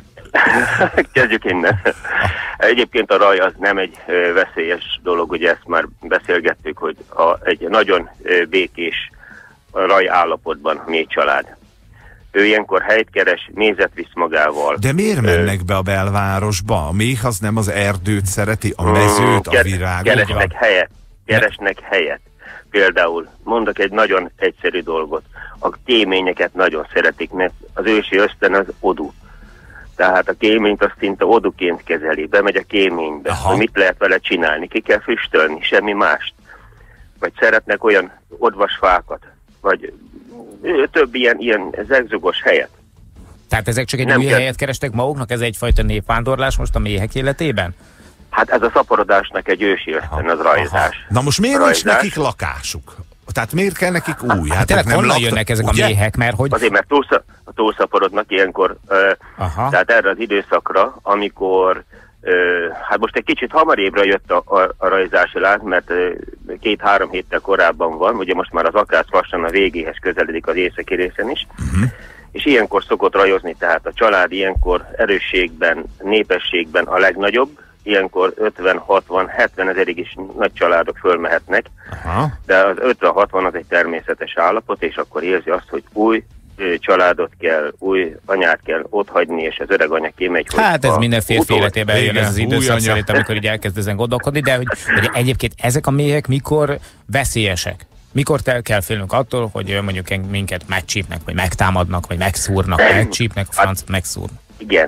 Kezdjük innen. Egyébként a raj az nem egy veszélyes dolog, ugye ezt már beszélgettük, hogy egy nagyon békés raj állapotban a méh család. Ő ilyenkor helyt keres, mézet visz magával. De miért mennek be a belvárosba? A méh az nem az erdőt szereti, a mezőt, a virágokat? Keresnek helyet. Például mondok egy nagyon egyszerű dolgot. A kéményeket nagyon szeretik, mert az ősi ösztön az odu. Tehát a kéményt azt szinte oduként kezeli, bemegy a kéménybe, hogy mit lehet vele csinálni, ki kell füstölni, semmi mást. Vagy szeretnek olyan odvasfákat, vagy több ilyen zegzugos helyet. Tehát ezek csak egy új helyet kerestek maguknak? Ez egyfajta népvándorlás most a méhek életében? Hát ez a szaporodásnak egy ősi ösztön, az rajzás. Na most miért nincs nekik lakásuk? Tehát miért kell nekik új? Hát tényleg honnan jönnek ezek a méhek? Mert hogy... Azért, mert túlszaporodnak ilyenkor, tehát erre az időszakra, amikor, hát most egy kicsit hamarébbra jött a rajzási láng, mert 2-3 héttel korábban van, ugye most már az akác lassan a végéhez közeledik az északi részen is, és ilyenkor szokott rajozni, tehát a család ilyenkor erősségben, népességben a legnagyobb, ilyenkor 50-60-70 ezerig is nagy családok fölmehetnek, de az 50-60 az egy természetes állapot, és akkor érzi azt, hogy új családot kell, új anyát kell otthagyni, és az öreg anya kimegy. Hát ez minden férfi életében jön ez az időszak szerintem, amikor így elkezd ezen gondolkodni, de hogy egyébként ezek a méhek mikor veszélyesek? Mikor kell félnünk attól, hogy mondjuk minket megcsípnek, vagy megtámadnak, vagy megszúrnak, megcsípnek, a francot megszúrnak? Igen.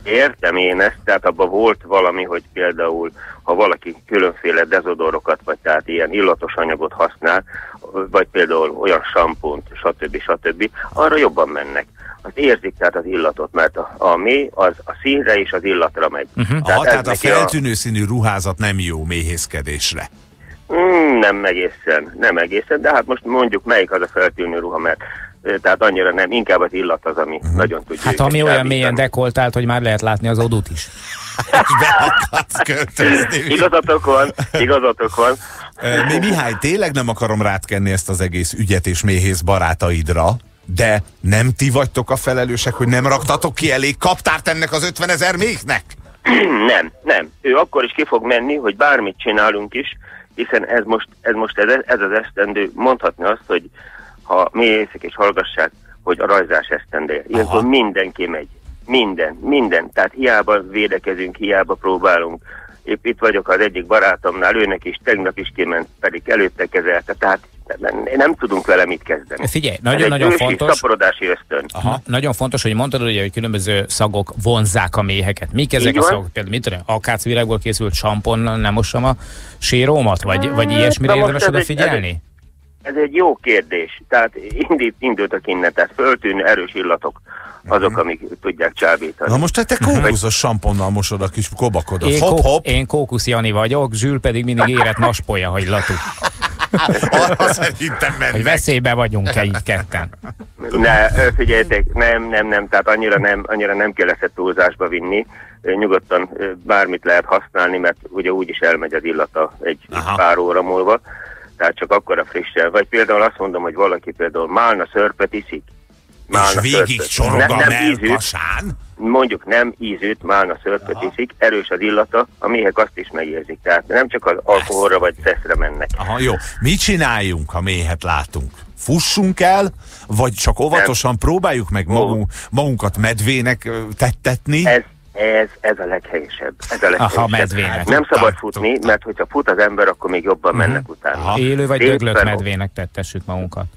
Értem én ezt, tehát abban volt valami, hogy például, ha valaki különféle dezodorokat, vagy tehát ilyen illatos anyagot használ, vagy például olyan sampont, stb. Arra jobban mennek. Az érzik tehát az illatot, mert a mély az a színre és az illatra megy. Tehát a feltűnő színű ruházat nem jó méhészkedésre. Nem egészen, de hát most mondjuk melyik az a feltűnő ruha, mert tehát annyira nem, inkább az illat az, ami nagyon tudja. Hát ami olyan mélyen dekoltált, hogy már lehet látni az odút is. Be akarsz költözni. Igazatok van. Mihály, tényleg nem akarom rátkenni ezt az egész ügyet és méhész barátaidra, de nem ti vagytok a felelősek, hogy nem raktatok ki elég kaptárt ennek az 50 000 méhnek? Nem. Ő akkor is ki fog menni, hogy bármit csinálunk is, hiszen ez az esztendő, mondhatni azt, hogy ha méhészek és hallgassák, hogy a rajzás esztendő. Ilyenkor mindenki megy. Minden. Tehát hiába védekezünk, hiába próbálunk. Épp itt vagyok az egyik barátomnál, őnek is tegnap is kiment, pedig előtte kezelte. Tehát nem tudunk vele mit kezdeni. Figyelj, nagyon fontos. Szaporodási ösztön. Nagyon fontos, hogy mondtad, ugye, hogy különböző szagok vonzzák a méheket. Mik ezek a szagok? Például mit tudom, akácvirágból készült samponnal nem mossam a sérómat? Vagy ilyesmire érdemes odafigyelni? Ez egy jó kérdés. Tehát indultak innen, tehát föltűnő erős illatok azok, amik tudják csábítani. Na most te kókuszos samponnal mosod a kis kobakodat. Hopp. Én Kókusz Jani vagyok, Zsül pedig mindig érett naspolja, hogy latú. Arra szerintem mennek. Hogy veszélybe vagyunk-e így ketten. Ne, figyeljetek, nem, tehát annyira nem kell ezt túlzásba vinni. Nyugodtan bármit lehet használni, mert ugye úgyis elmegy az illata egy pár óra múlva. Tehát csak akkora frissen. Vagy például azt mondom, hogy valaki például málna szörpet iszik. És végig csorog a mellkasán? Mondjuk nem ízűt, málna szörpet iszik, erős az illata, a méhek azt is megérzik. Tehát nem csak az alkoholra vagy szeszre mennek. Jó. Mit csináljunk, ha méhet látunk? Fussunk el, vagy csak óvatosan próbáljuk meg magunkat medvének tettetni? Ez a leghelyesebb. Medvének. Nem szabad futni, mert hogyha fut az ember, akkor még jobban mennek utána. Élő vagy döglött medvének tettessük magunkat.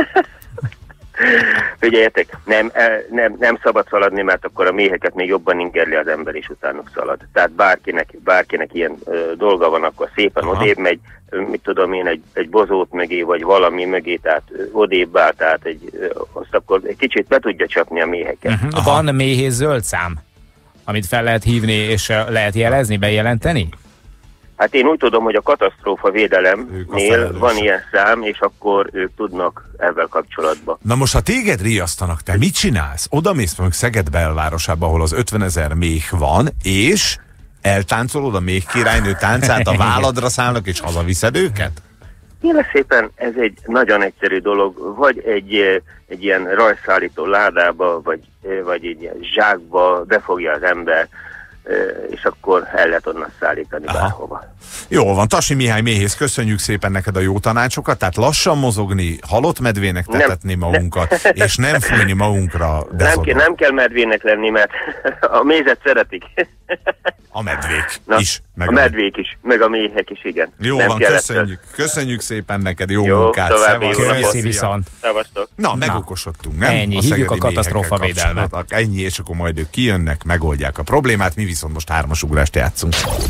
Figyeljetek, nem szabad szaladni, mert akkor a méheket még jobban ingerli az ember, és utánuk szalad. Tehát bárkinek ilyen dolga van, akkor szépen odébb megy, mit tudom én, egy bozót mögé, vagy valami mögé, tehát odébb áll, tehát azt akkor egy kicsit be tudja csapni a méheket. Van méhész zöld szám, amit fel lehet hívni, és lehet jelezni, bejelenteni? Hát én úgy tudom, hogy a katasztrófa védelemnél van ilyen szám, és akkor ők tudnak ezzel kapcsolatban. Na most, ha téged riasztanak, te mit csinálsz? Oda mész meg Szeged belvárosába, ahol az 50 000 méh van, és eltáncolod a méh királynő táncát, a válladra szállnak, és hazaviszed őket? Kérlek szépen, ez egy nagyon egyszerű dolog, vagy egy ilyen rajzszállító ládába, vagy egy ilyen zsákba befogja az ember, és akkor el lehet onnan szállítani bárhova. Jól van, Tasi Mihály méhész, köszönjük szépen neked a jó tanácsokat, tehát lassan mozogni, halott medvének tetetni magunkat, és nem fújni magunkra. Nem kell medvének lenni, mert a mézet szeretik. A medvék is. A medvék is, meg a méhek is, igen. Jó van, köszönjük szépen neked, jó munkát. Köszi viszont. Na, megokosodtunk, nem? Ennyi, hívjuk a katasztrófavédelmet. Ennyi, és akkor majd ők kijönnek, megoldják a problémát, mi viszont most 3-as ugrást játszunk.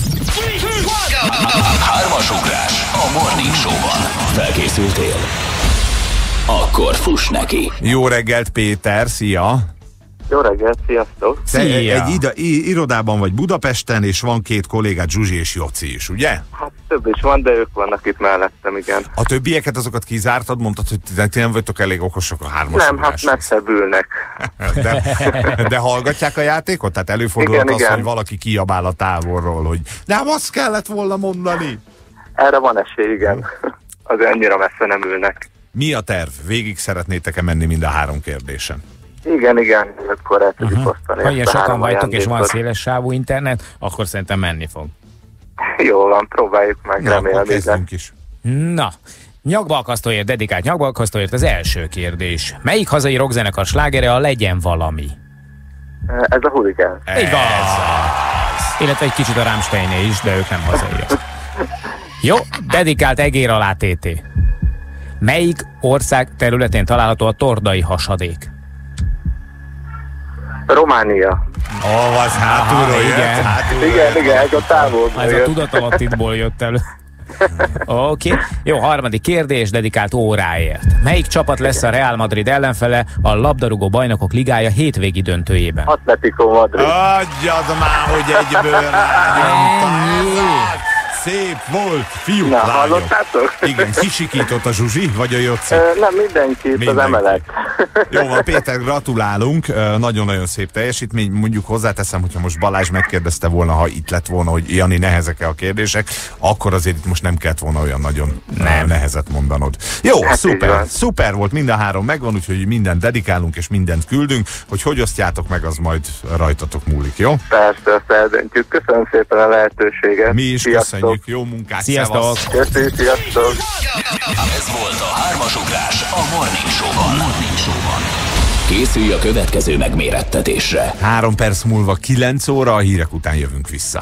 3-as ugrás a Morning Show-ban. Felkészültél? Akkor fuss neki. Jó reggelt, Péter, szia! Jó reggelt, sziasztok! Egy irodában vagy Budapesten, és van 2 kollégát, Zsuzsi és Joci is, ugye? Hát több is van, de ők vannak itt mellettem, igen. A többieket, azokat kizártad? Mondtad, hogy ti nem vagytok elég okosak a 3-as Nem, hát messzebb ülnek. De hallgatják a játékot? Tehát előfordulhat az, hogy valaki kiabál a távolról, hogy nem azt kellett volna mondani? Erre van esély, igen. Az ennyire messze nem ülnek. Mi a terv? Végig szeretnétek-e menni mind a 3 kérdésen? Igen, akkor el tudjuk osztani. Ha ilyen sokan vagytok, és van széles sávú internet, akkor szerintem menni fog. Jó van, próbáljuk meg, remélem. Kezdjünk is. Na, nyakbalkasztóért, dedikált nyakbalkasztóért az első kérdés. Melyik hazai rockzenekar slágere a Legyen valami? Ez a Hurricane. Így van. Illetve egy kicsit a Rammsteiné is, de ők nem hazaiak. Jó, dedikált egér alá TT. Melyik ország területén található a Tordai hasadék? Románia. Az hátulról jött. Igen, ez a távol. Ez a tudatalattiból jött elő. Oké. Jó, harmadik kérdés, dedikált óráért. Melyik csapat lesz a Real Madrid ellenfele a labdarúgó bajnokok ligája hétvégi döntőjében? Atletico Madrid. Adjad már, hogy egyből rányomtál. Szép volt, fiúk, Na, lányok. hallottátok? Igen, kisikított a Zsuzsi, vagy a Jóci? Nem, mindenki, az emelet. Jó van, Péter, gratulálunk, nagyon-nagyon szép teljesítmény. Mondjuk hozzáteszem, hogyha most Balázs megkérdezte volna, ha itt lett volna, hogy Jani, nehezek-e a kérdések, akkor azért itt most nem kellett volna olyan nagyon nehezet mondanod. Jó, hát szuper volt, mind a három megvan, úgyhogy mindent dedikálunk és mindent küldünk, hogy osztjátok meg, az majd rajtatok múlik, jó? Persze, eldöntjük. Köszönöm szépen a lehetőséget. Mi is köszönjük, jó munkát, sziasztok! Köszönjük, sziasztok! Ez volt a 3-as ugrás a Morning Show-ban. Készülj a következő megmérettetésre. 3 perc múlva 9 óra, a hírek után jövünk vissza.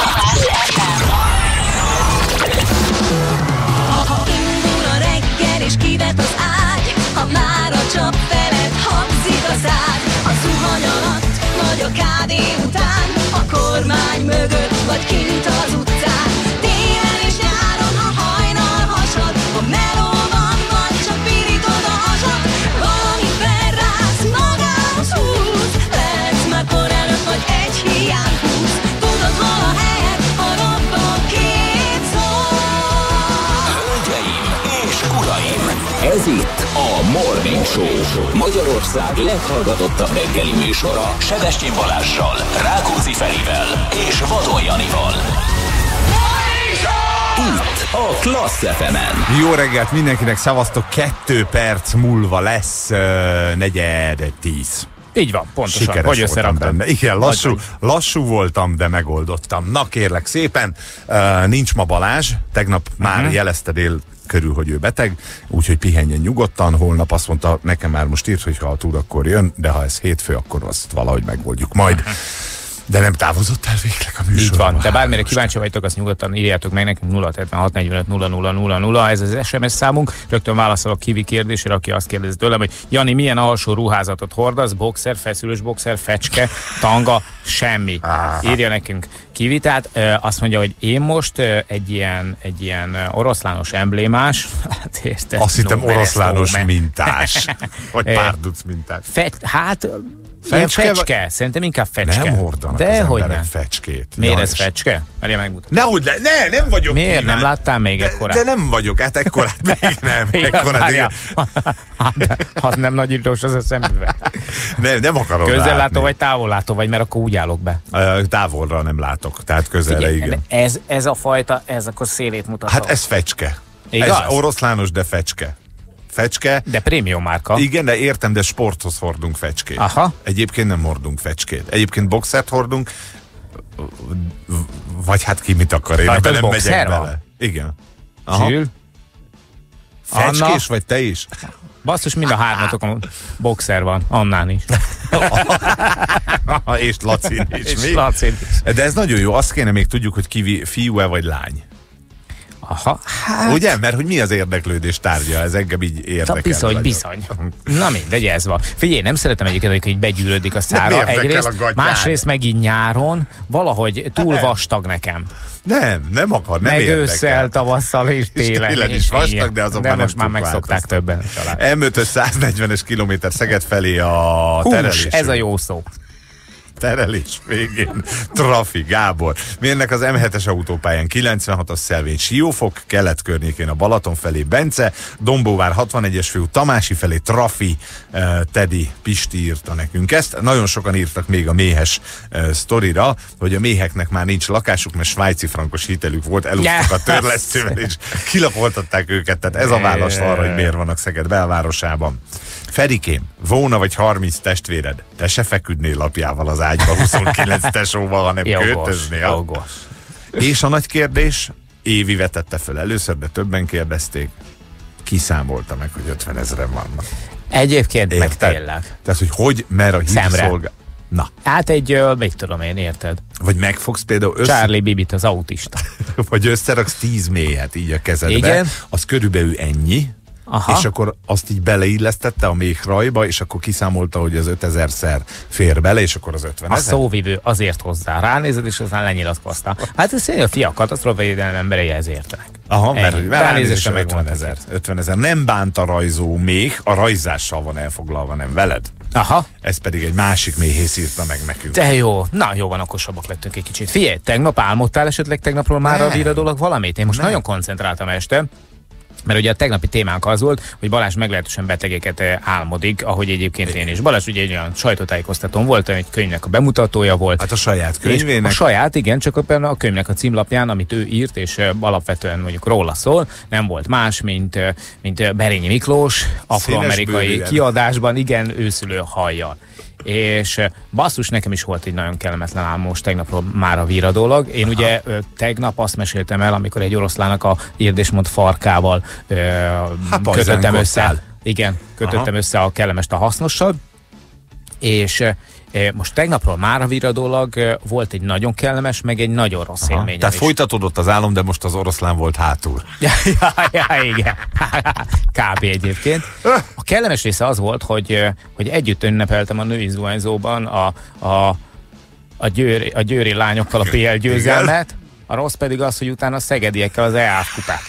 Ha indul a reggel és kivet az ágy, ha már a csap felett hangzik a szád, a zuhany alatt, vagy a kávé után, a kormány mögött, vagy kint az utcán, télen és nyáron a hajnal hasad, a melóban vagy csak pirítod a hasad, valami felrász, magához húz, lehetsz már kor előtt, vagy egy hiány húz, tudod hol a helyed, a robban két szó. Hölgyeim és uraim, ez itt a Morning Show, Magyarország leghallgatottabb reggeli műsora Sebestyén Balázssal, Rákóczi Ferivel és Vadon Janival. Itt a Klassz FM-en. Jó reggelt mindenkinek, szavaztok, 2 perc múlva lesz 9:10. Így van, pontosan. Sikeres Hogy voltam összeraktad? benne. Igen, lassú voltam, de megoldottam. Na kérlek szépen, nincs ma Balázs, tegnap már jelezte dél körül, hogy ő beteg, úgyhogy pihenjen nyugodtan. Holnap azt mondta, nekem már most írt, hogy ha a túl, akkor jön, de ha ez hétfő, akkor azt valahogy megoldjuk majd. De nem távozott el végleg a műsorban. Így van, de bármire kíváncsi vagytok, azt nyugodtan írjátok meg nekünk 076 45 00 ez az SMS számunk. Rögtön válaszolok Kivi kérdésére, aki azt kérdezi tőlem, hogy Jani, milyen alsó ruházatot hordasz? Boxer, feszülős boxer, fecske, tanga, semmi. Írja nekünk Kivi, tehát azt mondja, hogy én most egy ilyen oroszlános emblémás, hát érted? Azt hittem oroszlános mintás. Vagy párduc mintás. Fecske? Szerintem inkább fecske. Nem hordanak de az hogy emberek nem. fecskét. Miért ez fecske? Merje megmutatni. Nehogy nem vagyok. Miért kíván. nem láttál még ekkorát? De nem vagyok, hát ekkorát még nem. Az nem nagyítós az a szemüveg. Nem akarom Közellátó látni. vagy távollátó vagy, mert akkor úgy állok be. Távolra nem látok, tehát közelre Figyelj, igen. ez a fajta, ez akkor szélét mutató. Hát ez fecske. Igaz? Ez oroszlános, de fecske. Fecske. De prémium márka. Igen, de értem, de sporthoz hordunk fecskét. Aha. Egyébként nem hordunk fecskét. Egyébként boxert hordunk, vagy hát ki mit akar, én Rajta nem boxer megyek van? bele. Igen. Aha. Csül. Fecskés Anna. vagy te is? Basszus, mind a hármatokon boxer van, Annán is. És Lacin is. És Mi? Lacin is. De ez nagyon jó, azt kéne még tudjuk, hogy Kivi fiú-e vagy lány. Aha, hát... Ugye? Mert hogy mi az érdeklődés tárgya? Ez engem így érdekel. Bizony. Na mindegy, ez van. Figyelj, nem szeretem egyébként, hogy így begyűrődik a szára. miért érdekel Egyrészt, a gatyád? másrészt meg így nyáron valahogy túl vastag nekem. Nem akar, nem Meg érdekel. ősszel, tavasszal és télen. is vastag, de azon de már nem most már tud megszokták változtatni. többen a család. M5-ös 140-es kilométer Szeged felé a Hús, terelés. ez a jó szó. Terelés végén. Trafi, Gábor. Mi ennek az M7-es autópályán 96-as Szelvény Siófok, kelet környékén a Balaton felé Bence, Dombóvár 61-es fő, Tamási felé Trafi, Tedi, Pisti írta nekünk ezt. Nagyon sokan írtak még a méhes sztorira, hogy a méheknek már nincs lakásuk, mert svájci frankos hitelük volt, elúztak a törlesztővel, és kilapoltatták őket. Tehát ez a válasz arra, hogy miért vannak Szeged belvárosában. Ferikém, volna vagy 30 testvéred, te se feküdnél lapjával az ágyba 29 tesóval, hanem költöznél. Jogos. És a nagy kérdés, Évi vetette föl először, de többen kérdezték, kiszámolta meg, hogy 50 000 vannak. Egyébként meg Érted? tényleg. Tehát, hogy mer a Szemre. hírszolgál. Na, Hát mit tudom én, érted? vagy megfogsz például Charlie Bibit, az autista. vagy összeraksz 10 méhet így a kezedbe, Igen. az körülbelül ennyi, Aha. és akkor azt így beleillesztette a méhrajba, és akkor kiszámolta, hogy az 5000-szer fér bele, és akkor az 50 000. A szóvivő azért hozzá ránézett, és aztán lenyilatkozta. Hát ez a fiak katasztrófavédelem emberei ezért értenek. Aha, mert Ennyi. ránézésre meg 50 000. 50 000. Nem bánt a rajzó még, a rajzással van elfoglalva, nem veled. Aha. Ez pedig egy másik méhész írta meg nekünk. De jó, na jó van, okosabbak lettünk egy kicsit. Figyelj, tegnap álmodtál esetleg tegnapról már a víradólag valamit? Én most nagyon koncentráltam este. Mert ugye a tegnapi témánk az volt, hogy Balázs meglehetősen betegeket álmodik, ahogy egyébként én is. Balázs ugye egy olyan sajtótájékoztatón volt, egy könyvnek a bemutatója volt. Hát a saját könyvének. A saját, igen, csak a könyvnek a címlapján, amit ő írt, és alapvetően mondjuk róla szól, nem volt más, mint Berényi Miklós, afroamerikai kiadásban, igen, őszülő hajjal. És basszus, nekem is volt egy nagyon kellemetlen álmom most tegnapról már a víradólag. Én ugye tegnap azt meséltem el, amikor egy oroszlának a érdésmond farkával kötöttem össze. Igen, kötöttem össze a kellemest a hasznossal. És most tegnapról már a víradólag volt egy nagyon kellemes, meg egy nagyon rossz élmény. Tehát folytatódott az álom, de most az oroszlán volt hátul. Ja, igen. Kb. Egyébként. A kellemes része az volt, hogy együtt ünnepeltem a női zuhanyzóban a győri lányokkal a PL győzelmet, a rossz pedig az, hogy utána a szegediekkel az EAF kupát.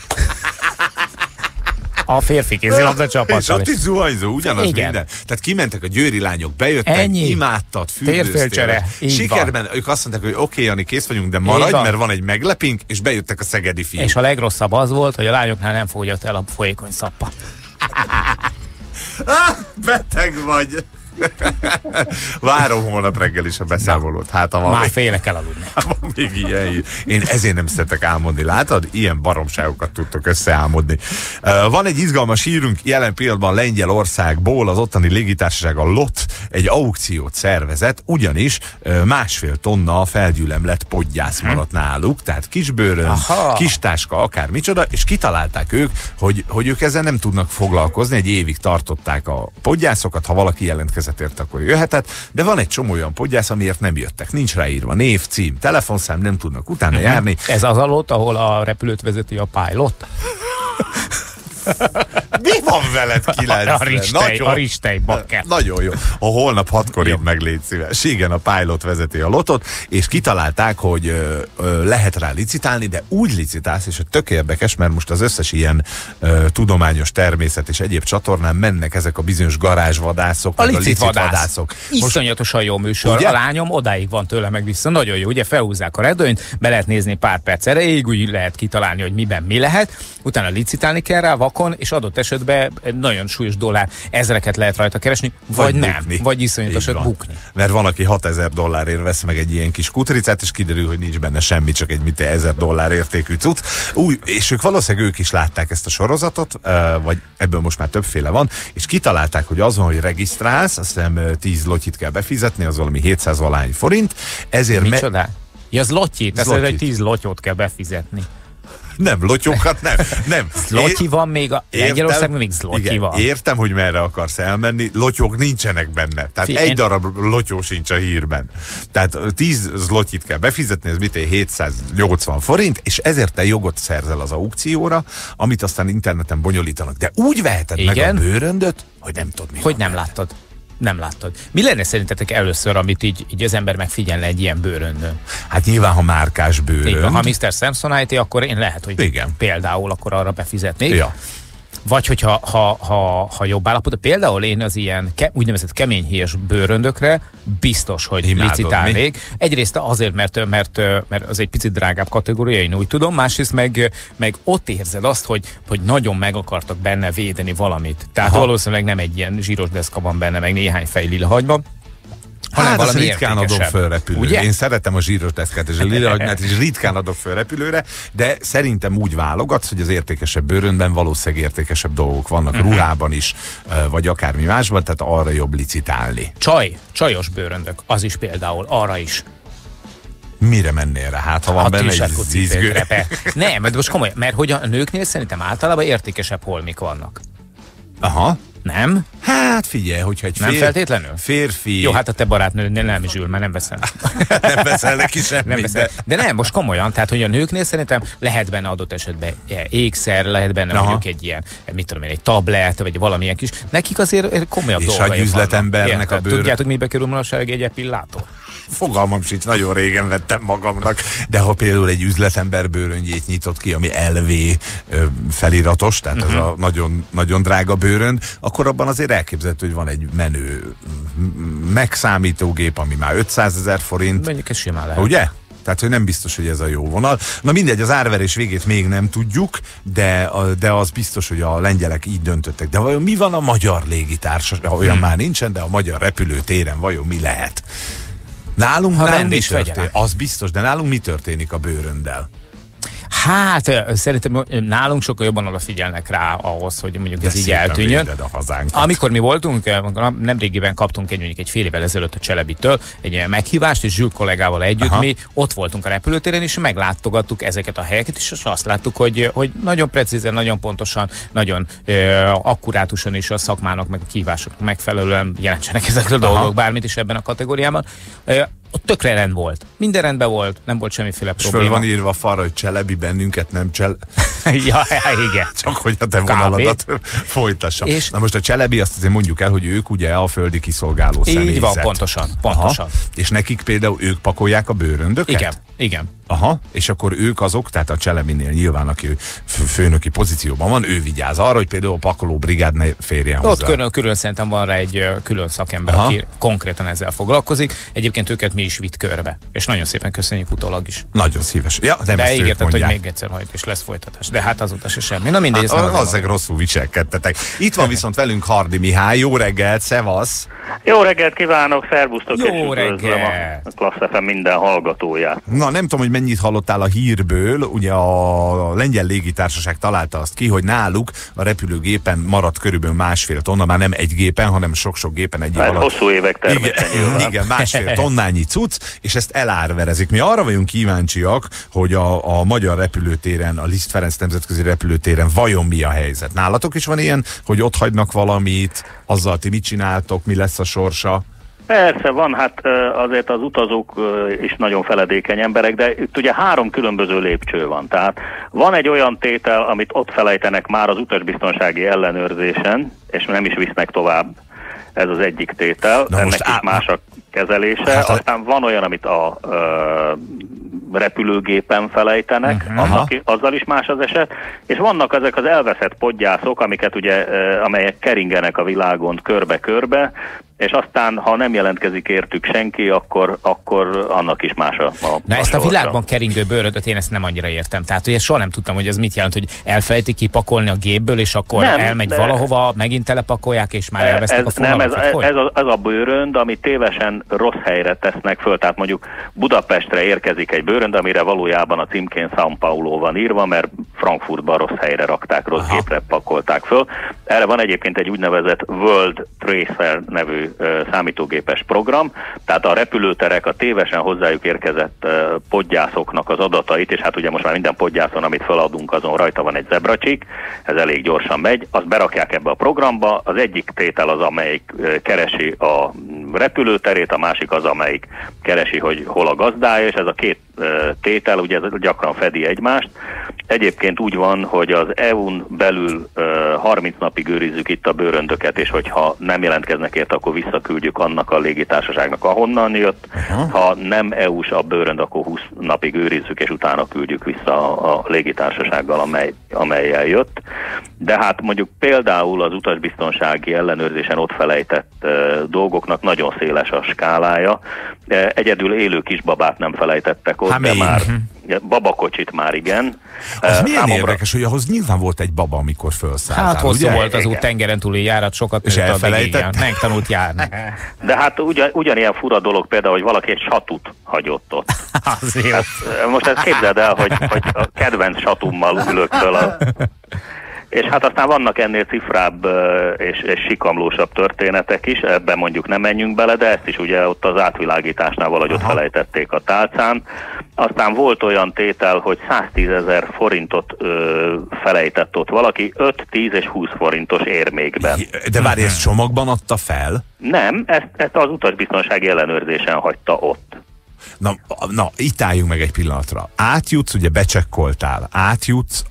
A férfi kézilabda csapattal. És ott is zuhanyzó, ugyanaz igen. minden. Tehát kimentek a győri lányok, bejöttek, ennyi. imádtad, fürdőztél. Sikerben ők azt mondták, hogy oké, Jani, kész vagyunk, de maradj, mert van egy meglepink, és bejöttek a szegedi fiúk. És a legrosszabb az volt, hogy a lányoknál nem fogyott el a folyékony szappa. Beteg vagy! Várom holnap reggel is a beszámolót. Hát, már félek elaludni. Van még ilyen. Én ezért nem szeretek álmodni, látod? Ilyen baromságokat tudtok összeálmodni. Van egy izgalmas hírünk, jelen pillanatban Lengyelországból az ottani légitársaság, a LOT egy aukciót szervezett, ugyanis 1,5 tonna felgyülemlett podgyász maradt náluk, tehát kisbőrön, kis táska, akár micsoda, és kitalálták ők, hogy ők ezzel nem tudnak foglalkozni, egy évig tartották a podgyászokat, ha valaki jelentkezett érte, akkor jöhetett, de van egy csomó olyan podgyász, amiért nem jöttek. Nincs ráírva név, cím, telefonszám, nem tudnak utána járni. Ez az alatt, ahol a repülőt vezeti a pilot? Mi van veled 9-ben? A ristej, bakker. Nagyon jó. A holnap 6-kor itt meg légy szíves. Igen, a pilot vezeti a lotot, és kitalálták, hogy lehet rá licitálni, de úgy licitálsz, és tök érdekes, mert most az összes ilyen tudományos természet és egyéb csatornán mennek ezek a bizonyos garázsvadászok, a licitvadászok. Iszonyatosan jó műsor. Ugye? A lányom odáig van tőle meg vissza. Nagyon jó. Ugye felhúzzák a redőnyt, be lehet nézni pár perc erejéig, úgy lehet kitalálni, hogy miben mi lehet. Utána licitálni kell rá vakon, és adott esetben nagyon súlyos dollár ezreket lehet rajta keresni, vagy nem, bukni. Vagy iszonyatosan bukni. Mert van, aki $6000 vesz meg egy ilyen kis kutricát, és kiderül, hogy nincs benne semmi, csak egy $1000 értékű cucc. És ők valószínűleg ők is látták ezt a sorozatot, vagy ebből most már többféle van, és kitalálták, hogy azon, hogy regisztrálsz, azt hiszem 10 lotyit kell befizetni, az valami 700 valány forint, ezért... Micsoda? Ja, az lotyit, ez egy 10 lotyót kell befizetni. Nem, lotyókat nem. Zlotyi van még, Lengyelországban még zlotyi van. Értem, hogy merre akarsz elmenni, lotyók nincsenek benne. Tehát egy darab lotyó sincs a hírben. Tehát 10 zlotyit kell befizetni, ez 780 forint, és ezért te jogot szerzel az aukcióra, amit aztán interneten bonyolítanak. De úgy veheted meg a bőröndöt, hogy nem tudod mi. Hogy nem láttad. Nem láttad. Mi lenne szerintetek először, amit így az ember megfigyelne egy ilyen bőröndön? Hát nyilván, ha márkás bőrönd. Ha Mr. Samsonite, akkor én lehet, hogy például akkor arra befizetnék. Ja. Vagy hogyha ha jobb állapot, például én az ilyen úgynevezett keményhíjas bőröndökre biztos, hogy licitálnék. Egyrészt azért, mert az egy picit drágább kategória, én úgy tudom, másrészt meg ott érzed azt, hogy nagyon meg akartak benne védeni valamit. Tehát valószínűleg nem egy ilyen zsíros deszka van benne, meg néhány fej lilahagymban, Hát azt ritkán adok föl repülőre. Én szeretem a zsíros deszkát és a lilahagymát, és ritkán adok föl repülőre, de szerintem úgy válogatsz, hogy az értékesebb bőröndben valószínűleg értékesebb dolgok vannak, ruhában is, vagy akármi másban, tehát arra jobb licitálni. Csajos bőröndök, az is például, arra is. Mire mennél rá? Hát, ha van benne egy zizgő. Nem, de most komolyan, mert hogy a nőknél szerintem általában értékesebb holmik vannak. Aha. Nem? Hát figyelj, hogyha egy Nem feltétlenül? Férfi... Jó, hát a te barátnőnél nem Zsül, mert nem veszel. Nem veszel neki semmit. Nem veszel. De nem, most komolyan, tehát hogy a nőknél szerintem lehet benne adott esetben ékszer, lehet benne mondjuk egy ilyen, mit tudom én, egy tablet, vagy valamilyen kis. Nekik azért komolyabb dolgai vannak. És a üzletembernek a bőr... Tudjátok, mibe kerül manapság egy epillátor? Fogalmam sincs, nagyon régen vettem magamnak, de ha például egy üzletember bőröngyét nyitott ki, ami LV feliratos, tehát ez a nagyon, nagyon drága bőrönd, akkor abban azért elképzelhető, hogy van egy menő megszámítógép, ami már 500 000 forint. Mondjuk ez simán lehet. Ugye? Tehát, hogy nem biztos, hogy ez a jó vonal. Na mindegy, az árverés végét még nem tudjuk, de az biztos, hogy a lengyelek így döntöttek. De vajon mi van a magyar légitársaság? Olyan már nincsen, de a magyar repülőtéren vajon mi lehet? Nálunk mi történik? Az biztos, de nálunk mi történik a bőrönddel? Hát szerintem nálunk sokkal jobban odafigyelnek rá ahhoz, hogy mondjuk ez így eltűnjön. Amikor mi voltunk, nemrégiben kaptunk mondjuk egy fél évvel ezelőtt a Cselebitől egy meghívást, és Zsül kollégával együtt mi ott voltunk a repülőtéren, és meglátogattuk ezeket a helyeket, és azt láttuk, hogy nagyon precízen, nagyon pontosan, nagyon akkurátusan és a szakmának, meg a kihívásoknak megfelelően jelentsenek ezekről a dolgok, bármit is ebben a kategóriában. Ott tökre rend volt. Minden rendben volt, nem volt semmiféle probléma. És föl van írva a falra, hogy Cselebi bennünket nem ja, igen. Csak hogy a te vonaladat folytassa. És na most a Cselebi, azt azért mondjuk el, hogy ők ugye a földi kiszolgáló személyzet. Így van, pontosan. Aha. És nekik például ők pakolják a bőröndöket? Igen. Aha, és akkor ők azok, tehát a Cselebinél nyilván, aki főnöki pozícióban van, ő vigyáz arra, hogy például a pakoló brigád ne férjen hozzá. Ott külön szerintem van rá egy külön szakember, aki konkrétan ezzel foglalkozik. Egyébként őket mi is vitt körbe. És nagyon szépen köszönjük utólag is. Nagyon szíves. Ja, de ígérted, hogy még egyszer hajt, és lesz folytatás. De hát azóta se semmi. Na mindegy, azért rosszul viselkedtetek. Itt van viszont velünk Hardy Mihály. Jó reggelt, szevasz! Jó reggelt kívánok, szervusztok, és üdvözlöm a Klassz FM minden hallgatóját. Na, nem tudom, hogy mennyit hallottál a hírből, ugye a lengyel légitársaság találta azt ki, hogy náluk a repülőgépen maradt körülbelül 1,5 tonna, már nem egy gépen, hanem sok-sok gépen egy év alatt. Hosszú évek természetesen. Igen, 1,5 tonnányi cucc, és ezt elárverezik. Mi arra vagyunk kíváncsiak, hogy a magyar repülőtéren, a Liszt Ferenc nemzetközi repülőtéren vajon mi a helyzet. Nálatok is van ilyen, hogy ott hagynak valamit, azzal ti mit csináltok, mi lesz a sorsa? Persze van, hát azért az utazók is nagyon feledékeny emberek, de itt ugye 3 különböző lépcső van. Tehát van egy olyan tétel, amit ott felejtenek már az utasbiztonsági ellenőrzésen, és nem is visznek tovább. Ez az egyik tétel, ennek is más a kezelése. Hát, aztán van olyan, amit a repülőgépen felejtenek, azzal is más az eset, és vannak ezek az elveszett podgyászok, amiket ugye, amelyek keringenek a világon körbe-körbe, és aztán, ha nem jelentkezik értük senki, akkor annak is más a Na ezt a világban keringő bőrödöt én ezt nem annyira értem. Tehát ugye soha nem tudtam, hogy ez mit jelent, hogy elfelejtik kipakolni a gépből, és akkor elmegy valahova, megint telepakolják, és már elvesztek a fonalat. Ez a bőrönd, amit tévesen rossz helyre tesznek föl, tehát mondjuk Budapestre érkezik egy bőrönd, amire valójában a címkén São Paulo van írva, mert Frankfurtban rossz helyre rakták, rossz gépre pakolták föl. Erre van egyébként egy úgynevezett World Tracer nevű számítógépes program, tehát a repülőterek a tévesen hozzájuk érkezett podgyászoknak az adatait, és hát ugye most már minden podgyászon, amit feladunk, azon rajta van egy zebracsik, ez elég gyorsan megy, azt berakják ebbe a programba, az egyik tétel az, amelyik keresi a repülőterét, a másik az, amelyik keresi, hogy hol a gazdája, és ez a két tétel, ugye ez gyakran fedi egymást. Egyébként úgy van, hogy az EU-n belül 30 napig őrizzük itt a bőröndöket, és hogyha nem jelentkeznek érte, akkor visszaküldjük annak a légitársaságnak, ahonnan jött. Ha nem EU-s a bőrönd, akkor 20 napig őrizzük, és utána küldjük vissza a légitársasággal, amellyel jött. De hát mondjuk például az utasbiztonsági ellenőrzésen ott felejtett dolgoknak nagyon széles a skálája. Egyedül élő kisbabát nem felejtettek ott, de már babakocsit már igen. Az milyen érdekes, hogy ahhoz nyilván volt egy baba, amikor felszálltál. Hát hosszú volt az út, tengeren túli járat, sokat és elfelejtett, megtanult járni. De hát ugyanilyen fura dolog például, hogy valaki egy satut hagyott ott. Hát, most ezt képzeld el, hogy a kedvenc satummal ülök föl És hát aztán vannak ennél cifrább és sikamlósabb történetek is, ebben mondjuk nem menjünk bele, de ezt is ugye ott az átvilágításnál valahogy ott felejtették a tálcán. Aztán volt olyan tétel, hogy 110 000 forintot felejtett ott valaki, 5, 10 és 20 forintos érmékben. De várj, ezt csomagban adta fel? Nem, ezt az utasbiztonsági ellenőrzésen hagyta ott. Na, itt álljunk meg egy pillanatra. Átjutsz, ugye becsekkoltál, átjutsz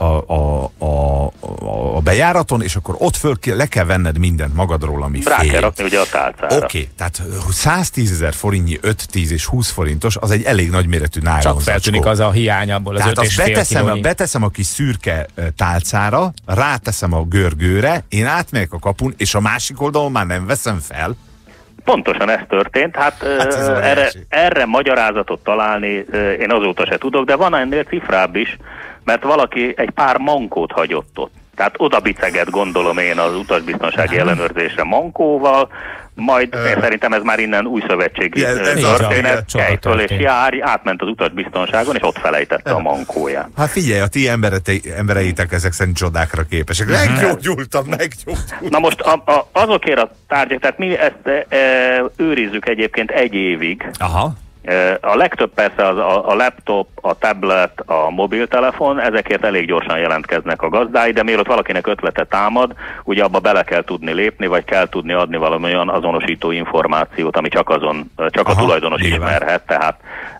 a bejáraton, és akkor ott le kell venned mindent magadról, ami fél. Rá kell rakni ugye a tálcára. Oké, tehát 110 000 forintnyi 5, 10 és 20 forintos, az egy elég nagyméretű nájlon. Csak feltűnik az a hiány abból az 5,5 beteszem a kis szürke tálcára, ráteszem a görgőre, én átmegyek a kapun, és a másik oldalon már nem veszem fel. Pontosan ez történt, hát erre magyarázatot találni én azóta se tudok, de van ennél cifrább is, mert valaki egy pár mankót hagyott ott. Tehát oda biceget, gondolom én, az utasbiztonsági ellenőrzésre mankóval, majd én szerintem ez már innen új szövetségi történet, Kejtől és Jár átment az utasbiztonságon, és ott felejtette a mankóját. Hát figyelj, a ti embereitek ezek szerint csodákra képesek. Meggyógyultam. Na most azokért a tárgyak, tehát mi ezt őrizzük egyébként 1 évig. Aha. A legtöbb persze a laptop, a tablet, a mobiltelefon, ezekért elég gyorsan jelentkeznek a gazdái, de mielőtt valakinek ötlete támad, ugye abba bele kell tudni lépni, vagy kell tudni adni valami olyan azonosító információt, ami csak a tulajdonos ismerhet, tehát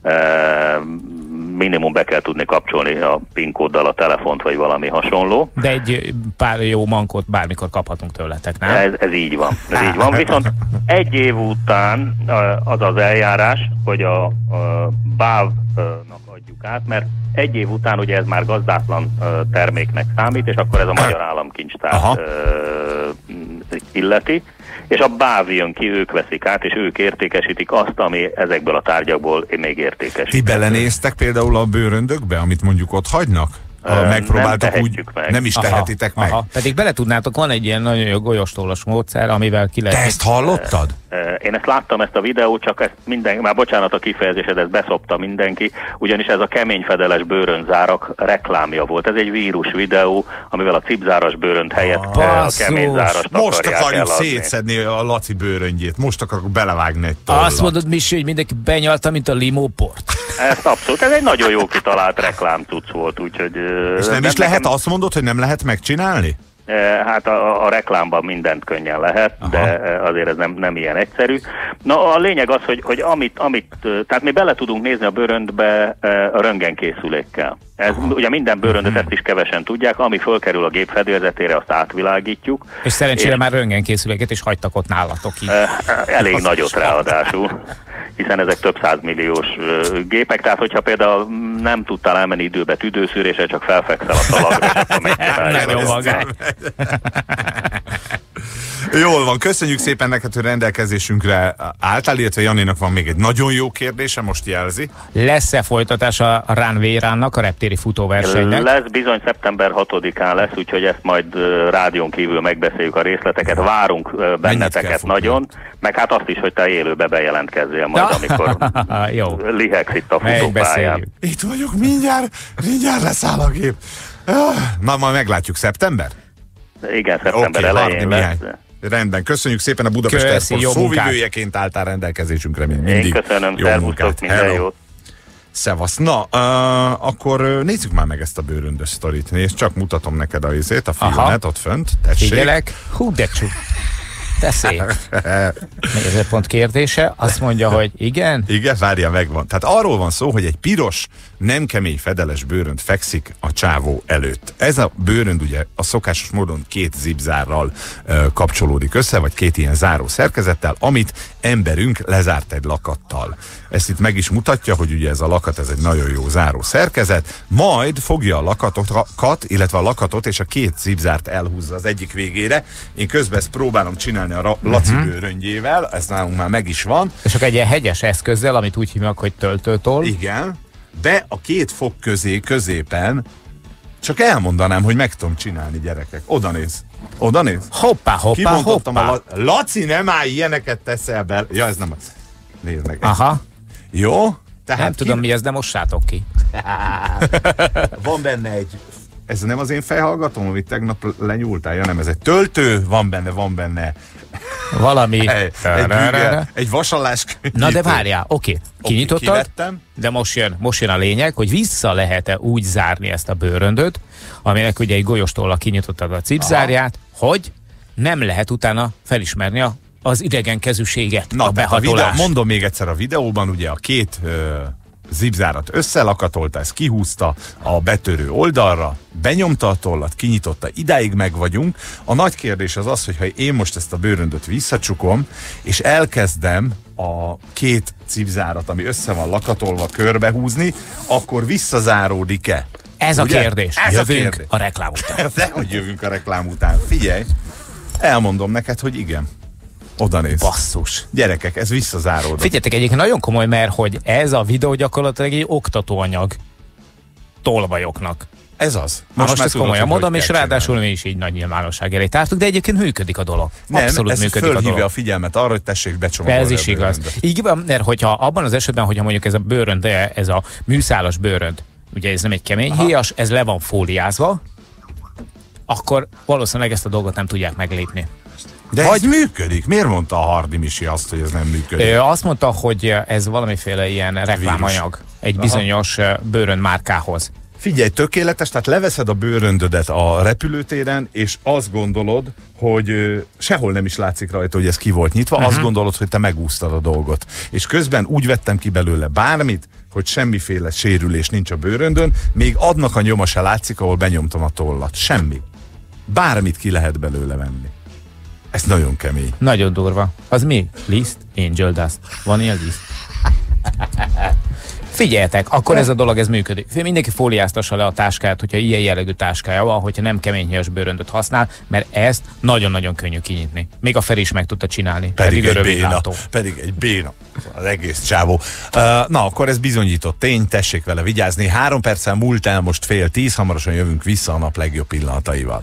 minimum be kell tudni kapcsolni a PIN kóddal a telefont, vagy valami hasonló. De egy pár jó mankót bármikor kaphatunk tőletek, nem? Ez így van. Ez így van. Viszont 1 év után az az eljárás, hogy a BÁV-nak adjuk át, mert 1 év után ugye ez már gazdátlan terméknek számít, és akkor ez a Magyar Államkincstár illeti, és a BÁV jön ki, ők veszik át, és ők értékesítik azt, ami ezekből a tárgyakból még értékesít. Ti belenéztek például a bőröndökbe, amit mondjuk ott hagynak? Megpróbáltak úgy, nem is tehetitek meg. Pedig bele tudnátok, van egy ilyen nagyon jó golyóstólos módszer, amivel ki lehet... Te ezt hallottad? Én ezt láttam, ezt a videót, csak ezt már bocsánat a kifejezésed, ezt beszopta mindenki, ugyanis ez a keményfedeles bőrönzárak reklámja volt. Ez egy vírus videó, amivel a cipzáras bőrönt helyett a keményzárast most akarjuk eladni. szétszedni a Laci bőröntjét, most akarok belevágni egy tollat. Azt mondod, Misi, hogy mindenki benyalta, mint a limóport. Ezt abszolút, ez egy nagyon jó kitalált reklámcucc volt, úgyhogy... És nem is lehet, azt mondod, hogy nem lehet megcsinálni? Hát a reklámban mindent könnyen lehet, de azért ez nem ilyen egyszerű. Na a lényeg az, hogy amit tehát mi bele tudunk nézni a bőröntbe a röntgenkészülékkel. Ez ugye minden bőröndöt, ezt is kevesen tudják, ami fölkerül a gép fedélzetére, azt átvilágítjuk. És szerencsére már röntgenkészüléket is hagytak ott nálatok így. Elég nagyot ráadásul, hiszen ezek több 100 milliós gépek, tehát hogyha például nem tudtál elmenni időbe tüdőszűrésre, csak felfekszel a talagra, és akkor megcsinálja. Jól van, köszönjük szépen neked, hogy rendelkezésünkre álltál, illetve Janinak van még egy nagyon jó kérdése, most jelzi. Lesz-e folytatás a Run-Véránnak, a reptéri futóversenynek? Lesz, bizony szeptember 6-án lesz, úgyhogy ezt majd rádión kívül megbeszéljük a részleteket, várunk benneteket nagyon, meg hát azt is, hogy te élőbe bejelentkezzél majd, amikor lihegsz itt a futópályán. Itt vagyok, mindjárt leszáll a gép. Na, majd meglátjuk, szeptember? Igen, szeptember elején lesz. Rendben, köszönjük szépen, a Budapest Airport szóvivőjeként álltál rendelkezésünkre, mint mindig. Én köszönöm, szervusztok, minden jót. Szevasz. Na, akkor nézzük már meg ezt a bőröndös sztorit. Nézd, csak mutatom neked a izét, a filmet ott fönt. Tessék. Figyelek, hú de csú. Te szép. Nézőpont kérdése, azt mondja, hogy igen? Igen, várja, megvan. Tehát arról van szó, hogy egy piros, nem kemény fedeles bőrönd fekszik a csávó előtt. Ez a bőrönd ugye a szokásos módon 2 zipzárral kapcsolódik össze, vagy 2 ilyen záró szerkezettel, amit emberünk lezárt egy lakattal. Ezt itt meg is mutatja, hogy ugye ez a lakat, ez egy nagyon jó záró szerkezet, majd fogja a lakatokat, illetve a lakatot és a 2 zipzárt elhúzza az egyik végére. Én közben ezt próbálom csinálni a Laci bőröndjével, ez nálunk már meg is van. És csak egy ilyen hegyes eszközzel, amit úgy hívnak, hogy töltőtoll. Igen, de a 2 fok középen csak elmondanám, hogy meg tudom csinálni, gyerekek. Oda néz. Hoppá. Laci, nem állj, ilyeneket teszel be. Ja, ez nem az. Nézd meg. Aha. Jó? Tehát nem tudom mi ez, de mossátok ki. Van benne Ez nem az én fejhallgatom, amit tegnap lenyúltál? Ja, nem, ez egy töltő, van benne. Valami. Egy vasalás. Na de várjál, oké. Kinyitottad, kivettem. de most jön a lényeg, hogy vissza lehet-e úgy zárni ezt a bőröndöt, aminek ugye egy golyóstollal kinyitottad a cipzárját, hogy nem lehet utána felismerni az idegen kezűséget, a behatolást. Mondom még egyszer, a videóban ugye a két zipzárat összelakatolta, ezt kihúzta a betörő oldalra, benyomta a tollat, kinyitotta, idáig meg vagyunk. A nagy kérdés az az, hogy ha én most ezt a bőröndöt visszacsukom, és elkezdem a két cipzárat, ami össze van lakatolva, körbehúzni, akkor visszazáródik-e? Ez ugye? A kérdés. Ez jövünk a kérdés. A reklám után. Dehogy jövünk a reklám után. Figyelj, elmondom neked, hogy igen. Oda néz. Basszus. Gyerekek, ez visszazáródott. Figyeljetek, egyébként nagyon komoly, mert hogy ez a videó gyakorlatilag egy oktatóanyag tolvajoknak. Ez az. Most ezt komolyan mondom, és ráadásul mi is így nagy nyilvánosság elé tártuk, de egyébként működik a dolog. Abszolút működik a dolog. A figyelmet arra, hogy tessék becsomagolni. Ez is igaz. Így van, mert hogyha abban az esetben, hogyha mondjuk ez a bőrönd, ez a műszálas bőrönd, ugye ez nem egy kemény héjas, ez le van fóliázva, akkor valószínűleg ezt a dolgot nem tudják meglépni. De ez működik? Miért mondta a Hardy Misi azt, hogy ez nem működik? Azt mondta, hogy ez valamiféle ilyen reklámanyag egy bizonyos bőrönd márkához. Figyelj, tökéletes, tehát leveszed a bőröndödet a repülőtéren, és azt gondolod, hogy sehol nem is látszik rajta, hogy ez ki volt nyitva, azt gondolod, hogy te megúsztad a dolgot. És közben úgy vettem ki belőle bármit, hogy semmiféle sérülés nincs a bőröndön, még adnak a nyoma se látszik, ahol benyomtam a tollat. Semmi. Bármit ki lehet belőle venni. Ez nagyon kemény. Nagyon durva. Az mi? Liszt? Angel Dust. Vanilla liszt? Figyeljetek, akkor ez a dolog, ez működik. Mindenki fóliáztassa le a táskát, hogyha ilyen jellegű táskája van, hogyha nem keményhéjas bőröndöt használ, mert ezt nagyon-nagyon könnyű kinyitni. Még a Feri is meg tudta csinálni. Pedig egy béna. Az egész csávó. Na, akkor ez bizonyított tény, tessék vele vigyázni. 3 perccel múlt el, most 9:30, hamarosan jövünk vissza a nap legjobb pillanataival.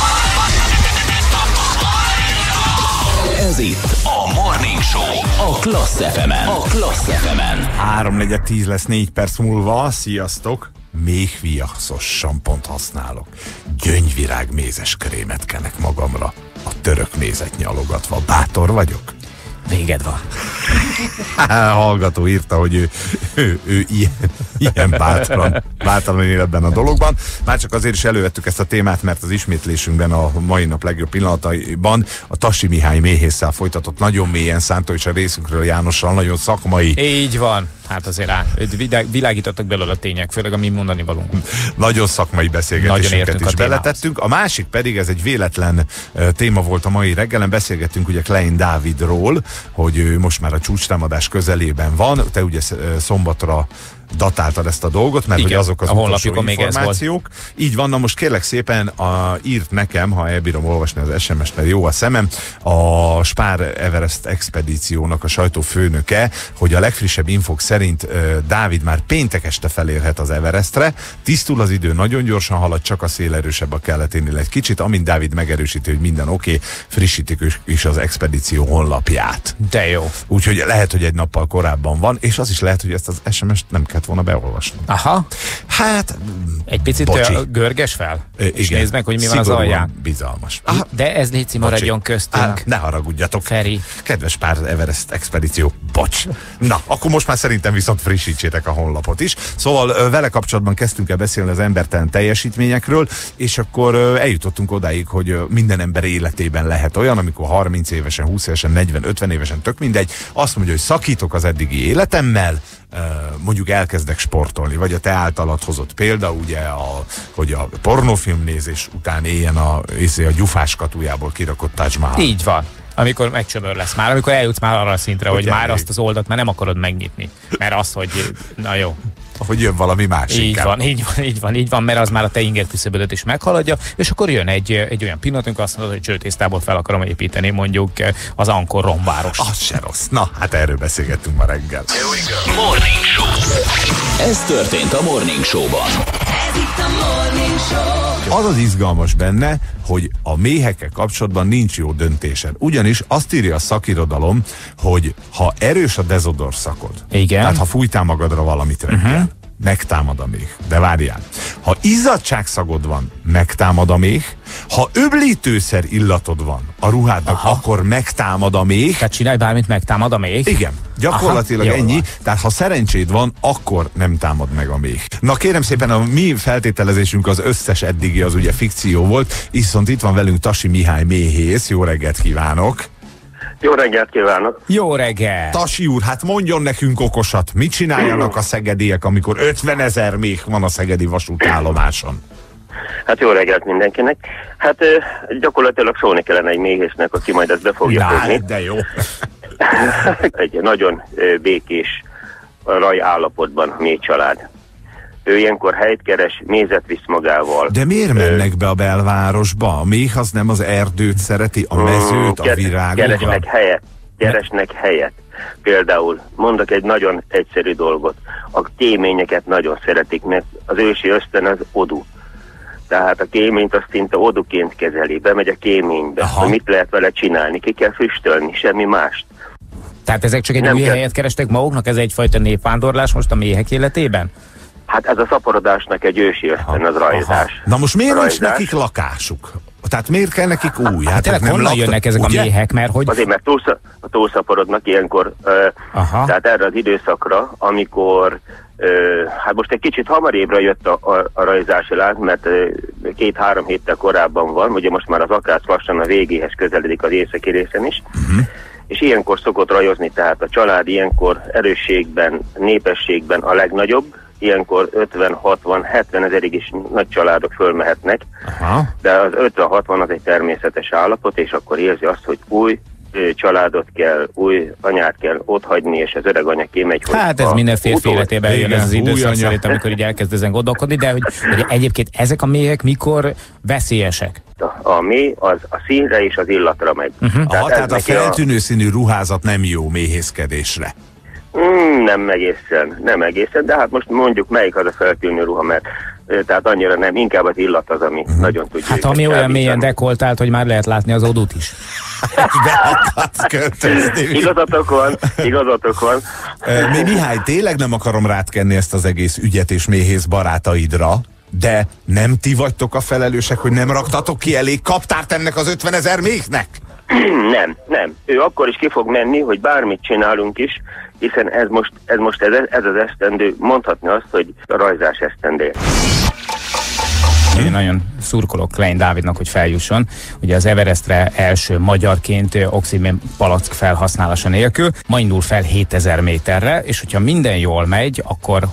Ez itt a Morning Show a Klassz FM-en. A Klassz FM-en. 3:10 lesz 4 perc múlva. Sziasztok! Méhviaszos sampont használok. Gyöngyvirágmézes krémet kenek magamra. A török mézet nyalogatva. Bátor vagyok? Véged van. Hallgató írta, hogy ő ilyen bátran él ebben a dologban. Már csak azért is elővettük ezt a témát, mert az ismétlésünkben a mai nap legjobb pillanataiban a Tassi Mihály méhésszel folytatott nagyon mélyen szántó és a részünkről Jánossal nagyon szakmai. Így van. Hát azért világítottak belőle a tények, főleg a mi mondani valunk. Nagyon szakmai beszélgetésünket is beletettünk. A másik pedig, ez egy véletlen téma volt a mai reggelen, beszélgettünk ugye Klein Dávidról, hogy ő most már a csúcstámadás közelében van. Te ugye szombatra datáltad ezt a dolgot, mert igen, hogy azok az utolsó információk. Így van, na most kérlek szépen írt nekem, ha elbírom olvasni az SMS-t, mert jó a szemem, a Spár Everest expedíciónak a sajtófőnöke, hogy a legfrissebb infók szerint Dávid már péntek este felérhet az Everestre, tisztul az idő, nagyon gyorsan halad, csak a szél erősebb a kelleténél egy kicsit, amint Dávid megerősíti, hogy minden oké, frissítik is az expedíció honlapját. De jó. Úgyhogy lehet, hogy egy nappal korábban van, és az is lehet, hogy ezt az SMS-t nem kellett volna beolvasni. Aha. Hát, egy picit görges fel, és igen, nézd meg, hogy mi van az alján. Bizalmas. Aha. De ez légy maradjon köztünk. Ne haragudjatok. Feri. Kedves Spár Everest expedíció, bocs. Na, akkor most már szerintem viszont frissítsétek a honlapot is. Szóval vele kapcsolatban kezdtünk el beszélni az embertelen teljesítményekről, és akkor eljutottunk odáig, hogy minden ember életében lehet olyan, amikor 30 évesen, 20 évesen, 40, 50 évesen, tök mindegy, azt mondja, hogy szakítok az eddigi életemmel, mondjuk elkezdek sportolni, vagy a te általad hozott példa, ugye, hogy a pornófilmnézés után éljen a gyufás katujából kirakott Taj Mahal. Így van. Amikor megcsömör lesz már, amikor eljutsz már arra a szintre, hogy már azt az oldalt már nem akarod megnyitni. Mert az, hogy na jó. Hogy jön valami másik. Így van, mert az már a te inger küszöbödet is meghaladja, és akkor jön egy olyan pillanat, amikor azt mondod, hogy csőtésztából fel akarom építeni mondjuk az Ankor romváros. Az se rossz. Na, hát erről beszélgettünk ma reggel. Morning Show. Ez történt a Morning Show-ban. Ez itt a Morning Show. Az az izgalmas benne, hogy a méhekkel kapcsolatban nincs jó döntésed. Ugyanis azt írja a szakirodalom, hogy ha erős a dezodor szakod, igen, tehát ha fújtál magadra valamit reggel, megtámad a méh. De várjál, ha izzadságszagod van, megtámad a méh, ha öblítőszer illatod van a ruhádnak, akkor megtámad a méh. Tehát csinálj bármit, megtámad a méh? Igen, gyakorlatilag ennyi. Van. Tehát ha szerencséd van, akkor nem támad meg a méh. Na kérem szépen, a mi feltételezésünk az összes eddigi, az ugye fikció volt, viszont itt van velünk Tasi Mihály méhész. Jó reggelt kívánok! Jó reggelt kívánok! Jó reggel! Tasi úr, hát mondjon nekünk okosat, mit csináljanak a szegediek, amikor 50 000 méh van a szegedi vasútállomáson? Hát jó reggelt mindenkinek. Hát gyakorlatilag szólni kellene egy méhésznek, aki majd ezt be fogja fogni. De jó! Egy nagyon békés raj állapotban méh család. Ő ilyenkor helyt keres, mézet visz magával. De miért mennek be a belvárosba? A méh az nem az erdőt szereti, a mezőt, a virágokat? Keresnek helyet. Például mondok egy nagyon egyszerű dolgot. A kéményeket nagyon szeretik, mert az ősi ösztön az odu. Tehát a kéményt azt szinte oduként kezeli, bemegy a kéménybe, hogy mit lehet vele csinálni, ki kell füstölni, semmi mást. Tehát ezek csak egy új helyet kerestek maguknak, ez egyfajta népvándorlás most a méhek életében? Hát ez a szaporodásnak egy ősi ösztön, az rajzás. Na most miért nincs nekik lakásuk? Tehát miért kell nekik új? Hát tényleg honnan jönnek ezek ugye? A méhek? Mert hogy... Azért, mert túlszaporodnak ilyenkor, tehát erre az időszakra, amikor hát most egy kicsit hamarébbra jött a rajzási láng, mert 2-3 héttel korábban van, ugye most már az akác lassan a végéhez közeledik az északi részen is, és ilyenkor szokott rajozni, tehát a család ilyenkor erősségben, népességben a legnagyobb, ilyenkor 50-60-70 ezerig is nagy családok fölmehetnek, de az 50-60 az egy természetes állapot, és akkor érzi azt, hogy új családot kell, új anyát kell otthagyni, és az öreg anya kimegy. Hát ez minden férfi életében jön ez az időszak szerint, amikor így elkezd ezen gondolkodni, de hogy egyébként ezek a méhek mikor veszélyesek? A méh az a színre és az illatra megy. Tehát a feltűnő színű ruházat nem jó méhészkedésre. Nem egészen, de hát most mondjuk melyik az a feltűnő ruha, mert tehát annyira nem, inkább az illat az, ami nagyon tudja. Hát ami olyan mélyen dekoltált, hogy már lehet látni az odút is. De akarsz költözni. Igazatok van. Mihály, tényleg nem akarom rátkenni ezt az egész ügyet és méhész barátaidra, de nem ti vagytok a felelősek, hogy nem raktatok ki elég kaptárt ennek az 50 000 méhnek? Nem. Ő akkor is ki fog menni, hogy bármit csinálunk is, hiszen ez az esztendő, mondhatni azt, hogy a rajzás esztendő. Én nagyon szurkolok Klein Dávidnak, hogy feljusson. Ugye az Everestre első magyarként oxigén palack felhasználása nélkül. Ma indul fel 7000 méterre, és hogyha minden jól megy, akkor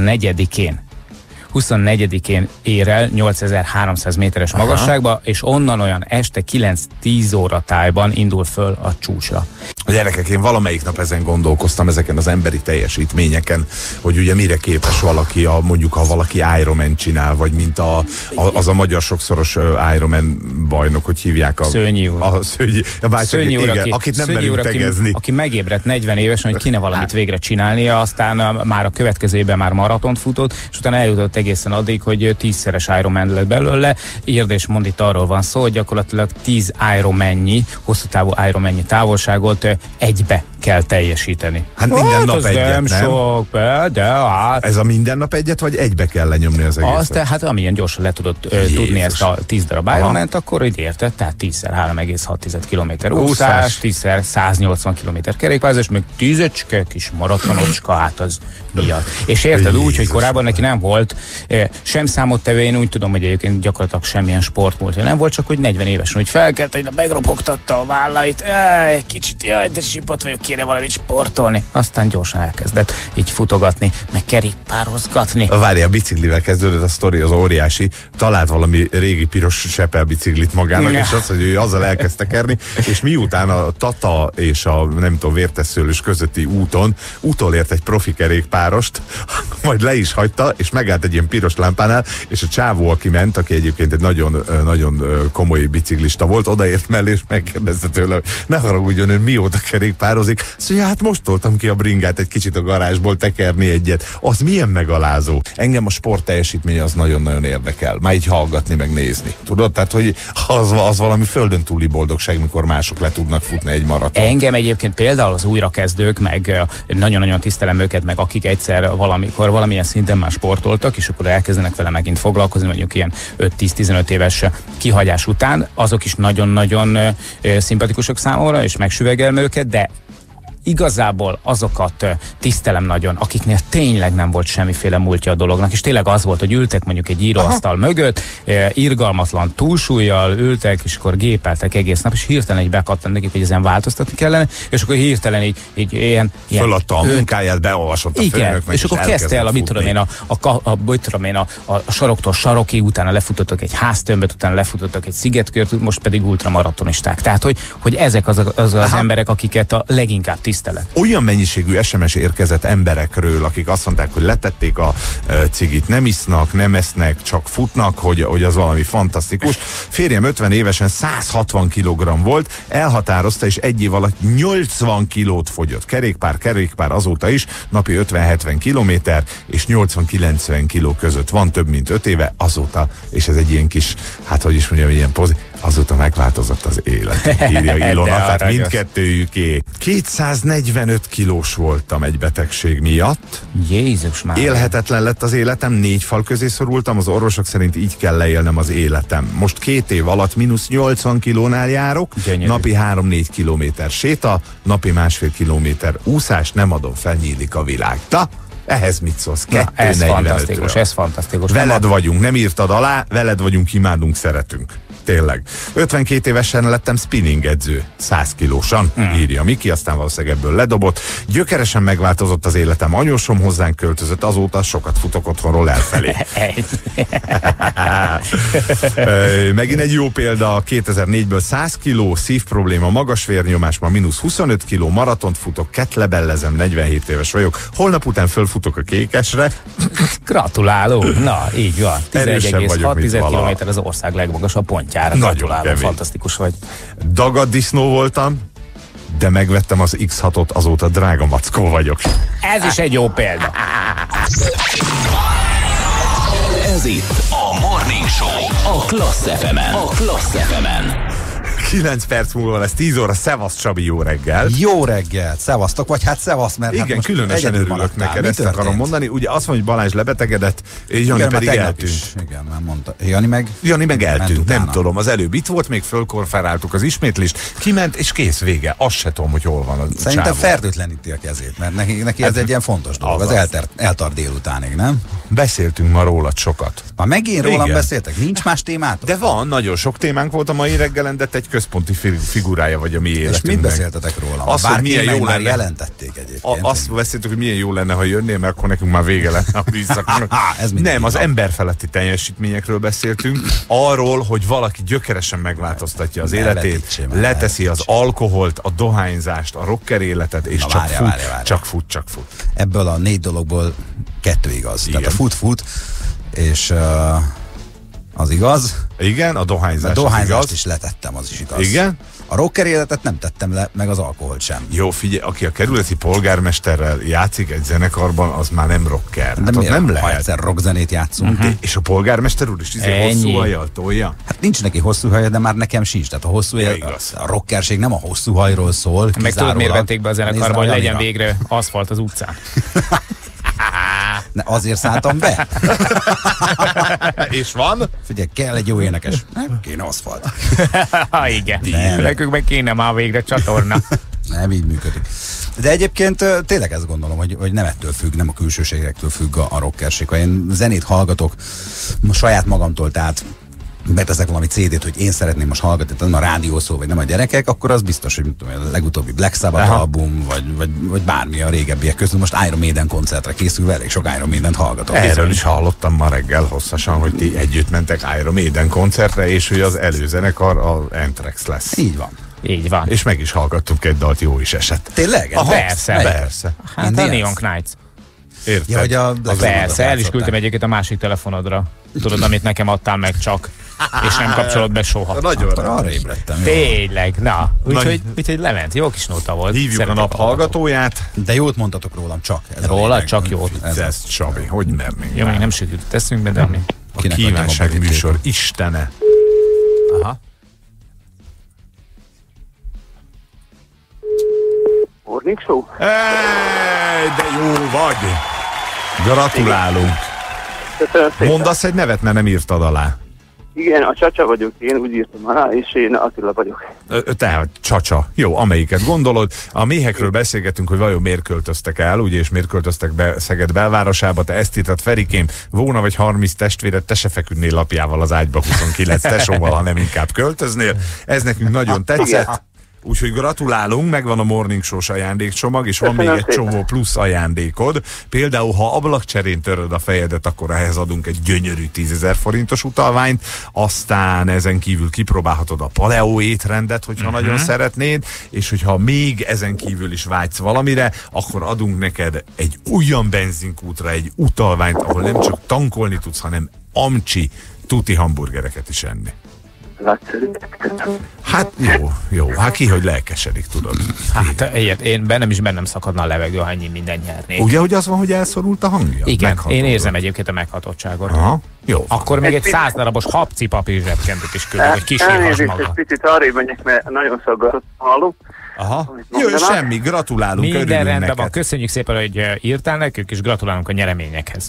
24-én ér el 8300 méteres magasságba, és onnan olyan este 9-10 óra tájban indul föl a csúcsra. A gyerekek, én valamelyik nap ezen gondolkoztam, ezeken az emberi teljesítményeken, hogy ugye mire képes valaki, mondjuk ha valaki Ironman csinál, vagy mint az a magyar sokszoros Ironman bajnok, hogy hívják Szőnyi úr. Szőnyi úr, akit nem merünk tegezni. Aki megébredt 40 évesen, hogy kéne valamit végre csinálnia, aztán már a következő évben már maratont futott, és utána eljutott egészen addig, hogy 10-szeres Ironman lett belőle. Írd és mond, itt arról van szó, hogy gyakorlatilag 10 Ironman-nyi, hosszú távú Ironman-nyi távolságot egybe kell teljesíteni. Hát minden nap egyet, nem? Sok, de hát... Ez a minden nap egyet, vagy egybe kell lenyomni az egészet? Hát amilyen gyorsan le tudod tudni ezt a 10 darab Ironman-t, akkor így érted, tehát 10-szer 3,6 km úszás, 10-szer 180 km kerékpározás, meg 10 kis maratonocska, hát az miatt. És érted úgy, hogy korábban neki nem volt sem számottevő, én úgy tudom, hogy egyébként gyakorlatilag semmilyen sportmúltja nem volt, csak hogy 40 évesen, hogy felkelt, hogy megropogtatta a vállait, egy kicsit, jaj, de sipott vagyok, kéne valamit sportolni. Aztán gyorsan elkezdett így futogatni, meg kerékpározgatni. Várj, a biciklivel kezdődött a sztori, az óriási, talált valami régi piros Sepel biciklit magának, és azt, hogy ő azzal elkezd tekerni, és miután a Tata és a nem tudom, Vértesszőlős közötti úton utolért egy profi kerékpárost, majd le is hagyta, és megállt egy ilyen piros lámpánál, és a csávó, aki ment, aki egyébként egy nagyon, nagyon komoly biciklista volt, odaért mellé, és megkérdezte tőle, hogy ne haragudjon, ön mióta régóta kerékpározik. Szóval hát most toltam ki a bringát egy kicsit a garázsból tekerni egyet. Az milyen megalázó. Engem a sport teljesítmény az nagyon-nagyon érdekel. Már így hallgatni, meg nézni. Tudod? Tehát, hogy az valami földön túli boldogság, mikor mások le tudnak futni egy maraton. Engem egyébként például az újrakezdők, meg nagyon-nagyon tisztelem őket, meg akik egyszer valamikor valamilyen szinten már sportoltak, és akkor elkezdenek vele megint foglalkozni, mondjuk ilyen 5-10-15 éves kihagyás után, azok is nagyon-nagyon szimpatikusok számomra, és megsüvegelem őket, de igazából azokat tisztelem nagyon, akiknél tényleg nem volt semmiféle múltja a dolognak, és tényleg az volt, hogy ültek mondjuk egy íróasztal mögött, irgalmatlan túlsúllyal ültek, és akkor gépeltek egész nap, és hirtelen így bekattant nekik, hogy ezen változtatni kellene, és akkor hirtelen így ilyen föladta a munkáját, beolvasott a főnöknek, és akkor kezdte el a saroktól sarokig, utána lefutottak egy háztömböt, utána lefutottak egy szigetkört, most pedig ultramaratonisták. Tehát, hogy ezek az emberek, akiket a leginkább tisztelek. Olyan mennyiségű SMS érkezett emberekről, akik azt mondták, hogy letették a cigit, nem isznak, nem esznek, csak futnak, hogy az valami fantasztikus. Férjem 50 évesen 160 kg volt, elhatározta, és egy év alatt 80 kilót fogyott. Kerékpár azóta is, napi 50-70 kilométer, és 80-90 kiló között van több mint 5 éve azóta, és ez egy ilyen kis, hát hogy is mondjam, ilyen azóta megváltozott az élet, írja Ilona, tehát mindkettőjüké. 245 kilós voltam egy betegség miatt. Jézus már. Élhetetlen lett az életem, 4 fal közé szorultam, az orvosok szerint így kell leélnem az életem. Most 2 év alatt -80 kilónál járok, gyönyörű. Napi 3-4 kilométer séta, napi 1,5 kilométer úszás, nem adom fel, nyílik a világ. Ehhez mit szólsz? Ez fantasztikus. Veled vagyunk, nem írtad alá, veled vagyunk, imádunk, szeretünk. Tényleg. 52 évesen lettem spinning edző, 100 kilósan, írja Miki, aztán valószínűleg ebből ledobott. Gyökeresen megváltozott az életem, anyósom hozzánk költözött, azóta sokat futok otthonról elfelé. Megint egy jó példa, 2004-ből 100 kiló, szívprobléma, magas vérnyomás, ma -25 kiló, maratont futok, ketlebellezem, 47 éves vagyok. Holnap után fölfutok a Kékesre. Gratulálok! Na, így van. 11,6 km az ország legmagasabb pontjára. Gratulálok, fantasztikus vagy. Dagad disznó voltam, de megvettem az X6-ot, azóta drága mackó vagyok. Ez is egy jó példa. Ez itt a Morning Show a Klassz FM-en. 9 perc múlva lesz 10 óra, szevasz Csabi, jó reggel. Jó reggel, szevasztok, vagy hát szevasz, mert igen, hát most különösen örülök neked, ezt akarom mondani. Ugye azt mondja, hogy Balázs lebetegedett, Jani igen, pedig eltűnt. Igen, már mondta. Jani meg eltűnt, nem tudom, az előbb itt volt, még fölkonferáltuk az ismétlést, kiment és kész, vége. Azt se tudom, hogy hol van a Szerintem fertőtleníti a kezét, mert neki ez egy ilyen fontos dolog, az eltart délutánig, nem? Beszéltünk ma rólad sokat. Már megint rólam beszéltek? Nincs más témátok? De van, nagyon sok témánk volt a mai reggelen, de egy központi figurája vagy a mi életünknek. És mit beszéltetek róla? Azt, hogy milyen jó lenne. Jelentették egyébként. Azt beszéltük, hogy milyen jó lenne, ha jönnél, mert akkor nekünk már vége lenne a műszaknak. Nem, az emberfeletti teljesítményekről beszéltünk, arról, hogy valaki gyökeresen megváltoztatja az életét, leteszi az alkoholt, a dohányzást, a rocker életet, és csak fut. Ebből a 4 dologból 2 igaz. Igen. Tehát a fut, és az igaz. Igen, a dohányzást is letettem, az is igaz. Igen. A rocker életet nem tettem le, meg az alkoholt sem. Jó, figyelj, aki a kerületi polgármesterrel játszik egy zenekarban, az már nem rocker. De hát nem lehet. Ha egyszer rockzenét játszunk. És a polgármester úr is hosszú hajjal tolja? Hát nincs neki hosszú haja, de már nekem sincs. Tehát a hosszú haj, a rockerség nem a hosszú hajról szól. Meg tudod, miért vették be a zenekarba, hogy legyen végre aszfalt az utcán. Azért szálltam be. És van? Figyelj, kell egy jó énekes. Nem kéne aszfalt. Igen. Nekünk meg kéne már végre csatorna. Nem így működik. De egyébként tényleg ezt gondolom, hogy nem ettől függ, nem a külsőségektől függ a rockerség. Ha én zenét hallgatok saját magamtól, tehát beteszek valami CD-t, hogy én szeretném most hallgatni, nem a rádió szó, vagy nem a gyerekek, akkor az biztos, hogy a legutóbbi Black Sabbath album, vagy bármi a régebbiek közül. Most Iron Maiden koncertre készül, elég sok Iron Maident hallgatok. Erről is hallottam ma reggel hosszasan, hogy ti együtt mentek Iron Maiden koncertre, és hogy az előzenekar a Anthrax lesz. Így van. És meg is hallgattunk egy dalt, jó is esett. Tényleg? Persze. Hát a Neon Knights. Érted? Ja, persze, el is küldtem egyébként a másik telefonodra. Tudod, amit nekem adtál meg csak. És nem kapcsolod be soha. Nagyon arra ébredtem. Tényleg, na. Úgyhogy lement, jó kis nóta volt. Hívjuk Szeretek a nap hallgatóját. De jót mondtatok rólam, csak. Róla csak jót. Ez Csabi, hogy mernénk. Jó, még nem sütött eszünkbe, de ami. A kívánság műsor istene. Aha. Morning Show? De jó vagy! Gratulálunk! Köszönöm szépen. Mondasz egy nevet, mert nem írtad alá. Igen, a Csacsa vagyok, én úgy írtam alá, és én Attila vagyok. Tehát Csacsa. Jó, amelyiket gondolod. A méhekről beszélgetünk, hogy vajon miért költöztek el, ugye, és miért költöztek be Szeged belvárosába. Te ezt írtad, Ferikém, volna vagy 30 testvéred, te se feküdnél lapjával az ágyba 29 tesóval, hanem inkább költöznél. Ez nekünk nagyon tetszett. Úgyhogy gratulálunk, megvan a Morning Show-s ajándékcsomag, és van még egy csomó plusz ajándékod. Például, ha ablakcserén töröd a fejedet, akkor ehhez adunk egy gyönyörű 10 000 forintos utalványt, aztán ezen kívül kipróbálhatod a Paleo étrendet, hogyha nagyon szeretnéd, és hogyha még ezen kívül is vágysz valamire, akkor adunk neked egy olyan benzinkútra, egy utalványt, ahol nem csak tankolni tudsz, hanem amcsi tuti hamburgereket is enni. Hát jó, hát ki, hogy lelkesedik, tudod. Hát én bennem szakadna a levegő, ha ennyi minden nyernék. Ugye, hogy az van, hogy elszorult a hangja? Igen, én érzem egyébként a meghatottságot. Aha, jó. Akkor még egy 100 darabos habcipapír zsebkendőt is küldök, hogy kísérhass maga. Egy picit arrébb menjek, mert nagyon szaggatott hallom. Aha. Jó, semmi, gratulálunk, minden rendben neked. van, köszönjük szépen, hogy írtál nekünk, és gratulálunk a nyereményekhez.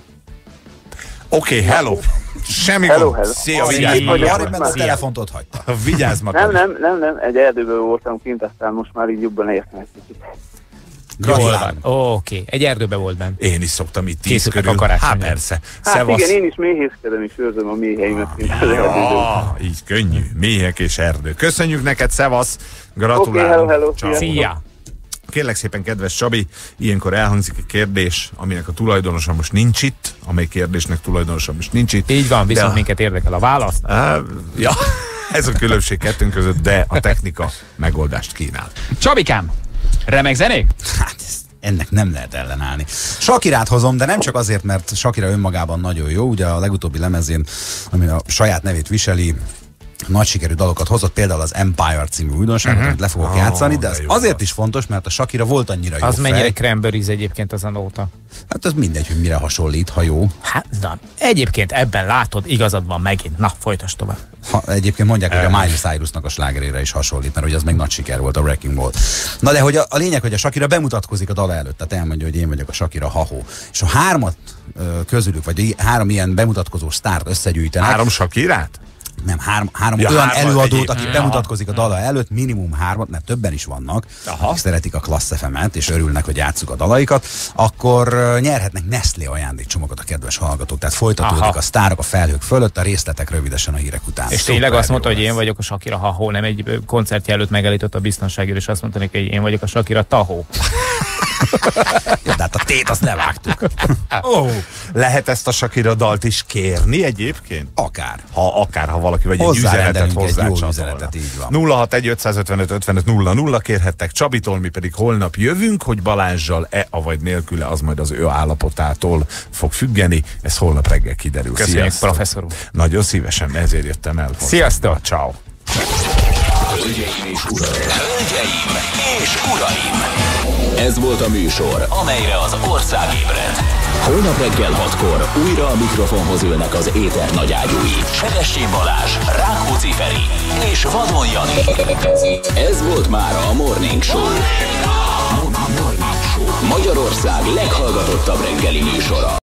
Oké, hello. Semmi gond. Szia, vigyázz magadra. A telefont ott hagyta. Vigyázz magadra. Nem, egy erdőből voltam kint, aztán most már így jobban értem egy kicsit. Jól van. Oké, egy erdőben volt benne. Én is szoktam itt 10 Készültek körül. a karácsonyra. Hát persze. Hát igen, én is méhészkedem, és őrzöm a méheimet, mint az erdőből. Így könnyű. Méhek és erdő. Köszönjük neked, szevasz. Gratulálunk. Hello. Szia. Kérlek szépen, kedves Csabi, ilyenkor elhangzik egy kérdés, aminek a tulajdonosa most nincs itt, amely kérdésnek tulajdonosa most nincs itt. Így van, viszont minket érdekel a választ. Ja, ez a különbség kettőnk között, de a technika megoldást kínál. Csabikám, remek zenék? Hát ennek nem lehet ellenállni. Shakirát hozom, de nem csak azért, mert Shakira önmagában nagyon jó, ugye a legutóbbi lemezén, ami a saját nevét viseli, nagy sikerű dalokat hozott, például az Empire című újdonságot, amit le fogok játszani, de az azért is fontos, mert a Shakira volt annyira jó az fej. mennyire Cranberries egyébként az a nóta? Hát az mindegy, hogy mire hasonlít, ha jó. Hát, na, egyébként ebben látod, igazad van megint. Na, folytasd tovább. Egyébként mondják, hogy a Miley Cyrusnak a slágerére is hasonlít, mert hogy az meg nagy siker volt, a Wrecking Ball. Na de hogy a lényeg, hogy a Shakira bemutatkozik a dala előtt, tehát elmondja, hogy én vagyok a Shakira ha-ho. És a hármat közülük, vagy 3 ilyen bemutatkozó sztárt összegyűjtenek. 3 Shakirát? Nem, három olyan előadót, aki bemutatkozik a dala előtt, minimum 3, mert többen is vannak, akik szeretik a Klassz FM-et, és örülnek, hogy játsszuk a dalaikat, akkor nyerhetnek Nestlé ajándékcsomagot a kedves hallgatók. Tehát folytatódik a sztárok a felhők fölött, a részletek rövidesen a hírek után. És tényleg azt mondta, hogy én vagyok a Shakira ha-ho, nem egy koncertje előtt megállított a biztonságért, és azt mondta neki, hogy én vagyok a Shakira tahó. De hát a tét azt levágtuk. Lehet ezt a Shakira dalt is kérni egyébként? Akár. Ha valaki vagy egy üzenetet hozzá. Így van. 061 555 55 00 kérhettek Csabitól, mi pedig holnap jövünk, hogy Balázssal avagy nélküle, az majd az ő állapotától fog függeni. Ez holnap reggel kiderül. Köszönjük, Sziasztok. professzor úr. Nagyon szívesen, ezért jöttem el. Sziasztok. Ciao. Hölgyeim és uraim! Ez volt a műsor, amelyre az ország ébred. Holnap reggel 6-kor újra a mikrofonhoz ülnek az éter nagyágyúi. Sevessén Balázs, Rákóczi Feri és Vadon Jani. Ez volt már a Morning Show. Magyarország leghallgatottabb reggeli műsora.